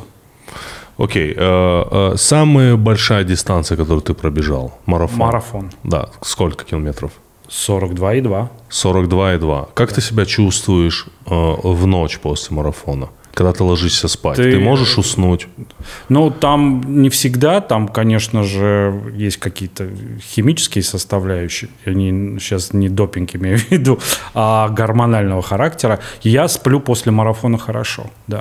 [SPEAKER 2] Окей. Э, э, самая большая дистанция, которую ты пробежал? Марафон?
[SPEAKER 3] Марафон.
[SPEAKER 2] Да. Сколько километров?
[SPEAKER 3] сорок два и два.
[SPEAKER 2] сорок два и два. Как ты себя чувствуешь э, в ночь после марафона? Когда ты ложишься спать? Ты,
[SPEAKER 3] Ты
[SPEAKER 2] можешь уснуть?
[SPEAKER 3] Ну, там не всегда. Там, конечно же, есть какие-то химические составляющие. Я не, сейчас не допинг имею в виду, а гормонального характера. Я сплю после марафона хорошо, да.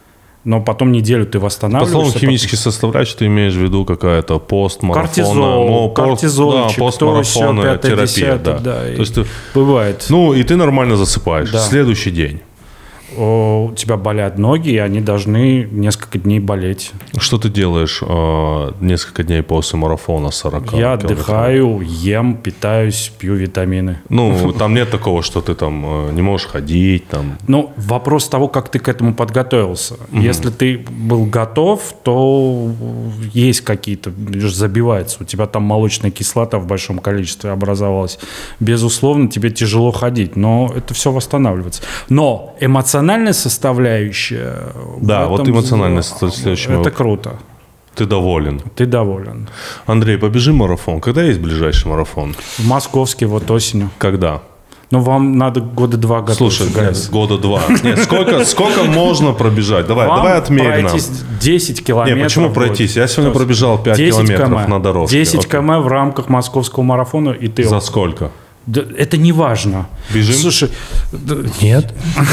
[SPEAKER 3] Но потом неделю ты
[SPEAKER 2] По
[SPEAKER 3] восстанавливаешься.
[SPEAKER 2] словам химические составляющие, ты имеешь в виду какая-то постмарафонная...
[SPEAKER 3] Кортизол, кортизольчик,
[SPEAKER 2] да, постмарафонная
[SPEAKER 3] то, всё, пятое,
[SPEAKER 2] терапия.
[SPEAKER 3] десятое,
[SPEAKER 2] Да.
[SPEAKER 3] да,
[SPEAKER 2] То есть ты,
[SPEAKER 3] бывает.
[SPEAKER 2] ну, и ты нормально засыпаешь.
[SPEAKER 3] Да.
[SPEAKER 2] Следующий день.
[SPEAKER 3] О, у тебя болят ноги, и они должны несколько дней болеть.
[SPEAKER 2] Что ты делаешь э, несколько дней после марафона сорок
[SPEAKER 3] Я
[SPEAKER 2] километров?
[SPEAKER 3] отдыхаю, ем, питаюсь, пью витамины.
[SPEAKER 2] Ну, там нет такого, что ты там э, не можешь ходить. Там.
[SPEAKER 3] Ну, вопрос того, как ты к этому подготовился. Угу. Если ты был готов, то есть какие-то, забивается. У тебя там молочная кислота в большом количестве образовалась. Безусловно, тебе тяжело ходить, но это все восстанавливается. Но эмоциональная составляющая...
[SPEAKER 2] Да,
[SPEAKER 3] в
[SPEAKER 2] вот
[SPEAKER 3] этом
[SPEAKER 2] эмоциональная
[SPEAKER 3] за-
[SPEAKER 2] составляющая.
[SPEAKER 3] Это круто.
[SPEAKER 2] Ты доволен.
[SPEAKER 3] Ты доволен.
[SPEAKER 2] Андрей, побежи марафон. Когда есть ближайший марафон?
[SPEAKER 3] В Московске вот осенью.
[SPEAKER 2] Когда?
[SPEAKER 3] Ну, вам надо года два готовиться.
[SPEAKER 2] Слушай,
[SPEAKER 3] Гарри.
[SPEAKER 2] нет, года два. Нет, сколько, сколько можно пробежать? Давай,
[SPEAKER 3] Вам
[SPEAKER 2] давай отмерь нам.
[SPEAKER 3] пройтись десять километров.
[SPEAKER 2] Не, почему
[SPEAKER 3] будет.
[SPEAKER 2] пройтись? Я сегодня
[SPEAKER 3] То есть
[SPEAKER 2] пробежал пять
[SPEAKER 3] десять
[SPEAKER 2] километров
[SPEAKER 3] километров
[SPEAKER 2] на дорожке.
[SPEAKER 3] десять
[SPEAKER 2] Окей.
[SPEAKER 3] километров в рамках московского марафона, и ты...
[SPEAKER 2] За сколько?
[SPEAKER 3] Да, это не важно.
[SPEAKER 2] Бежим?
[SPEAKER 3] Слушай, да,
[SPEAKER 1] Нет.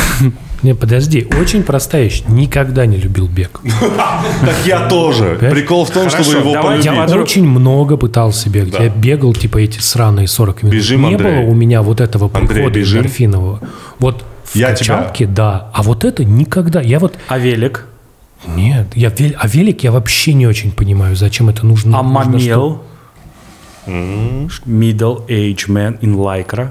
[SPEAKER 1] Не, подожди, очень простая вещь. Никогда не любил бег.
[SPEAKER 2] Так я тоже. Прикол в том,
[SPEAKER 3] Хорошо,
[SPEAKER 2] чтобы его
[SPEAKER 3] давай
[SPEAKER 2] полюбить.
[SPEAKER 1] Я
[SPEAKER 3] Подруг-
[SPEAKER 1] очень много пытался бегать.
[SPEAKER 2] Да.
[SPEAKER 1] Я бегал, типа, эти сраные сорок минут.
[SPEAKER 2] Бежим,
[SPEAKER 1] не
[SPEAKER 2] Андрей.
[SPEAKER 1] было у меня вот этого
[SPEAKER 2] Андрей,
[SPEAKER 1] прихода
[SPEAKER 2] бежим.
[SPEAKER 1] эндорфинового. Вот в
[SPEAKER 2] Я
[SPEAKER 1] качалке, да. А вот это никогда. Я вот...
[SPEAKER 3] а велик?
[SPEAKER 1] Нет. Я вел... А велик я вообще не очень понимаю, зачем это нужно.
[SPEAKER 3] А
[SPEAKER 1] нужно, что-
[SPEAKER 3] мамел? Middle age man in lycra.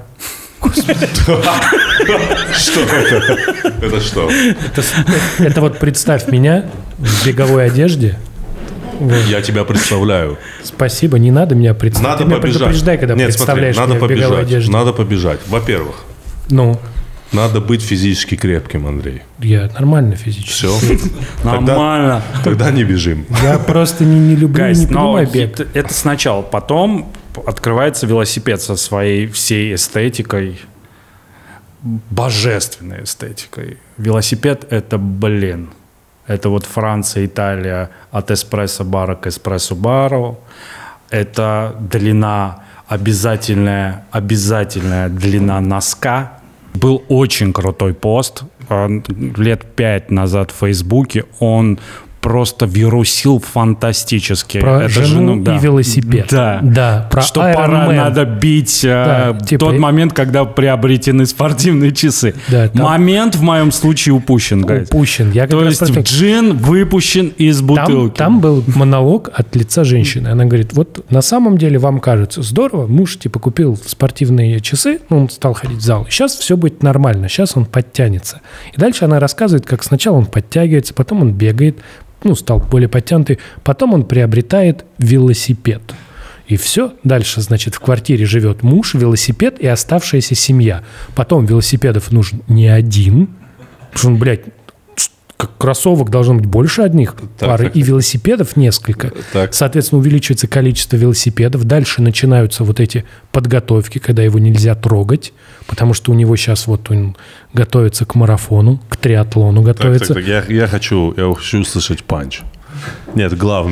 [SPEAKER 2] Что это? Это что?
[SPEAKER 1] Это вот представь меня в беговой одежде. Вот.
[SPEAKER 2] Я тебя представляю.
[SPEAKER 1] Спасибо, не надо меня представлять.
[SPEAKER 2] Надо
[SPEAKER 1] Ты меня
[SPEAKER 2] побежать.
[SPEAKER 1] предупреждай, когда
[SPEAKER 2] Нет,
[SPEAKER 1] представляешь
[SPEAKER 2] смотри, надо
[SPEAKER 1] меня в беговой
[SPEAKER 2] побежать.
[SPEAKER 1] одежде.
[SPEAKER 2] Надо побежать. Во-первых,
[SPEAKER 1] Ну,
[SPEAKER 2] надо быть физически крепким, Андрей.
[SPEAKER 1] я нормально физически.
[SPEAKER 2] Все.
[SPEAKER 3] Нормально.
[SPEAKER 2] Тогда не бежим.
[SPEAKER 1] Я просто не, не люблю и
[SPEAKER 3] Гайс,
[SPEAKER 1] не
[SPEAKER 3] но
[SPEAKER 1] понимаю бег.
[SPEAKER 3] это, это сначала. Потом открывается велосипед со своей всей эстетикой. Божественной эстетикой. Велосипед – это, блин, это вот Франция, Италия от эспрессо-бара к эспрессо-бару. Это длина, обязательная, обязательная длина носка. Был очень крутой пост э, лет пять назад в Фейсбуке. Он просто вирусил фантастически.
[SPEAKER 1] Про
[SPEAKER 3] Это
[SPEAKER 1] жену
[SPEAKER 3] да.
[SPEAKER 1] и велосипед.
[SPEAKER 3] Да.
[SPEAKER 1] Да, про
[SPEAKER 3] Что
[SPEAKER 1] Iron
[SPEAKER 3] пора,
[SPEAKER 1] Man.
[SPEAKER 3] надо бить э,
[SPEAKER 1] Да, типа-
[SPEAKER 3] тот момент, когда приобретены спортивные часы.
[SPEAKER 1] Да, там-
[SPEAKER 3] Момент в моем случае упущен, гайз.
[SPEAKER 1] Упущен. Я как
[SPEAKER 3] То
[SPEAKER 1] раз
[SPEAKER 3] есть
[SPEAKER 1] про это-
[SPEAKER 3] джин выпущен из
[SPEAKER 1] Там,
[SPEAKER 3] бутылки.
[SPEAKER 1] там был монолог от лица женщины. Она говорит, вот на самом деле вам кажется здорово, муж типа купил спортивные часы, ну, он стал ходить в зал, сейчас все будет нормально, сейчас он подтянется. И дальше она рассказывает, как сначала он подтягивается, потом он бегает, ну, стал более подтянутый, потом он приобретает велосипед. И все. Дальше, значит, в квартире живет муж, велосипед и оставшаяся семья. Потом велосипедов нужен не один, потому что он, блядь, как кроссовок должно быть больше одних пары, и велосипедов несколько.
[SPEAKER 2] Так.
[SPEAKER 1] Соответственно, увеличивается количество велосипедов. Дальше начинаются вот эти подготовки, когда его нельзя трогать, потому что у него сейчас вот он готовится к марафону, к триатлону
[SPEAKER 2] Так, так,
[SPEAKER 1] готовится.
[SPEAKER 2] так, я, я хочу, я хочу услышать панч. Нет, главный.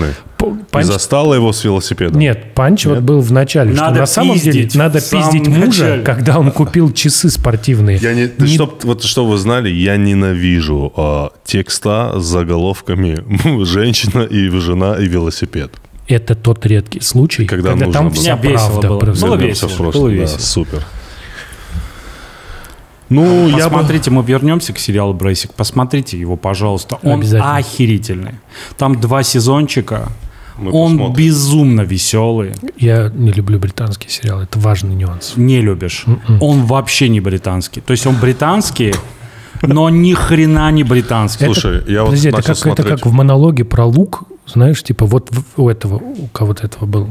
[SPEAKER 1] Панч...
[SPEAKER 2] И застала его с велосипедом?
[SPEAKER 1] Нет, панч Нет? вот был в начале.
[SPEAKER 3] Надо
[SPEAKER 1] что на самом деле надо пиздить мужа, начале. Когда он купил часы спортивные.
[SPEAKER 2] Я не, не... Чтоб, вот, что вы знали, я ненавижу а, текста с заголовками «Женщина и жена и велосипед».
[SPEAKER 1] Это тот редкий случай, когда, когда там было. Вся правда.
[SPEAKER 3] Было, было весело.
[SPEAKER 2] В прошлом,
[SPEAKER 3] было
[SPEAKER 2] да,
[SPEAKER 3] весело.
[SPEAKER 2] Супер. Ну,
[SPEAKER 3] посмотрите, я бы... мы вернемся к сериалу «Брейсик». Посмотрите его, пожалуйста. Он охерительный. Там два сезончика. Мы Он посмотрим. Безумно веселый.
[SPEAKER 1] Я не люблю британские сериалы. Это важный нюанс.
[SPEAKER 3] Не любишь. Mm-mm. Он вообще не британский. То есть он британский, но ни хрена не британский.
[SPEAKER 2] Слушай,
[SPEAKER 1] это,
[SPEAKER 2] я вот
[SPEAKER 1] подожди,
[SPEAKER 2] начал
[SPEAKER 1] это как,
[SPEAKER 2] смотреть...
[SPEAKER 1] это как в монологе про лук. Знаешь, типа вот у этого, у кого-то этого был.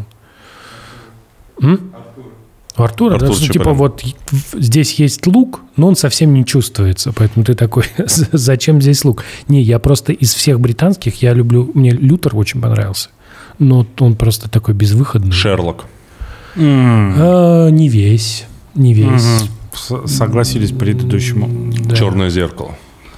[SPEAKER 1] М? У Артура,
[SPEAKER 2] Артур,
[SPEAKER 1] да, что, типа вот здесь есть лук, но он совсем не чувствуется, поэтому ты такой, зачем здесь лук? Не, я просто из всех британских, я люблю, мне Лютер очень понравился, но он просто такой безвыходный.
[SPEAKER 2] Шерлок.
[SPEAKER 1] Mm. А, не весь, не весь.
[SPEAKER 3] Mm-hmm. Согласились предыдущему.
[SPEAKER 2] Да. «Черное зеркало».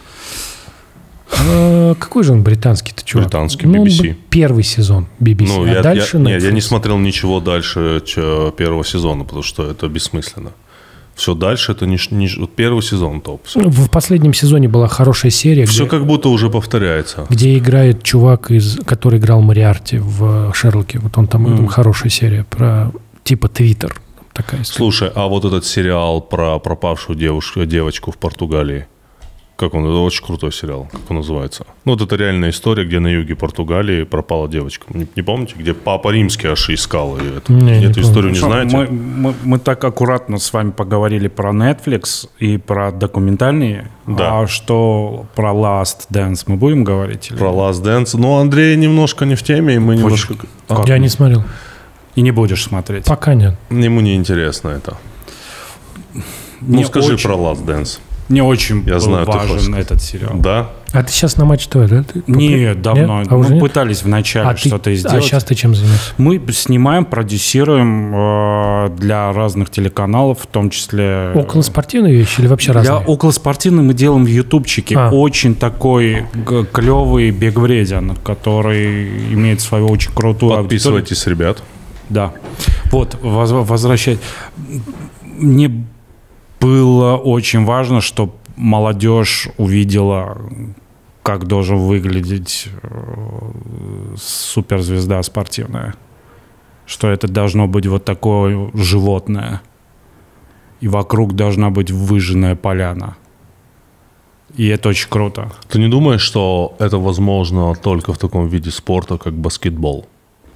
[SPEAKER 1] А, какой же он британский-то, чувак?
[SPEAKER 2] Британский, би би си.
[SPEAKER 1] Ну, первый сезон би би си,
[SPEAKER 2] ну,
[SPEAKER 1] а
[SPEAKER 2] я,
[SPEAKER 1] дальше...
[SPEAKER 2] Я, нет, я не смотрел ничего дальше первого сезона, потому что это бессмысленно. Все дальше это не, не первый сезон топ. Все.
[SPEAKER 1] В последнем сезоне была хорошая серия.
[SPEAKER 2] Все
[SPEAKER 1] где,
[SPEAKER 2] как будто уже повторяется.
[SPEAKER 1] Где играет чувак, из, который играл Мориарти в «Шерлоке». Вот он там, mm. хорошая серия про типа Твиттер. Такая история.
[SPEAKER 2] Слушай, а вот этот сериал про пропавшую девушку, девочку в Португалии, как он? Это очень крутой сериал. Как он называется? Ну, вот это реальная история, где на юге Португалии пропала девочка. Не, не помните, где Папа Римский аж искал ее? Это,
[SPEAKER 1] не,
[SPEAKER 2] эту
[SPEAKER 1] не
[SPEAKER 2] историю
[SPEAKER 1] помню.
[SPEAKER 2] не знаете?
[SPEAKER 3] Мы, мы, мы так аккуратно с вами поговорили про Netflix и про документальные.
[SPEAKER 2] Да.
[SPEAKER 3] А что про Last Dance мы будем говорить? Или?
[SPEAKER 2] Про Last Dance. Ну, Андрей немножко не в теме, и мы немножко...
[SPEAKER 1] А, я не смотрел.
[SPEAKER 3] И не будешь смотреть?
[SPEAKER 1] Пока нет.
[SPEAKER 2] Ему не интересно это.
[SPEAKER 3] Мне
[SPEAKER 2] ну, скажи
[SPEAKER 3] очень...
[SPEAKER 2] про Last Dance.
[SPEAKER 3] Мне очень
[SPEAKER 2] Я
[SPEAKER 3] был
[SPEAKER 2] знаю,
[SPEAKER 3] важен этот сериал.
[SPEAKER 2] Да?
[SPEAKER 1] А ты сейчас на Матч ТВ, да? Ты
[SPEAKER 3] нет, давно.
[SPEAKER 1] Нет? А
[SPEAKER 3] Мы
[SPEAKER 1] нет?
[SPEAKER 3] пытались вначале
[SPEAKER 1] а
[SPEAKER 3] что-то
[SPEAKER 1] ты,
[SPEAKER 3] сделать.
[SPEAKER 1] А сейчас ты чем занимаешься?
[SPEAKER 3] Мы снимаем, продюсируем э, для разных телеканалов, в том числе...
[SPEAKER 1] Околоспортивные вещи или вообще разные?
[SPEAKER 3] Для околоспортивных мы делаем в ютубчике а. очень такой г- клевый бегвредиан, который имеет свою очень крутую
[SPEAKER 2] Подписывайтесь,
[SPEAKER 3] аудиторию.
[SPEAKER 2] ребят.
[SPEAKER 3] Да. Вот, воз- возвращать. Мне было очень важно, чтобы молодежь увидела, как должен выглядеть суперзвезда спортивная. Что это должно быть вот такое животное. И вокруг должна быть выжженная поляна. И это очень круто.
[SPEAKER 2] Ты не думаешь, что это возможно только в таком виде спорта, как баскетбол?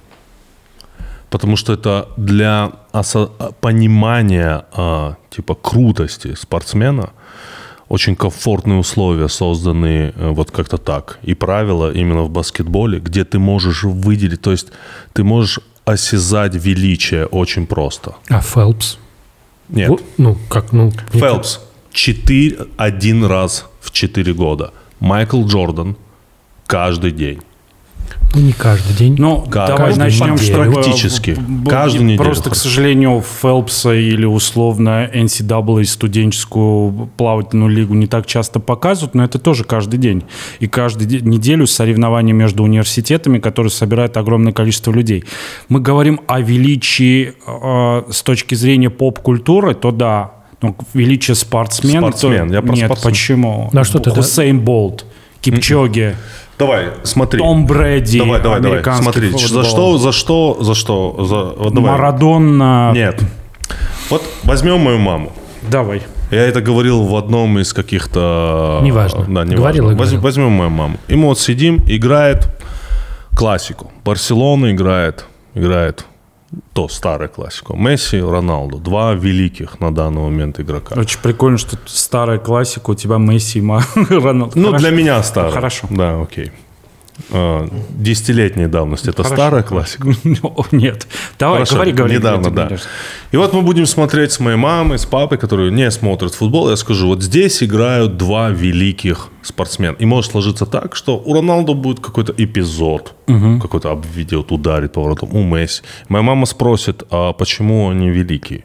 [SPEAKER 2] Потому что это для осо- понимания а, типа крутости спортсмена очень комфортные условия созданы а, вот как-то так. И правила именно в баскетболе, где ты можешь выделить, то есть ты можешь осязать величие очень просто.
[SPEAKER 1] А Фелпс?
[SPEAKER 2] Нет.
[SPEAKER 1] Ну, ну как, ну...
[SPEAKER 2] Фелпс четыре, один раз в четыре года. Майкл Джордан каждый день.
[SPEAKER 1] Ну, не каждый день.
[SPEAKER 3] Ну, давай начнем,
[SPEAKER 2] что практически. Каждую неделю.
[SPEAKER 3] Просто, к сожалению, Фелпса или условно эн си эй эй студенческую плавательную лигу не так часто показывают, но это тоже каждый день. И каждую неделю соревнования между университетами, которые собирают огромное количество людей. Мы говорим о величии э, с точки зрения поп-культуры, то да. Но величие спортсмена...
[SPEAKER 2] Спортсмен.
[SPEAKER 3] То...
[SPEAKER 2] Я про
[SPEAKER 3] Нет,
[SPEAKER 2] спортсмен.
[SPEAKER 3] почему?
[SPEAKER 1] На что ты,
[SPEAKER 3] Хусейн Болт, Кипчоги...
[SPEAKER 2] Давай, смотри.
[SPEAKER 3] Том Брэди,
[SPEAKER 2] давай, давай, давай. Смотри,
[SPEAKER 3] футбол.
[SPEAKER 2] за что, за что, за что, за... Вот давай.
[SPEAKER 3] Марадона.
[SPEAKER 2] Нет. Вот возьмем мою маму.
[SPEAKER 3] Давай.
[SPEAKER 2] Я это говорил в одном из каких-то...
[SPEAKER 1] Неважно.
[SPEAKER 2] Да, неважно.
[SPEAKER 1] Говорил и говорил.
[SPEAKER 2] Возьмем мою маму. И мы вот сидим, играет классику. Барселона играет, играет то старая классика. Месси, Роналду. Два великих на данный момент игрока.
[SPEAKER 3] Очень прикольно, что старая классика, у тебя Месси и Роналду.
[SPEAKER 2] Ну,
[SPEAKER 3] Хорошо.
[SPEAKER 2] для меня старая.
[SPEAKER 3] Хорошо.
[SPEAKER 2] Да, окей. Десятилетняя давность. Это
[SPEAKER 3] Хорошо.
[SPEAKER 2] Старая классика?
[SPEAKER 3] Нет. Давай,
[SPEAKER 2] Хорошо.
[SPEAKER 3] говори, говори.
[SPEAKER 2] Недавно, да. И вот мы будем смотреть с моей мамой, с папой, которые не смотрят футбол. Я скажу, вот здесь играют два великих спортсмена. И может сложиться так, что у Роналду будет какой-то эпизод, угу. какой-то обведет, ударит поворотом, у Месси. Моя мама спросит, а почему они великие?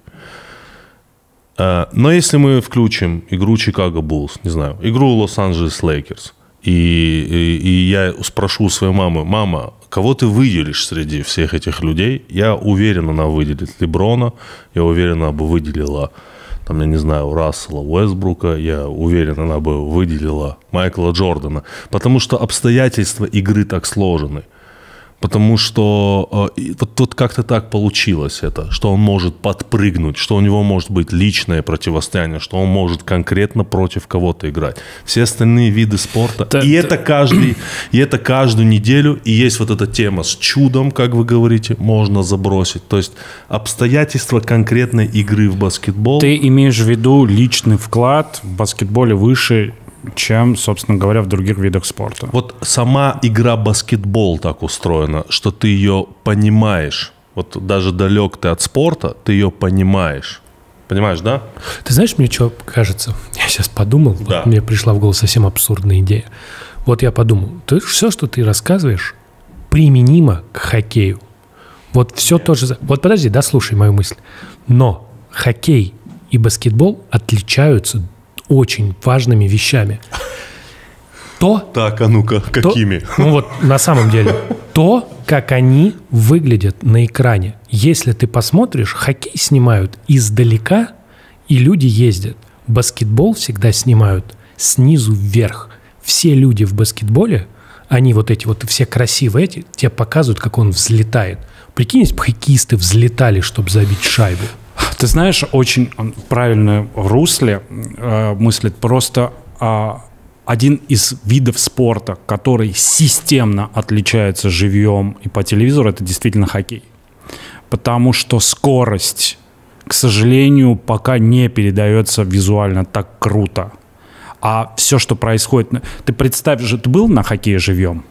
[SPEAKER 2] Но если мы включим игру Чикаго Буллс, не знаю, игру Лос-Анджелес Лейкерс, И, и, и я спрошу свою маму, мама, кого ты выделишь среди всех этих людей? Я уверен, она выделит Леброна, я уверен, она бы выделила, там, я не знаю, Рассела Уэстбрука, я уверен, она бы выделила Майкла Джордана, потому что обстоятельства игры так сложены. Потому что э, вот, вот как-то так получилось это, что он может подпрыгнуть, что у него может быть личное противостояние, что он может конкретно против кого-то играть. Все остальные виды спорта,
[SPEAKER 1] Да,
[SPEAKER 2] и,
[SPEAKER 1] да.
[SPEAKER 2] это каждый, и это каждую неделю, и есть вот эта тема с чудом, как вы говорите, можно забросить. То есть обстоятельства конкретной игры в баскетбол.
[SPEAKER 3] Ты имеешь в виду личный вклад в баскетболе выше, чем, собственно говоря, в других видах спорта.
[SPEAKER 2] Вот сама игра баскетбол так устроена, что ты ее понимаешь. Вот даже далек ты от спорта, ты ее понимаешь. Понимаешь, да?
[SPEAKER 1] Ты знаешь, мне что кажется? Я сейчас подумал,
[SPEAKER 2] Да.
[SPEAKER 1] вот мне пришла в голову совсем абсурдная идея. Вот я подумал, то есть все, что ты рассказываешь, применимо к хоккею. Вот все то же... Вот подожди, дослушай мою мысль. Но хоккей и баскетбол отличаются очень важными вещами. То,
[SPEAKER 2] Так, а ну-ка,
[SPEAKER 1] то-
[SPEAKER 2] какими?
[SPEAKER 1] ну вот на самом деле, то, как они выглядят на экране. Если ты посмотришь, хоккей снимают издалека, и люди ездят. Баскетбол всегда снимают снизу вверх. Все люди в баскетболе, они вот эти вот все красивые эти, тебе показывают, как он взлетает. Прикинь, если бы хоккеисты взлетали, чтобы забить шайбу.
[SPEAKER 3] Ты знаешь, очень правильно в русле э, мыслит. Просто э, один из видов спорта, который системно отличается живьем и по телевизору, это действительно хоккей. Потому что скорость, к сожалению, пока не передается визуально так круто. А все, что происходит... Ты представь же, ты был на хоккее живьем?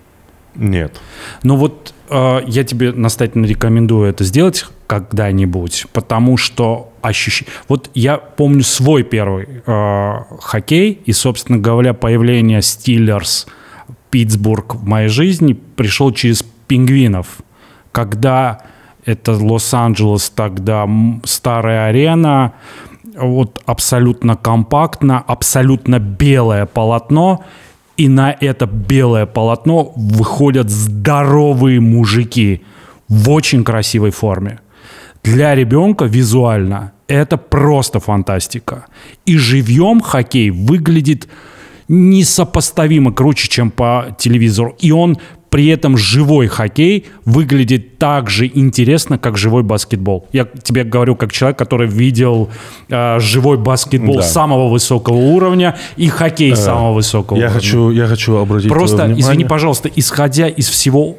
[SPEAKER 2] Нет.
[SPEAKER 3] Ну вот э, я тебе настоятельно рекомендую это сделать когда-нибудь, потому что ощущение... Вот я помню свой первый э, хоккей, и, собственно говоря, появление Стиллерс Питтсбург в моей жизни пришел через Пингвинов, когда это Лос-Анджелес, тогда м, старая арена, вот абсолютно компактно, абсолютно белое полотно, и на это белое полотно выходят здоровые мужики в очень красивой форме. Для ребенка визуально это просто фантастика. И живьем хоккей выглядит несопоставимо круче, чем по телевизору. И он при этом живой хоккей выглядит так же интересно, как живой баскетбол. Я тебе говорю как человек, который видел э, живой баскетбол
[SPEAKER 2] Да.
[SPEAKER 3] самого высокого уровня и хоккей самого высокого
[SPEAKER 2] Я
[SPEAKER 3] уровня.
[SPEAKER 2] хочу, я хочу обратить
[SPEAKER 3] Просто,
[SPEAKER 2] твое внимание.
[SPEAKER 3] извини, пожалуйста, исходя из всего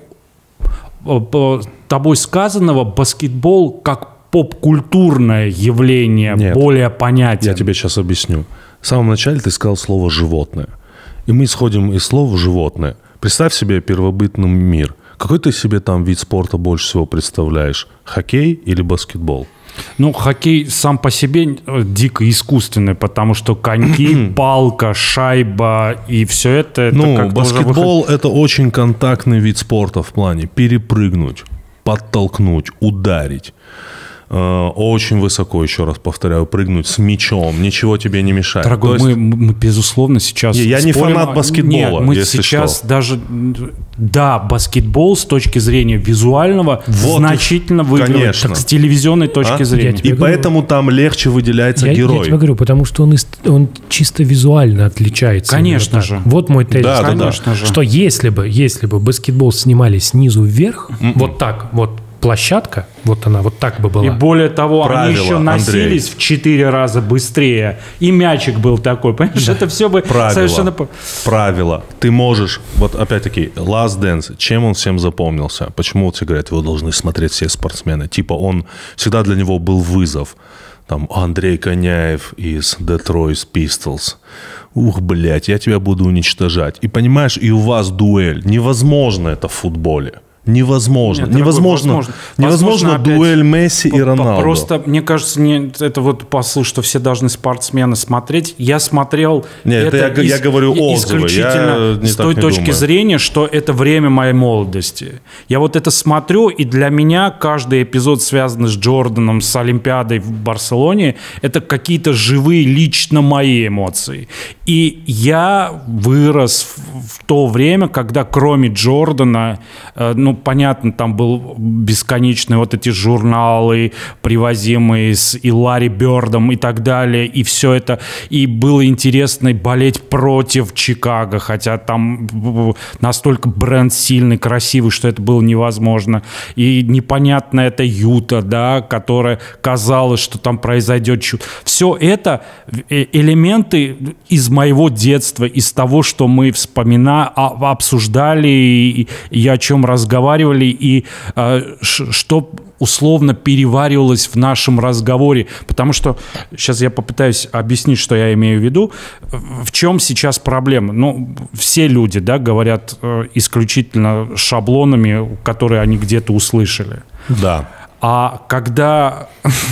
[SPEAKER 3] э, э, тобой сказанного, баскетбол как поп-культурное явление
[SPEAKER 2] Нет.
[SPEAKER 3] более понятен.
[SPEAKER 2] Я тебе сейчас объясню. В самом начале ты сказал слово «животное». И мы исходим из слова «животное». Представь себе первобытный мир. Какой ты себе там вид спорта больше всего представляешь? Хоккей или баскетбол?
[SPEAKER 3] Ну, хоккей сам по себе э, дико искусственный, потому что коньки, палка, шайба и все это... это
[SPEAKER 2] Ну,
[SPEAKER 3] как-то уже
[SPEAKER 2] баскетбол – это очень контактный вид спорта в плане перепрыгнуть, подтолкнуть, ударить. Э, Очень высоко, еще раз повторяю, прыгнуть с мячом. Ничего тебе не мешает.
[SPEAKER 3] Дорогой,
[SPEAKER 2] То есть-
[SPEAKER 3] мы, мы, безусловно, сейчас...
[SPEAKER 2] Не, я не
[SPEAKER 3] спорим
[SPEAKER 2] фанат
[SPEAKER 3] о-
[SPEAKER 2] баскетбола,
[SPEAKER 3] Нет, мы
[SPEAKER 2] если
[SPEAKER 3] сейчас
[SPEAKER 2] что.
[SPEAKER 3] даже... Да, баскетбол с точки зрения визуального
[SPEAKER 2] Вот
[SPEAKER 3] значительно
[SPEAKER 2] и-
[SPEAKER 3] выигрывает
[SPEAKER 2] конечно.
[SPEAKER 3] так, с телевизионной точки
[SPEAKER 2] А?
[SPEAKER 3] зрения.
[SPEAKER 1] Я тебе
[SPEAKER 2] И
[SPEAKER 1] говорю.
[SPEAKER 2] поэтому там легче выделяется
[SPEAKER 1] Я, я
[SPEAKER 2] герой.
[SPEAKER 1] тебе говорю, потому что он, из- он чисто визуально отличается.
[SPEAKER 3] Конечно
[SPEAKER 1] именно
[SPEAKER 3] же.
[SPEAKER 1] так. Вот мой тезис.
[SPEAKER 2] Да, да, да.
[SPEAKER 3] Конечно же.
[SPEAKER 1] Что если бы, если бы баскетбол снимали снизу вверх, вот так, вот площадка, вот она, вот так бы была.
[SPEAKER 3] И более того,
[SPEAKER 2] Правило,
[SPEAKER 3] они еще носились в четыре раза быстрее. И мячик был такой. Понимаешь, это все бы
[SPEAKER 2] Правило.
[SPEAKER 3] совершенно... по-
[SPEAKER 2] Правило. Ты можешь, вот опять-таки, Last Dance, чем он всем запомнился? Почему вот все говорят, его должны смотреть все спортсмены? Типа он, всегда для него был вызов. Там Андрей Коняев из Detroit Pistols. Ух, блядь, я тебя буду уничтожать. И понимаешь, и у вас дуэль. Невозможно это в футболе. Невозможно.
[SPEAKER 3] Нет,
[SPEAKER 2] невозможно,
[SPEAKER 3] дорогой, возможно.
[SPEAKER 2] невозможно
[SPEAKER 3] Возможно,
[SPEAKER 2] дуэль Месси и Роналду.
[SPEAKER 3] Просто, мне кажется, не, это вот посыл, что все должны спортсмены смотреть. Я смотрел
[SPEAKER 2] Нет,
[SPEAKER 3] это
[SPEAKER 2] это я,
[SPEAKER 3] из,
[SPEAKER 2] я говорю отзывы.
[SPEAKER 3] исключительно
[SPEAKER 2] Я не
[SPEAKER 3] с той
[SPEAKER 2] не
[SPEAKER 3] точки
[SPEAKER 2] думаю.
[SPEAKER 3] зрения, что это время моей молодости. Я вот это смотрю, и для меня каждый эпизод, связанный с Джорданом, с Олимпиадой в Барселоне, это какие-то живые лично мои эмоции. И я вырос в, в то время, когда кроме Джордана, э, ну, понятно, там был бесконечные вот эти журналы, привозимые с и Ларри Бёрдом и так далее, и все это, и было интересно болеть против Чикаго, хотя там настолько бренд сильный, красивый, что это было невозможно, и непонятно это Юта, да, которая казалось, что там произойдет чудо. Все это элементы из моего детства, из того, что мы вспоминали, обсуждали, и, и о чем разговаривали, и что условно переваривалось в нашем разговоре. Потому что, сейчас я попытаюсь объяснить, что я имею в виду. В чем сейчас проблема? Ну, все люди, да, говорят э, исключительно шаблонами, которые они где-то услышали.
[SPEAKER 2] Да.
[SPEAKER 3] А когда...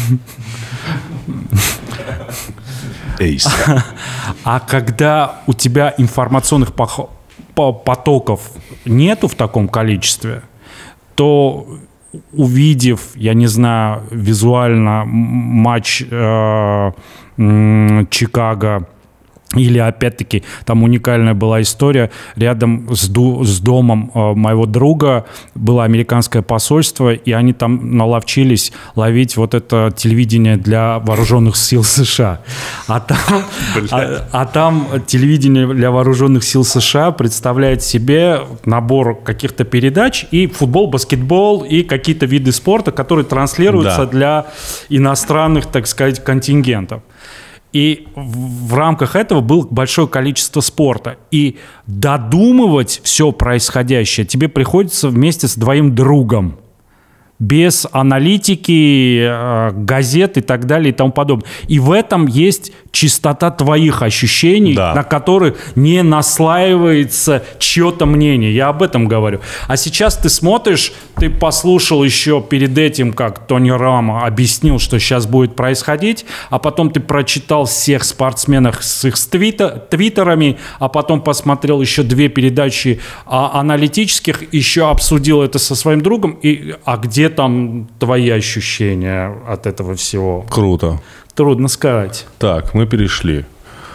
[SPEAKER 3] А когда у тебя информационных потоков нету в таком количестве, то, увидев, я не знаю, визуально матч э, э, Чикаго, или, опять-таки, там уникальная была история. Рядом с, ду- с домом э, моего друга было американское посольство, и они там наловчились ловить вот это телевидение для вооруженных сил США. А там, а, а там телевидение для вооруженных сил США представляет себе набор каких-то передач и футбол, баскетбол, и какие-то виды спорта, которые транслируются, да, для иностранных, так сказать, контингентов. И в рамках этого было большое количество спорта. И додумывать все происходящее тебе приходится вместе с двоим другом. Без аналитики, газет и так далее и тому подобное. И в этом есть чистота твоих ощущений, да, на которые не наслаивается чье-то мнение. Я об этом говорю. А сейчас ты смотришь, ты послушал еще перед этим, как Тони Рама объяснил, что сейчас будет происходить, а потом ты прочитал всех спортсменов с их твита, твиттерами, а потом посмотрел еще две передачи а, аналитических, еще обсудил это со своим другом. И, а где там твои ощущения от этого всего?
[SPEAKER 2] Круто.
[SPEAKER 3] Трудно сказать.
[SPEAKER 2] Так, мы перешли.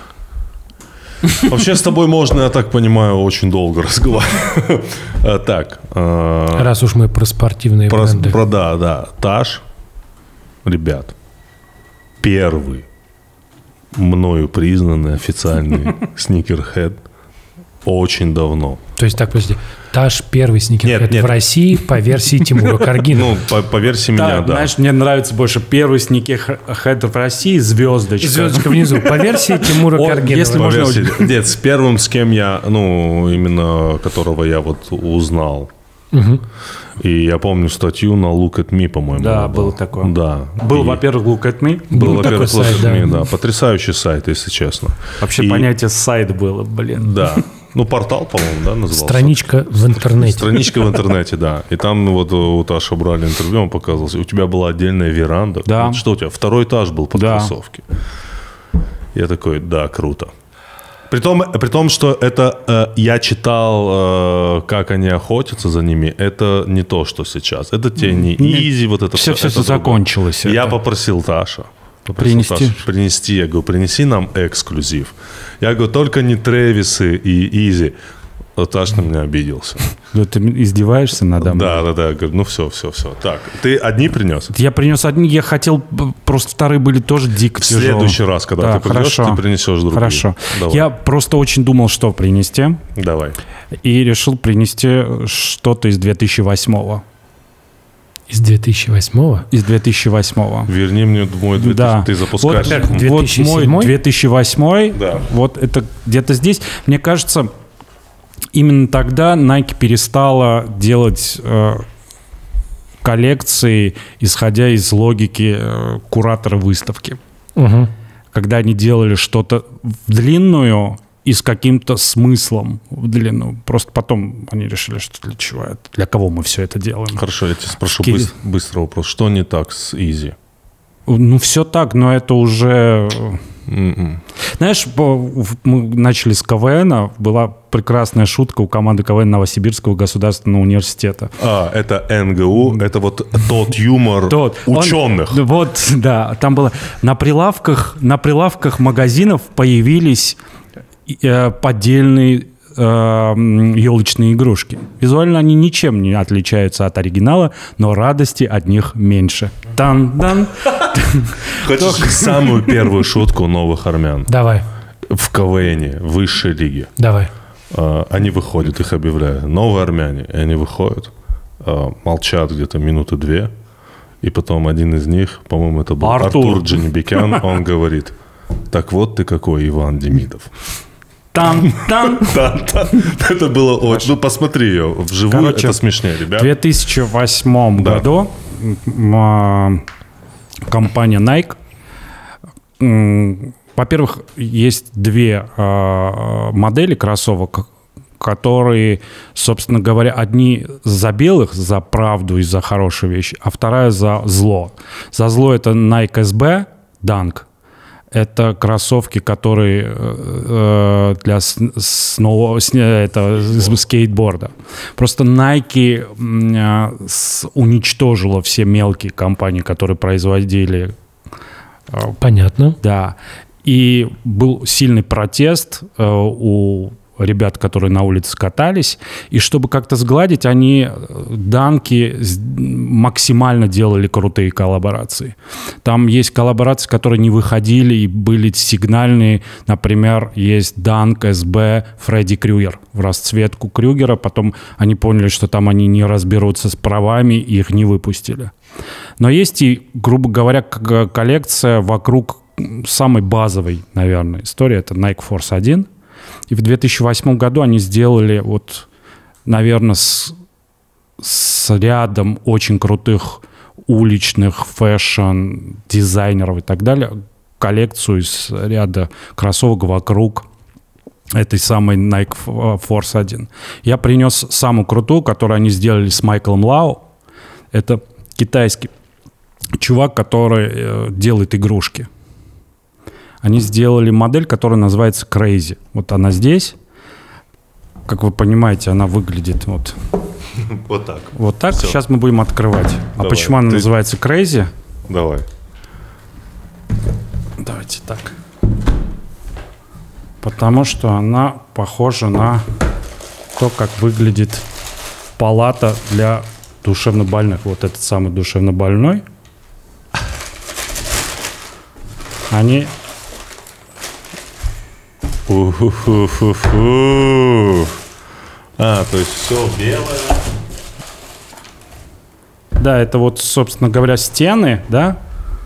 [SPEAKER 2] Вообще с тобой можно, я так понимаю, очень долго разговаривать. Так.
[SPEAKER 1] Раз уж мы про спортивные
[SPEAKER 2] про,
[SPEAKER 1] бренды.
[SPEAKER 2] Про, да, да. Таш, ребят, первый мною признанный официальный сникерхед очень давно.
[SPEAKER 1] То есть, так, подожди, Таш первый сникерхед в России по версии Тимура Каргина.
[SPEAKER 2] Ну, по, по версии
[SPEAKER 3] да,
[SPEAKER 2] меня, да.
[SPEAKER 3] Знаешь, мне нравится больше первый сникерхед в России, звездочка.
[SPEAKER 1] Звездочка внизу, по версии Тимура Каргина.
[SPEAKER 3] Если можно...
[SPEAKER 2] версии, нет, с первым, с кем я, ну, именно которого я вот узнал.
[SPEAKER 1] Угу.
[SPEAKER 2] И я помню статью на Look at Me, по-моему.
[SPEAKER 3] Да, было такое.
[SPEAKER 2] Да.
[SPEAKER 3] Был,
[SPEAKER 2] и...
[SPEAKER 3] во-первых, Look at Me.
[SPEAKER 2] Был,
[SPEAKER 1] был
[SPEAKER 2] во-первых,
[SPEAKER 1] такой
[SPEAKER 2] Look
[SPEAKER 1] сайт,
[SPEAKER 2] at Me,
[SPEAKER 1] да.
[SPEAKER 2] да. Потрясающий сайт, если честно.
[SPEAKER 3] Вообще
[SPEAKER 2] и...
[SPEAKER 3] понятие сайт было, блин.
[SPEAKER 2] Да. Ну, портал, по-моему, да, назывался?
[SPEAKER 1] Страничка в интернете.
[SPEAKER 2] Страничка в интернете, да. И там вот у Таши брали интервью, он показывался. У тебя была отдельная веранда.
[SPEAKER 3] Да.
[SPEAKER 2] Вот что у тебя? Второй этаж был под
[SPEAKER 3] да.
[SPEAKER 2] кроссовки. Я такой, да, круто. При том, при том, что это э, я читал, э, как они охотятся за ними, это не то, что сейчас. Это те не изи, вот это
[SPEAKER 3] все. Все,
[SPEAKER 2] это
[SPEAKER 3] все закончилось.
[SPEAKER 2] Я
[SPEAKER 3] это.
[SPEAKER 2] попросил Таша.
[SPEAKER 3] Принести.
[SPEAKER 2] Таша, принести. Я говорю, принеси нам эксклюзив. Я говорю, только не Трэвисы и Изи. Таш на меня обиделся.
[SPEAKER 3] Да, ты издеваешься надо мной?
[SPEAKER 2] Да, да, да. Я говорю, ну все, все, все. Так, ты одни принес?
[SPEAKER 3] Я принес одни, я хотел, просто вторые были тоже дико тяжелые.
[SPEAKER 2] В следующий раз, когда
[SPEAKER 3] да,
[SPEAKER 2] ты придешь,
[SPEAKER 3] хорошо.
[SPEAKER 2] ты принесешь другие.
[SPEAKER 3] Хорошо.
[SPEAKER 2] Давай.
[SPEAKER 3] Я просто очень думал, что принести.
[SPEAKER 2] Давай.
[SPEAKER 3] И решил принести что-то из две тысячи восьмого.
[SPEAKER 1] Из две тысячи восьмого?
[SPEAKER 3] Из две тысячи восьмого.
[SPEAKER 2] Верни мне мой две тысячи,
[SPEAKER 3] да.
[SPEAKER 2] ты запускаешь.
[SPEAKER 3] Вот,
[SPEAKER 1] две тысячи седьмой?
[SPEAKER 3] Вот мой две тысячи восьмой,
[SPEAKER 2] да.
[SPEAKER 3] Вот это где-то здесь. Мне кажется, именно тогда Nike перестала делать э, коллекции, исходя из логики э, куратора выставки.
[SPEAKER 1] Угу.
[SPEAKER 3] Когда они делали что-то в длинную и с каким-то смыслом в длину. Просто потом они решили, что для чего это, для кого мы все это делаем.
[SPEAKER 2] Хорошо, я тебя спрошу
[SPEAKER 3] Ки-
[SPEAKER 2] быс- быстрый вопрос. Что не так с Easy?
[SPEAKER 3] Ну, все так, но это уже...
[SPEAKER 2] М-м.
[SPEAKER 3] Знаешь, по- в- мы начали с КВН, была прекрасная шутка у команды КВН Новосибирского государственного университета.
[SPEAKER 2] А, это эн гэ у, это вот тот юмор
[SPEAKER 3] Тот, он-
[SPEAKER 2] ученых.
[SPEAKER 3] вот, да, там было на прилавках, на прилавках магазинов появились э, поддельные э, м, елочные игрушки. Визуально они ничем не отличаются от оригинала, но радости от них меньше. Тан-дан.
[SPEAKER 2] Хочешь самую первую шутку новых армян?
[SPEAKER 1] Давай,
[SPEAKER 2] В КВНе, в высшей лиге.
[SPEAKER 1] давай.
[SPEAKER 2] А, Они выходят, их объявляют. Новые армяне. И они выходят, а, молчат где-то минуты две. И потом один из них, по-моему, это был
[SPEAKER 3] Артур.
[SPEAKER 2] Артур Джанибекян, он говорит: так вот ты какой, Иван Демидов.
[SPEAKER 3] Тан-тан.
[SPEAKER 2] Да, да. Это было очень... Ну, посмотри ее вживую,
[SPEAKER 3] Короче,
[SPEAKER 2] это смешнее,
[SPEAKER 3] В
[SPEAKER 2] ребят.
[SPEAKER 3] две тысячи восьмом
[SPEAKER 2] Да.
[SPEAKER 3] году м, а, компания Nike, м, во-первых, есть две а, модели кроссовок, которые, собственно говоря, одни за белых, за правду и за хорошие вещи, а вторая за зло. За зло это Nike эс би Dunk. Это кроссовки, которые э, для с- сноу- с- это, с- скейтборда. Просто Nike м, э, с- уничтожила все мелкие компании, которые производили. э,
[SPEAKER 1] Понятно.
[SPEAKER 3] Да. И был сильный протест э, у ребят, которые на улице катались. И чтобы как-то сгладить, они э, данки с- максимально делали крутые коллаборации. Там есть коллаборации, которые не выходили и были сигнальные. Например, есть Данк эс би Фредди Крюгер в расцветку Крюгера. Потом они поняли, что там они не разберутся с правами, и их не выпустили. Но есть и, грубо говоря, к- коллекция вокруг самой базовой, наверное, истории. Это Nike Force один. И в две тысячи восьмом году они сделали, вот, наверное, с, с рядом очень крутых уличных фэшн-дизайнеров и так далее, коллекцию из ряда кроссовок вокруг этой самой Nike Force один. Я принес самую крутую, которую они сделали с Майклом Лау. Это китайский чувак, который э, делает игрушки. Они сделали модель, которая называется Crazy. Вот она здесь. Как вы понимаете, она выглядит вот,
[SPEAKER 2] Вот так.
[SPEAKER 3] вот так.
[SPEAKER 2] Всё.
[SPEAKER 3] Сейчас мы будем открывать. А
[SPEAKER 2] Давай.
[SPEAKER 3] почему она
[SPEAKER 2] Ты-
[SPEAKER 3] называется Crazy?
[SPEAKER 2] Давай.
[SPEAKER 3] Давайте так. Потому что она похожа на то, как выглядит палата для душевнобольных. Вот этот самый душевнобольной. Они...
[SPEAKER 2] У-ху-ху-ху-ху. А, то есть все белое.
[SPEAKER 3] Да, это вот, собственно говоря, стены, да?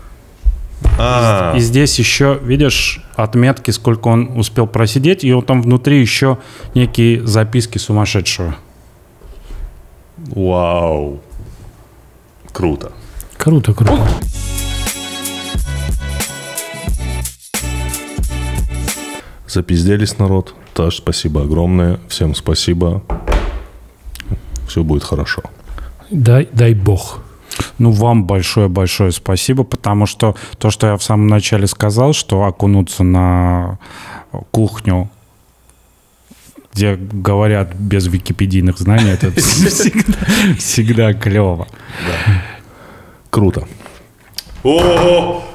[SPEAKER 2] А,
[SPEAKER 3] И здесь еще, видишь, отметки, сколько он успел просидеть, и вот там внутри еще некие записки сумасшедшего.
[SPEAKER 2] вау. Круто.
[SPEAKER 1] Круто, круто.
[SPEAKER 2] Запизделись, народ. Таш, спасибо огромное. Всем спасибо. Все будет хорошо.
[SPEAKER 1] Дай, дай бог.
[SPEAKER 3] Ну, вам большое-большое спасибо, потому что то, что я в самом начале сказал, что окунуться на кухню, где говорят без википедийных знаний, это всегда, всегда клево.
[SPEAKER 2] Круто. О,